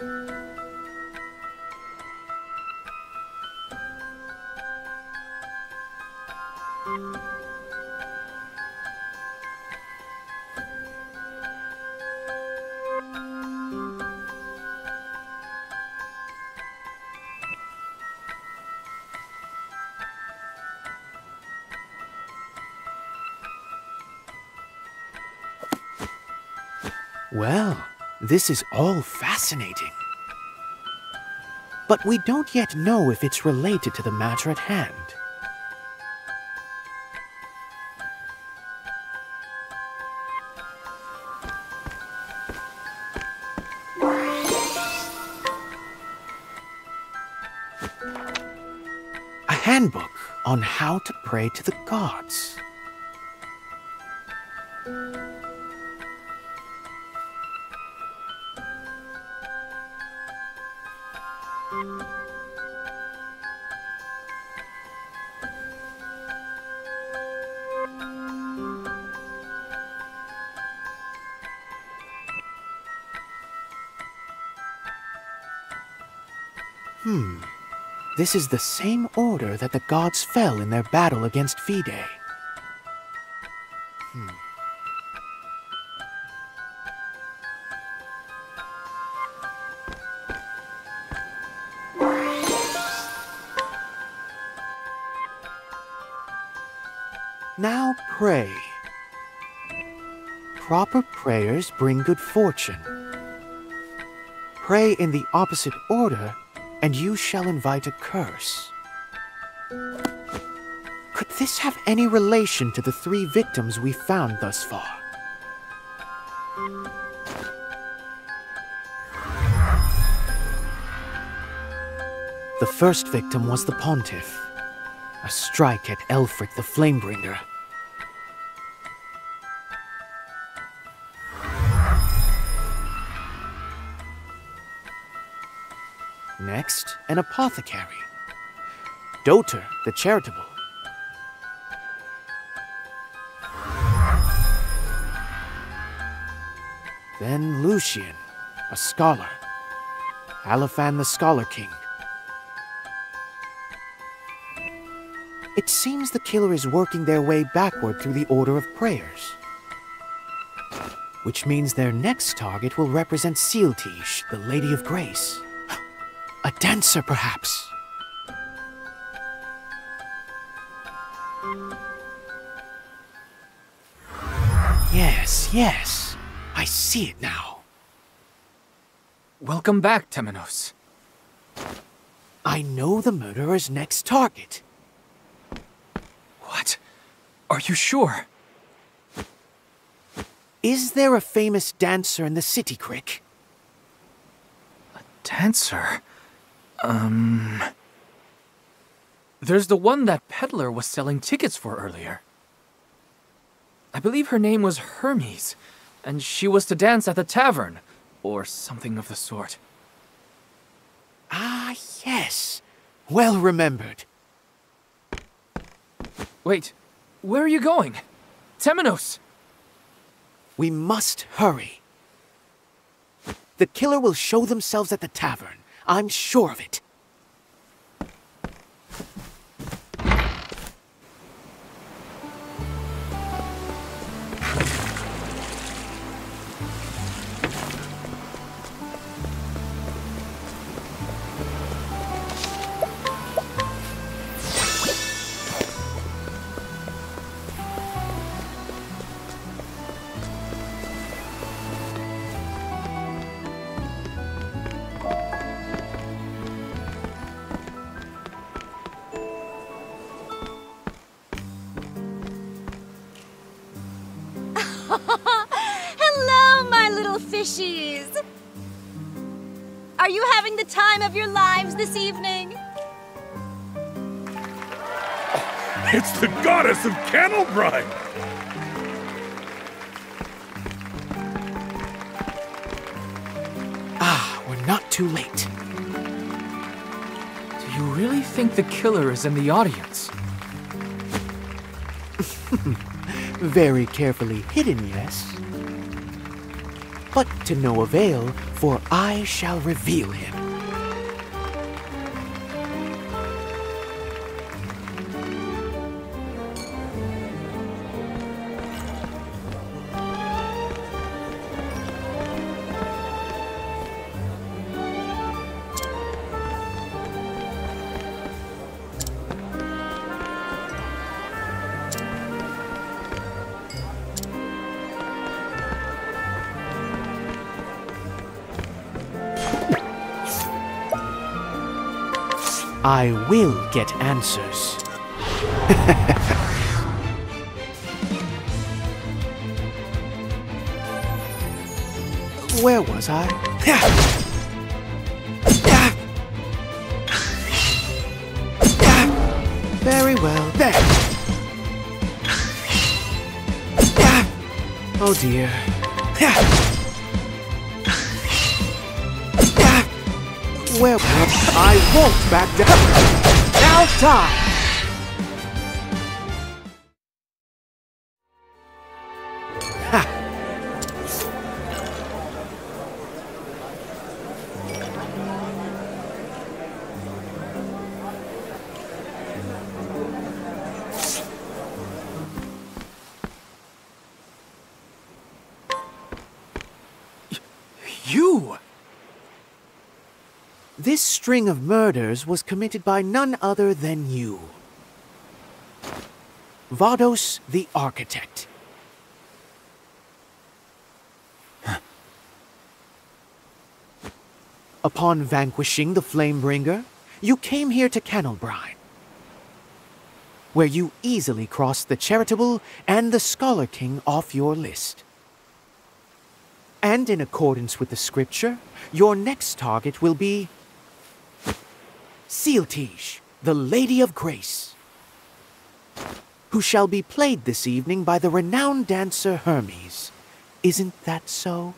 Well, this is all fascinating. But we don't yet know if it's related to the matter at hand. A handbook on how to pray to the gods. Hmm. This is the same order that the gods fell in their battle against Vide. Hmm. Now pray. Proper prayers bring good fortune. Pray in the opposite order, and you shall invite a curse. Could this have any relation to the three victims we found thus far? The first victim was the Pontiff, a strike at Elfric the Flamebringer. Next, an apothecary, Doter the Charitable. Then Lucian, a scholar, Aliphan the Scholar King. It seems the killer is working their way backward through the order of prayers, which means their next target will represent Sealtish, the Lady of Grace. A dancer, perhaps? Yes, yes. I see it now. Welcome back, Temenos. I know the murderer's next target. What? Are you sure? Is there a famous dancer in the city, Crick? A dancer? Um... There's the one that peddler was selling tickets for earlier. I believe her name was Hermes, and she was to dance at the tavern, or something of the sort. Ah, yes. Well remembered. Wait, where are you going? Temenos! We must hurry. The killer will show themselves at the tavern. I'm sure of it. Hello, my little fishies! Are you having the time of your lives this evening? It's the goddess of Candlebrine! Ah, we're not too late. Do you really think the killer is in the audience? Very carefully hidden, yes? but to no avail, for I shall reveal him. I will get answers. Where was I? Very well. There. Oh dear. Where I won't back down. Now time. Ha. You! This string of murders was committed by none other than you. Vados the Architect. Upon vanquishing the Flamebringer, you came here to Kennelbrine, where you easily crossed the Charitable and the Scholar King off your list. And in accordance with the scripture, your next target will be Sealtige, the Lady of Grace, who shall be played this evening by the renowned dancer Hermes. Isn't that so?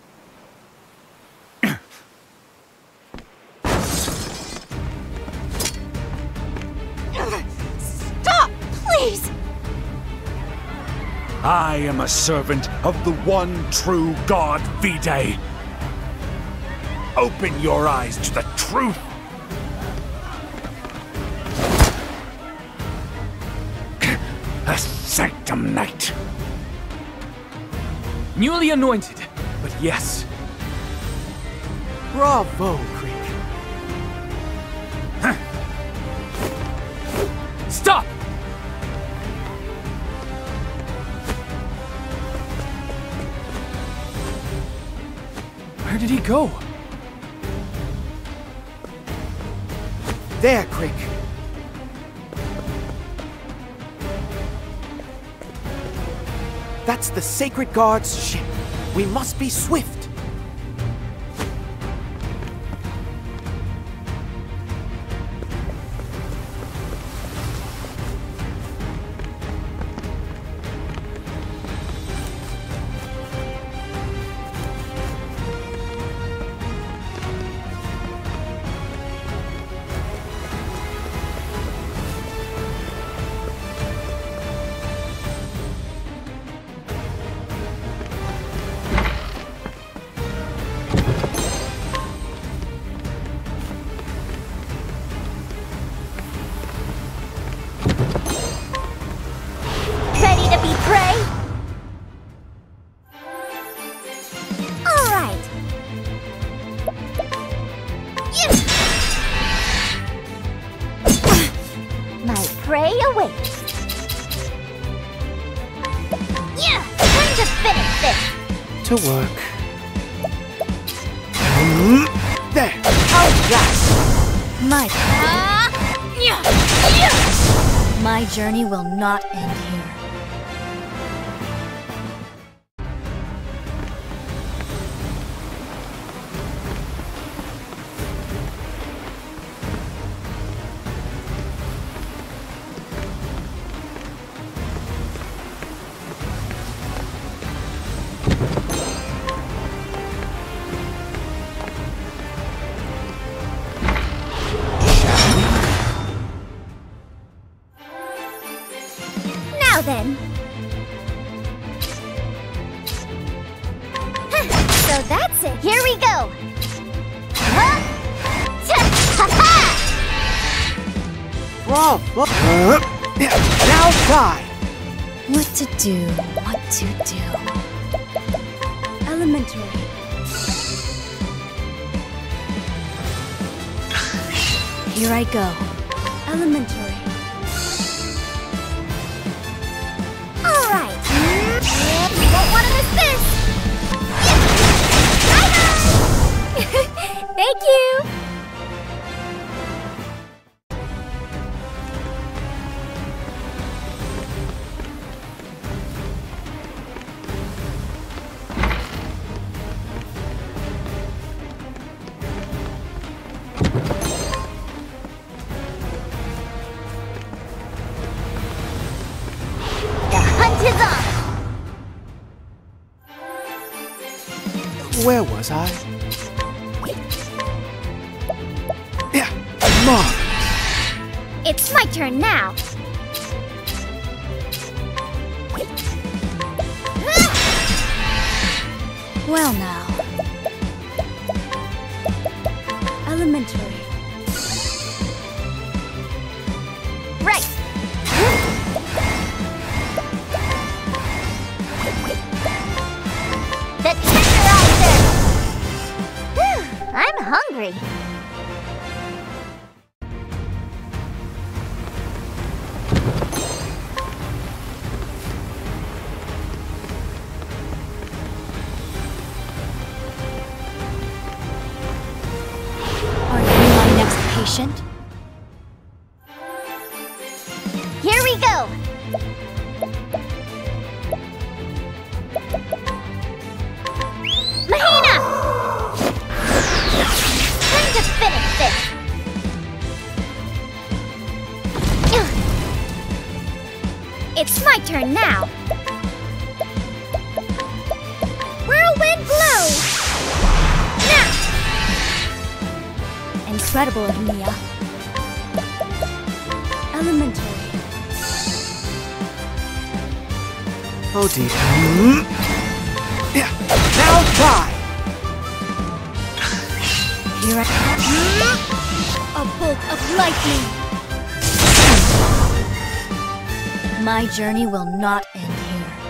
Stop, please! I am a servant of the one true God, Vide. Open your eyes to the truth. A Sanctum Knight. Newly anointed, but yes. Bravo, Creek. Stop! Where did he go? There, Crick. That's the Sacred Guard's ship. We must be swift. To work. There! Oh, yes! My... My journey will not end here. Now So that's it. Here we go. Huh? Ha-ha! Bravo! Uh, now die! What to do, what to do. Elementary. Here I go. Elementary. All right. You won't want to miss this. Thank you. Where was I? Yeah, Mom! It's my turn now. Well now. Elementary. Right. The tenderizer! I'm hungry. Are you my next patient? Here we go. Mahina! Time to finish this. It's my turn now. Whirlwind blow! Now! Incredible, Mia. Elementary. Oh dear. Yeah. Now die! Here I am. A bolt of lightning. My journey will not end here.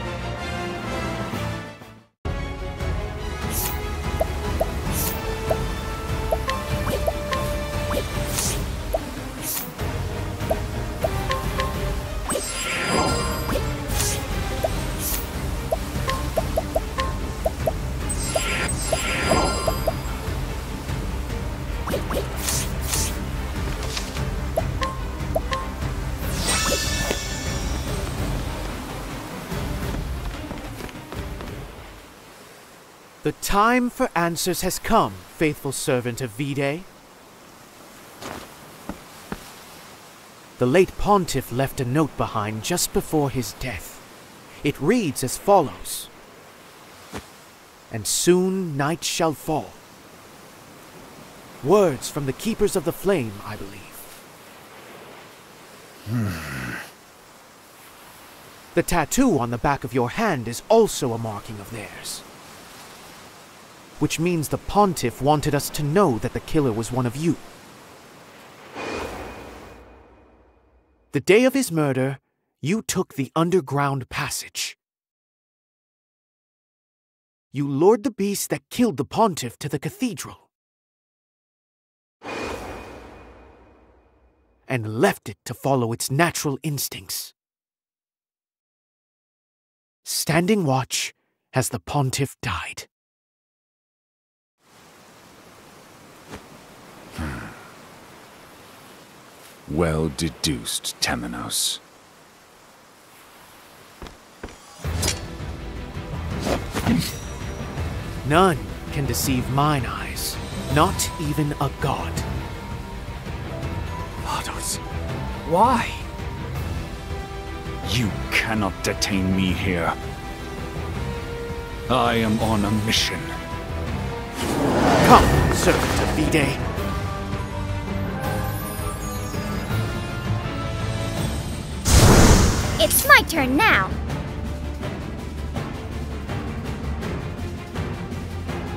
The time for answers has come, faithful servant of Vide. The late pontiff left a note behind just before his death. It reads as follows. And soon night shall fall. Words from the Keepers of the Flame, I believe. The tattoo on the back of your hand is also a marking of theirs. Which means the pontiff wanted us to know that the killer was one of you. The day of his murder, you took the underground passage. You lured the beast that killed the pontiff to the cathedral. And left it to follow its natural instincts. Standing watch as the pontiff died. Well deduced, Temenos. None can deceive mine eyes, not even a god. Vados, why? You cannot detain me here. I am on a mission. Come, servant of Vide. It's my turn now.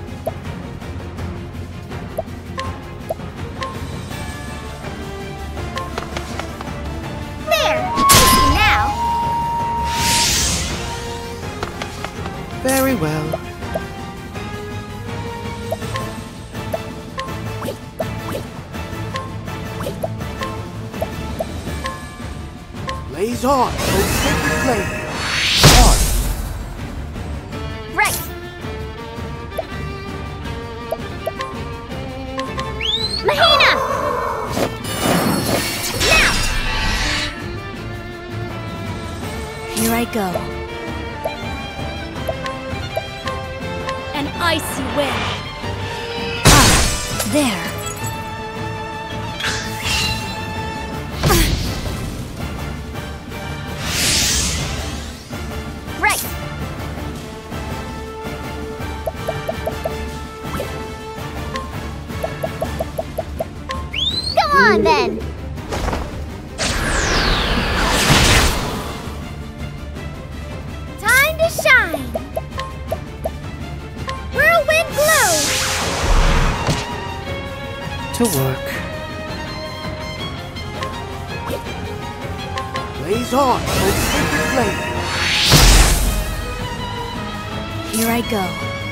Very well. Blaze on, O sacred flame! On! Right! Mahina! Now! Here I go. An icy wind. Ah, there. Right! Go on then! Time to shine! Whirlwind glow! To work. Blaze on, O sacred flame! Here I go.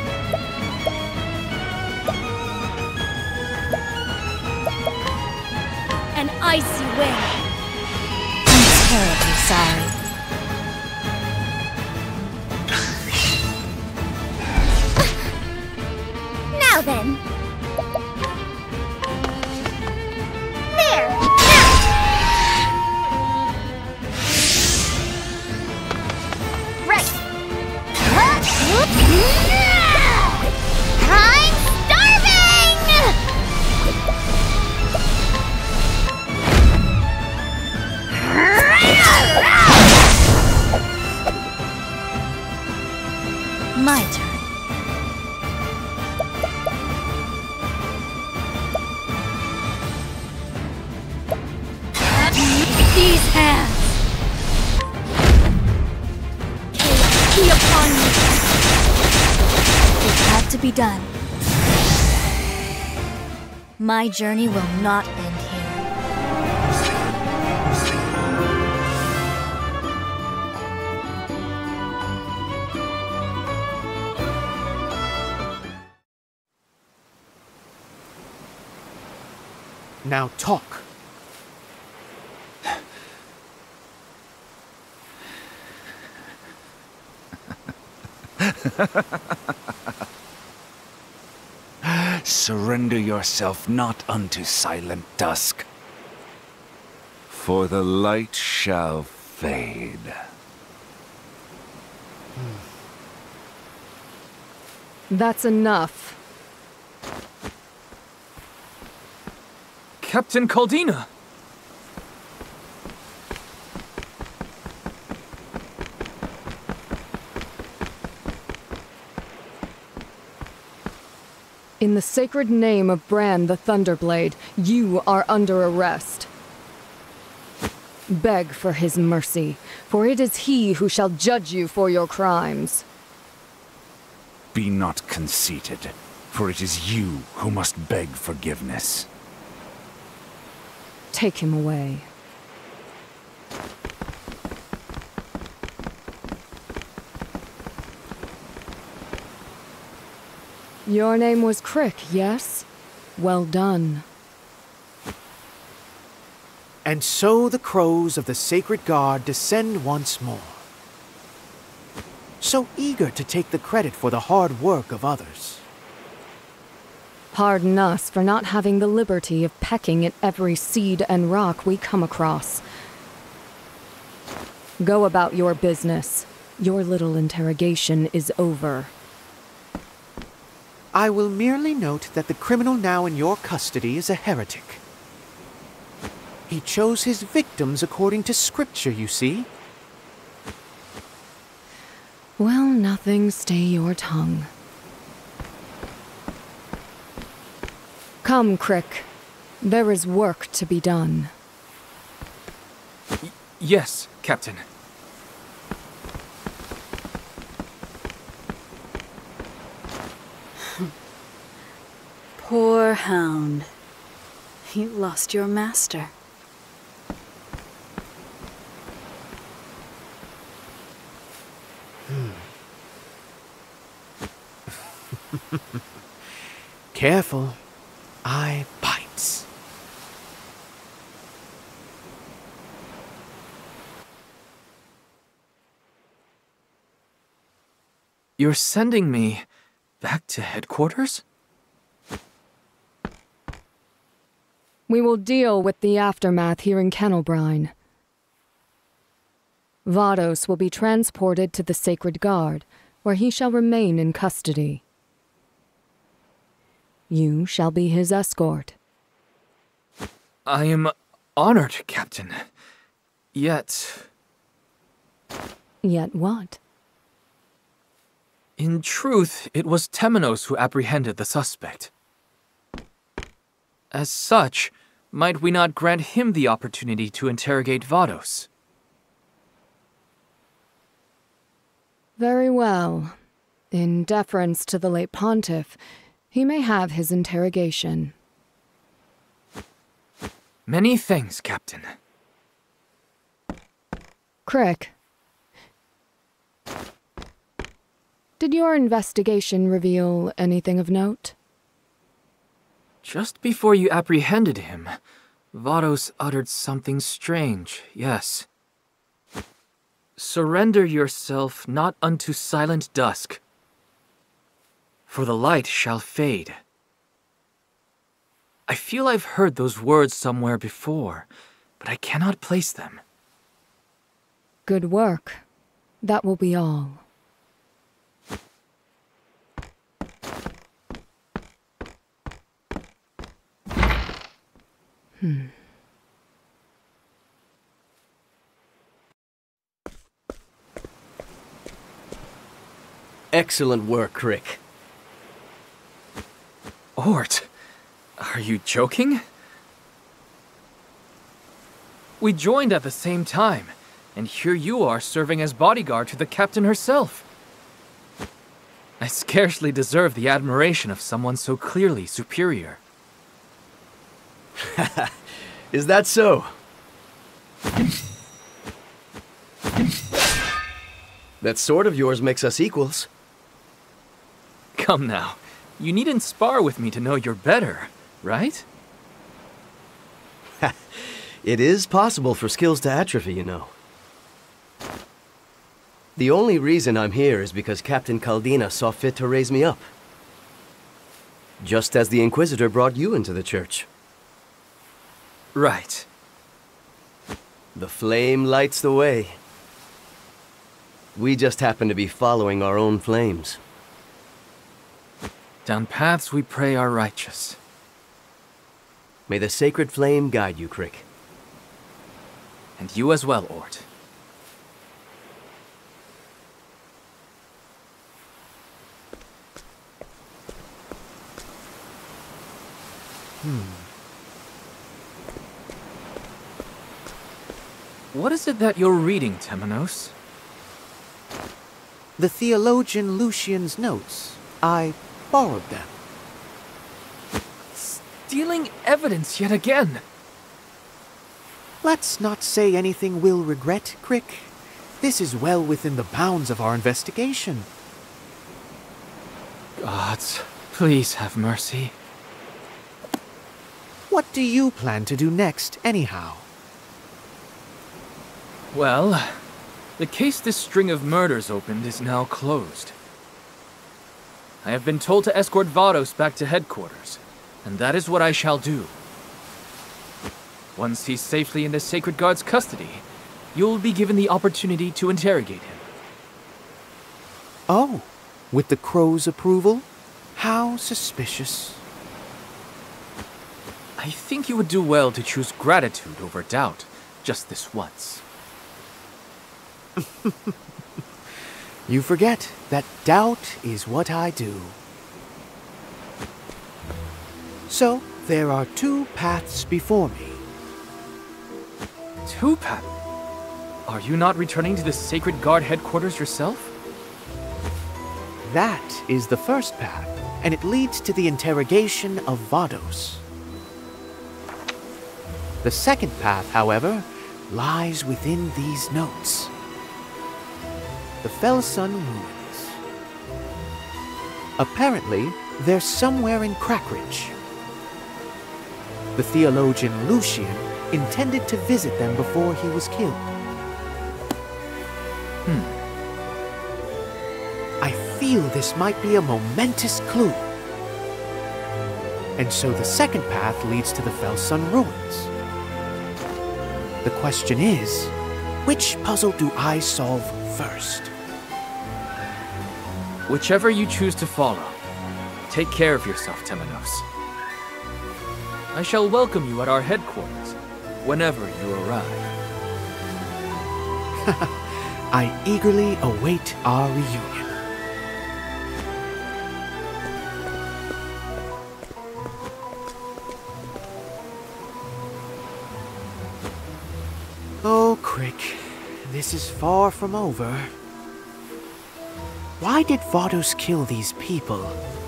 An icy wind. I'm terribly sorry. Now then! There! Now! Right! Huh? Whoop. I'm starving! My turn. These hands! Chaos be upon me! It had to be done. My journey will not end here. Now talk. Surrender yourself not unto silent dusk, for the light shall fade. That's enough. Captain Caldina! In the sacred name of Bran the Thunderblade, you are under arrest. Beg for his mercy, for it is he who shall judge you for your crimes. Be not conceited, for it is you who must beg forgiveness. Take him away. Your name was Crick, yes? Well done. And so the crows of the sacred guard descend once more. So eager to take the credit for the hard work of others. Pardon us for not having the liberty of pecking at every seed and rock we come across. Go about your business. Your little interrogation is over. I will merely note that the criminal now in your custody is a heretic. He chose his victims according to scripture, you see. Well, nothing, stay your tongue. Come, Crick. There is work to be done. Y- yes, Captain. Poor hound. You lost your master. Careful. Eye bites. You're sending me back to headquarters? We will deal with the aftermath here in Kennelbrine. Vados will be transported to the Sacred Guard, where he shall remain in custody. You shall be his escort. I am honored, Captain. Yet... Yet what? In truth, it was Temenos who apprehended the suspect. As such, might we not grant him the opportunity to interrogate Vados? Very well. In deference to the late Pontiff, he may have his interrogation. Many thanks, Captain. Crick. Did your investigation reveal anything of note? Just before you apprehended him, Vados uttered something strange, yes. Surrender yourself not unto silent dusk, for the light shall fade. I feel I've heard those words somewhere before, but I cannot place them. Good work. That will be all. Hmm. Excellent work, Crick. Ort, are you joking? We joined at the same time, and here you are serving as bodyguard to the captain herself. I scarcely deserve the admiration of someone so clearly superior. Is that so? That sword of yours makes us equals. Come now, you needn't spar with me to know you're better, right? It is possible for skills to atrophy, you know. The only reason I'm here is because Captain Caldina saw fit to raise me up. Just as the Inquisitor brought you into the church. Right. The flame lights the way. We just happen to be following our own flames. Down paths we pray are righteous. May the sacred flame guide you, Crick. And you as well, Ort. Hmm. What is it that you're reading, Temenos? The theologian Lucian's notes. I borrowed them. Stealing evidence yet again! Let's not say anything we'll regret, Crick. This is well within the bounds of our investigation. Gods, please have mercy. What do you plan to do next, anyhow? Well, the case this string of murders opened is now closed. I have been told to escort Vados back to headquarters, and that is what I shall do. Once he's safely in the Sacred Guard's custody, you'll be given the opportunity to interrogate him. Oh, with the Crow's approval? How suspicious. I think you would do well to choose gratitude over doubt, just this once. You forget that doubt is what I do. So, there are two paths before me. Two paths? Are you not returning to the Sacred Guard headquarters yourself? That is the first path, and it leads to the interrogation of Vados. The second path, however, lies within these notes. The Felsun ruins. Apparently, they're somewhere in Crackridge. The theologian Lucian intended to visit them before he was killed. Hmm. I feel this might be a momentous clue. And so the second path leads to the Felsun ruins. The question is, which puzzle do I solve first? Whichever you choose to follow, take care of yourself, Temenos. I shall welcome you at our headquarters whenever you arrive. I eagerly await our reunion. Oh, Crick, this is far from over. Why did Vados kill these people?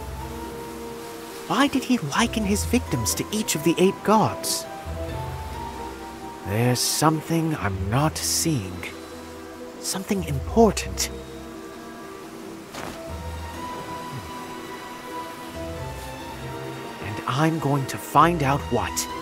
Why did he liken his victims to each of the eight gods? There's something I'm not seeing. Something important. And I'm going to find out what.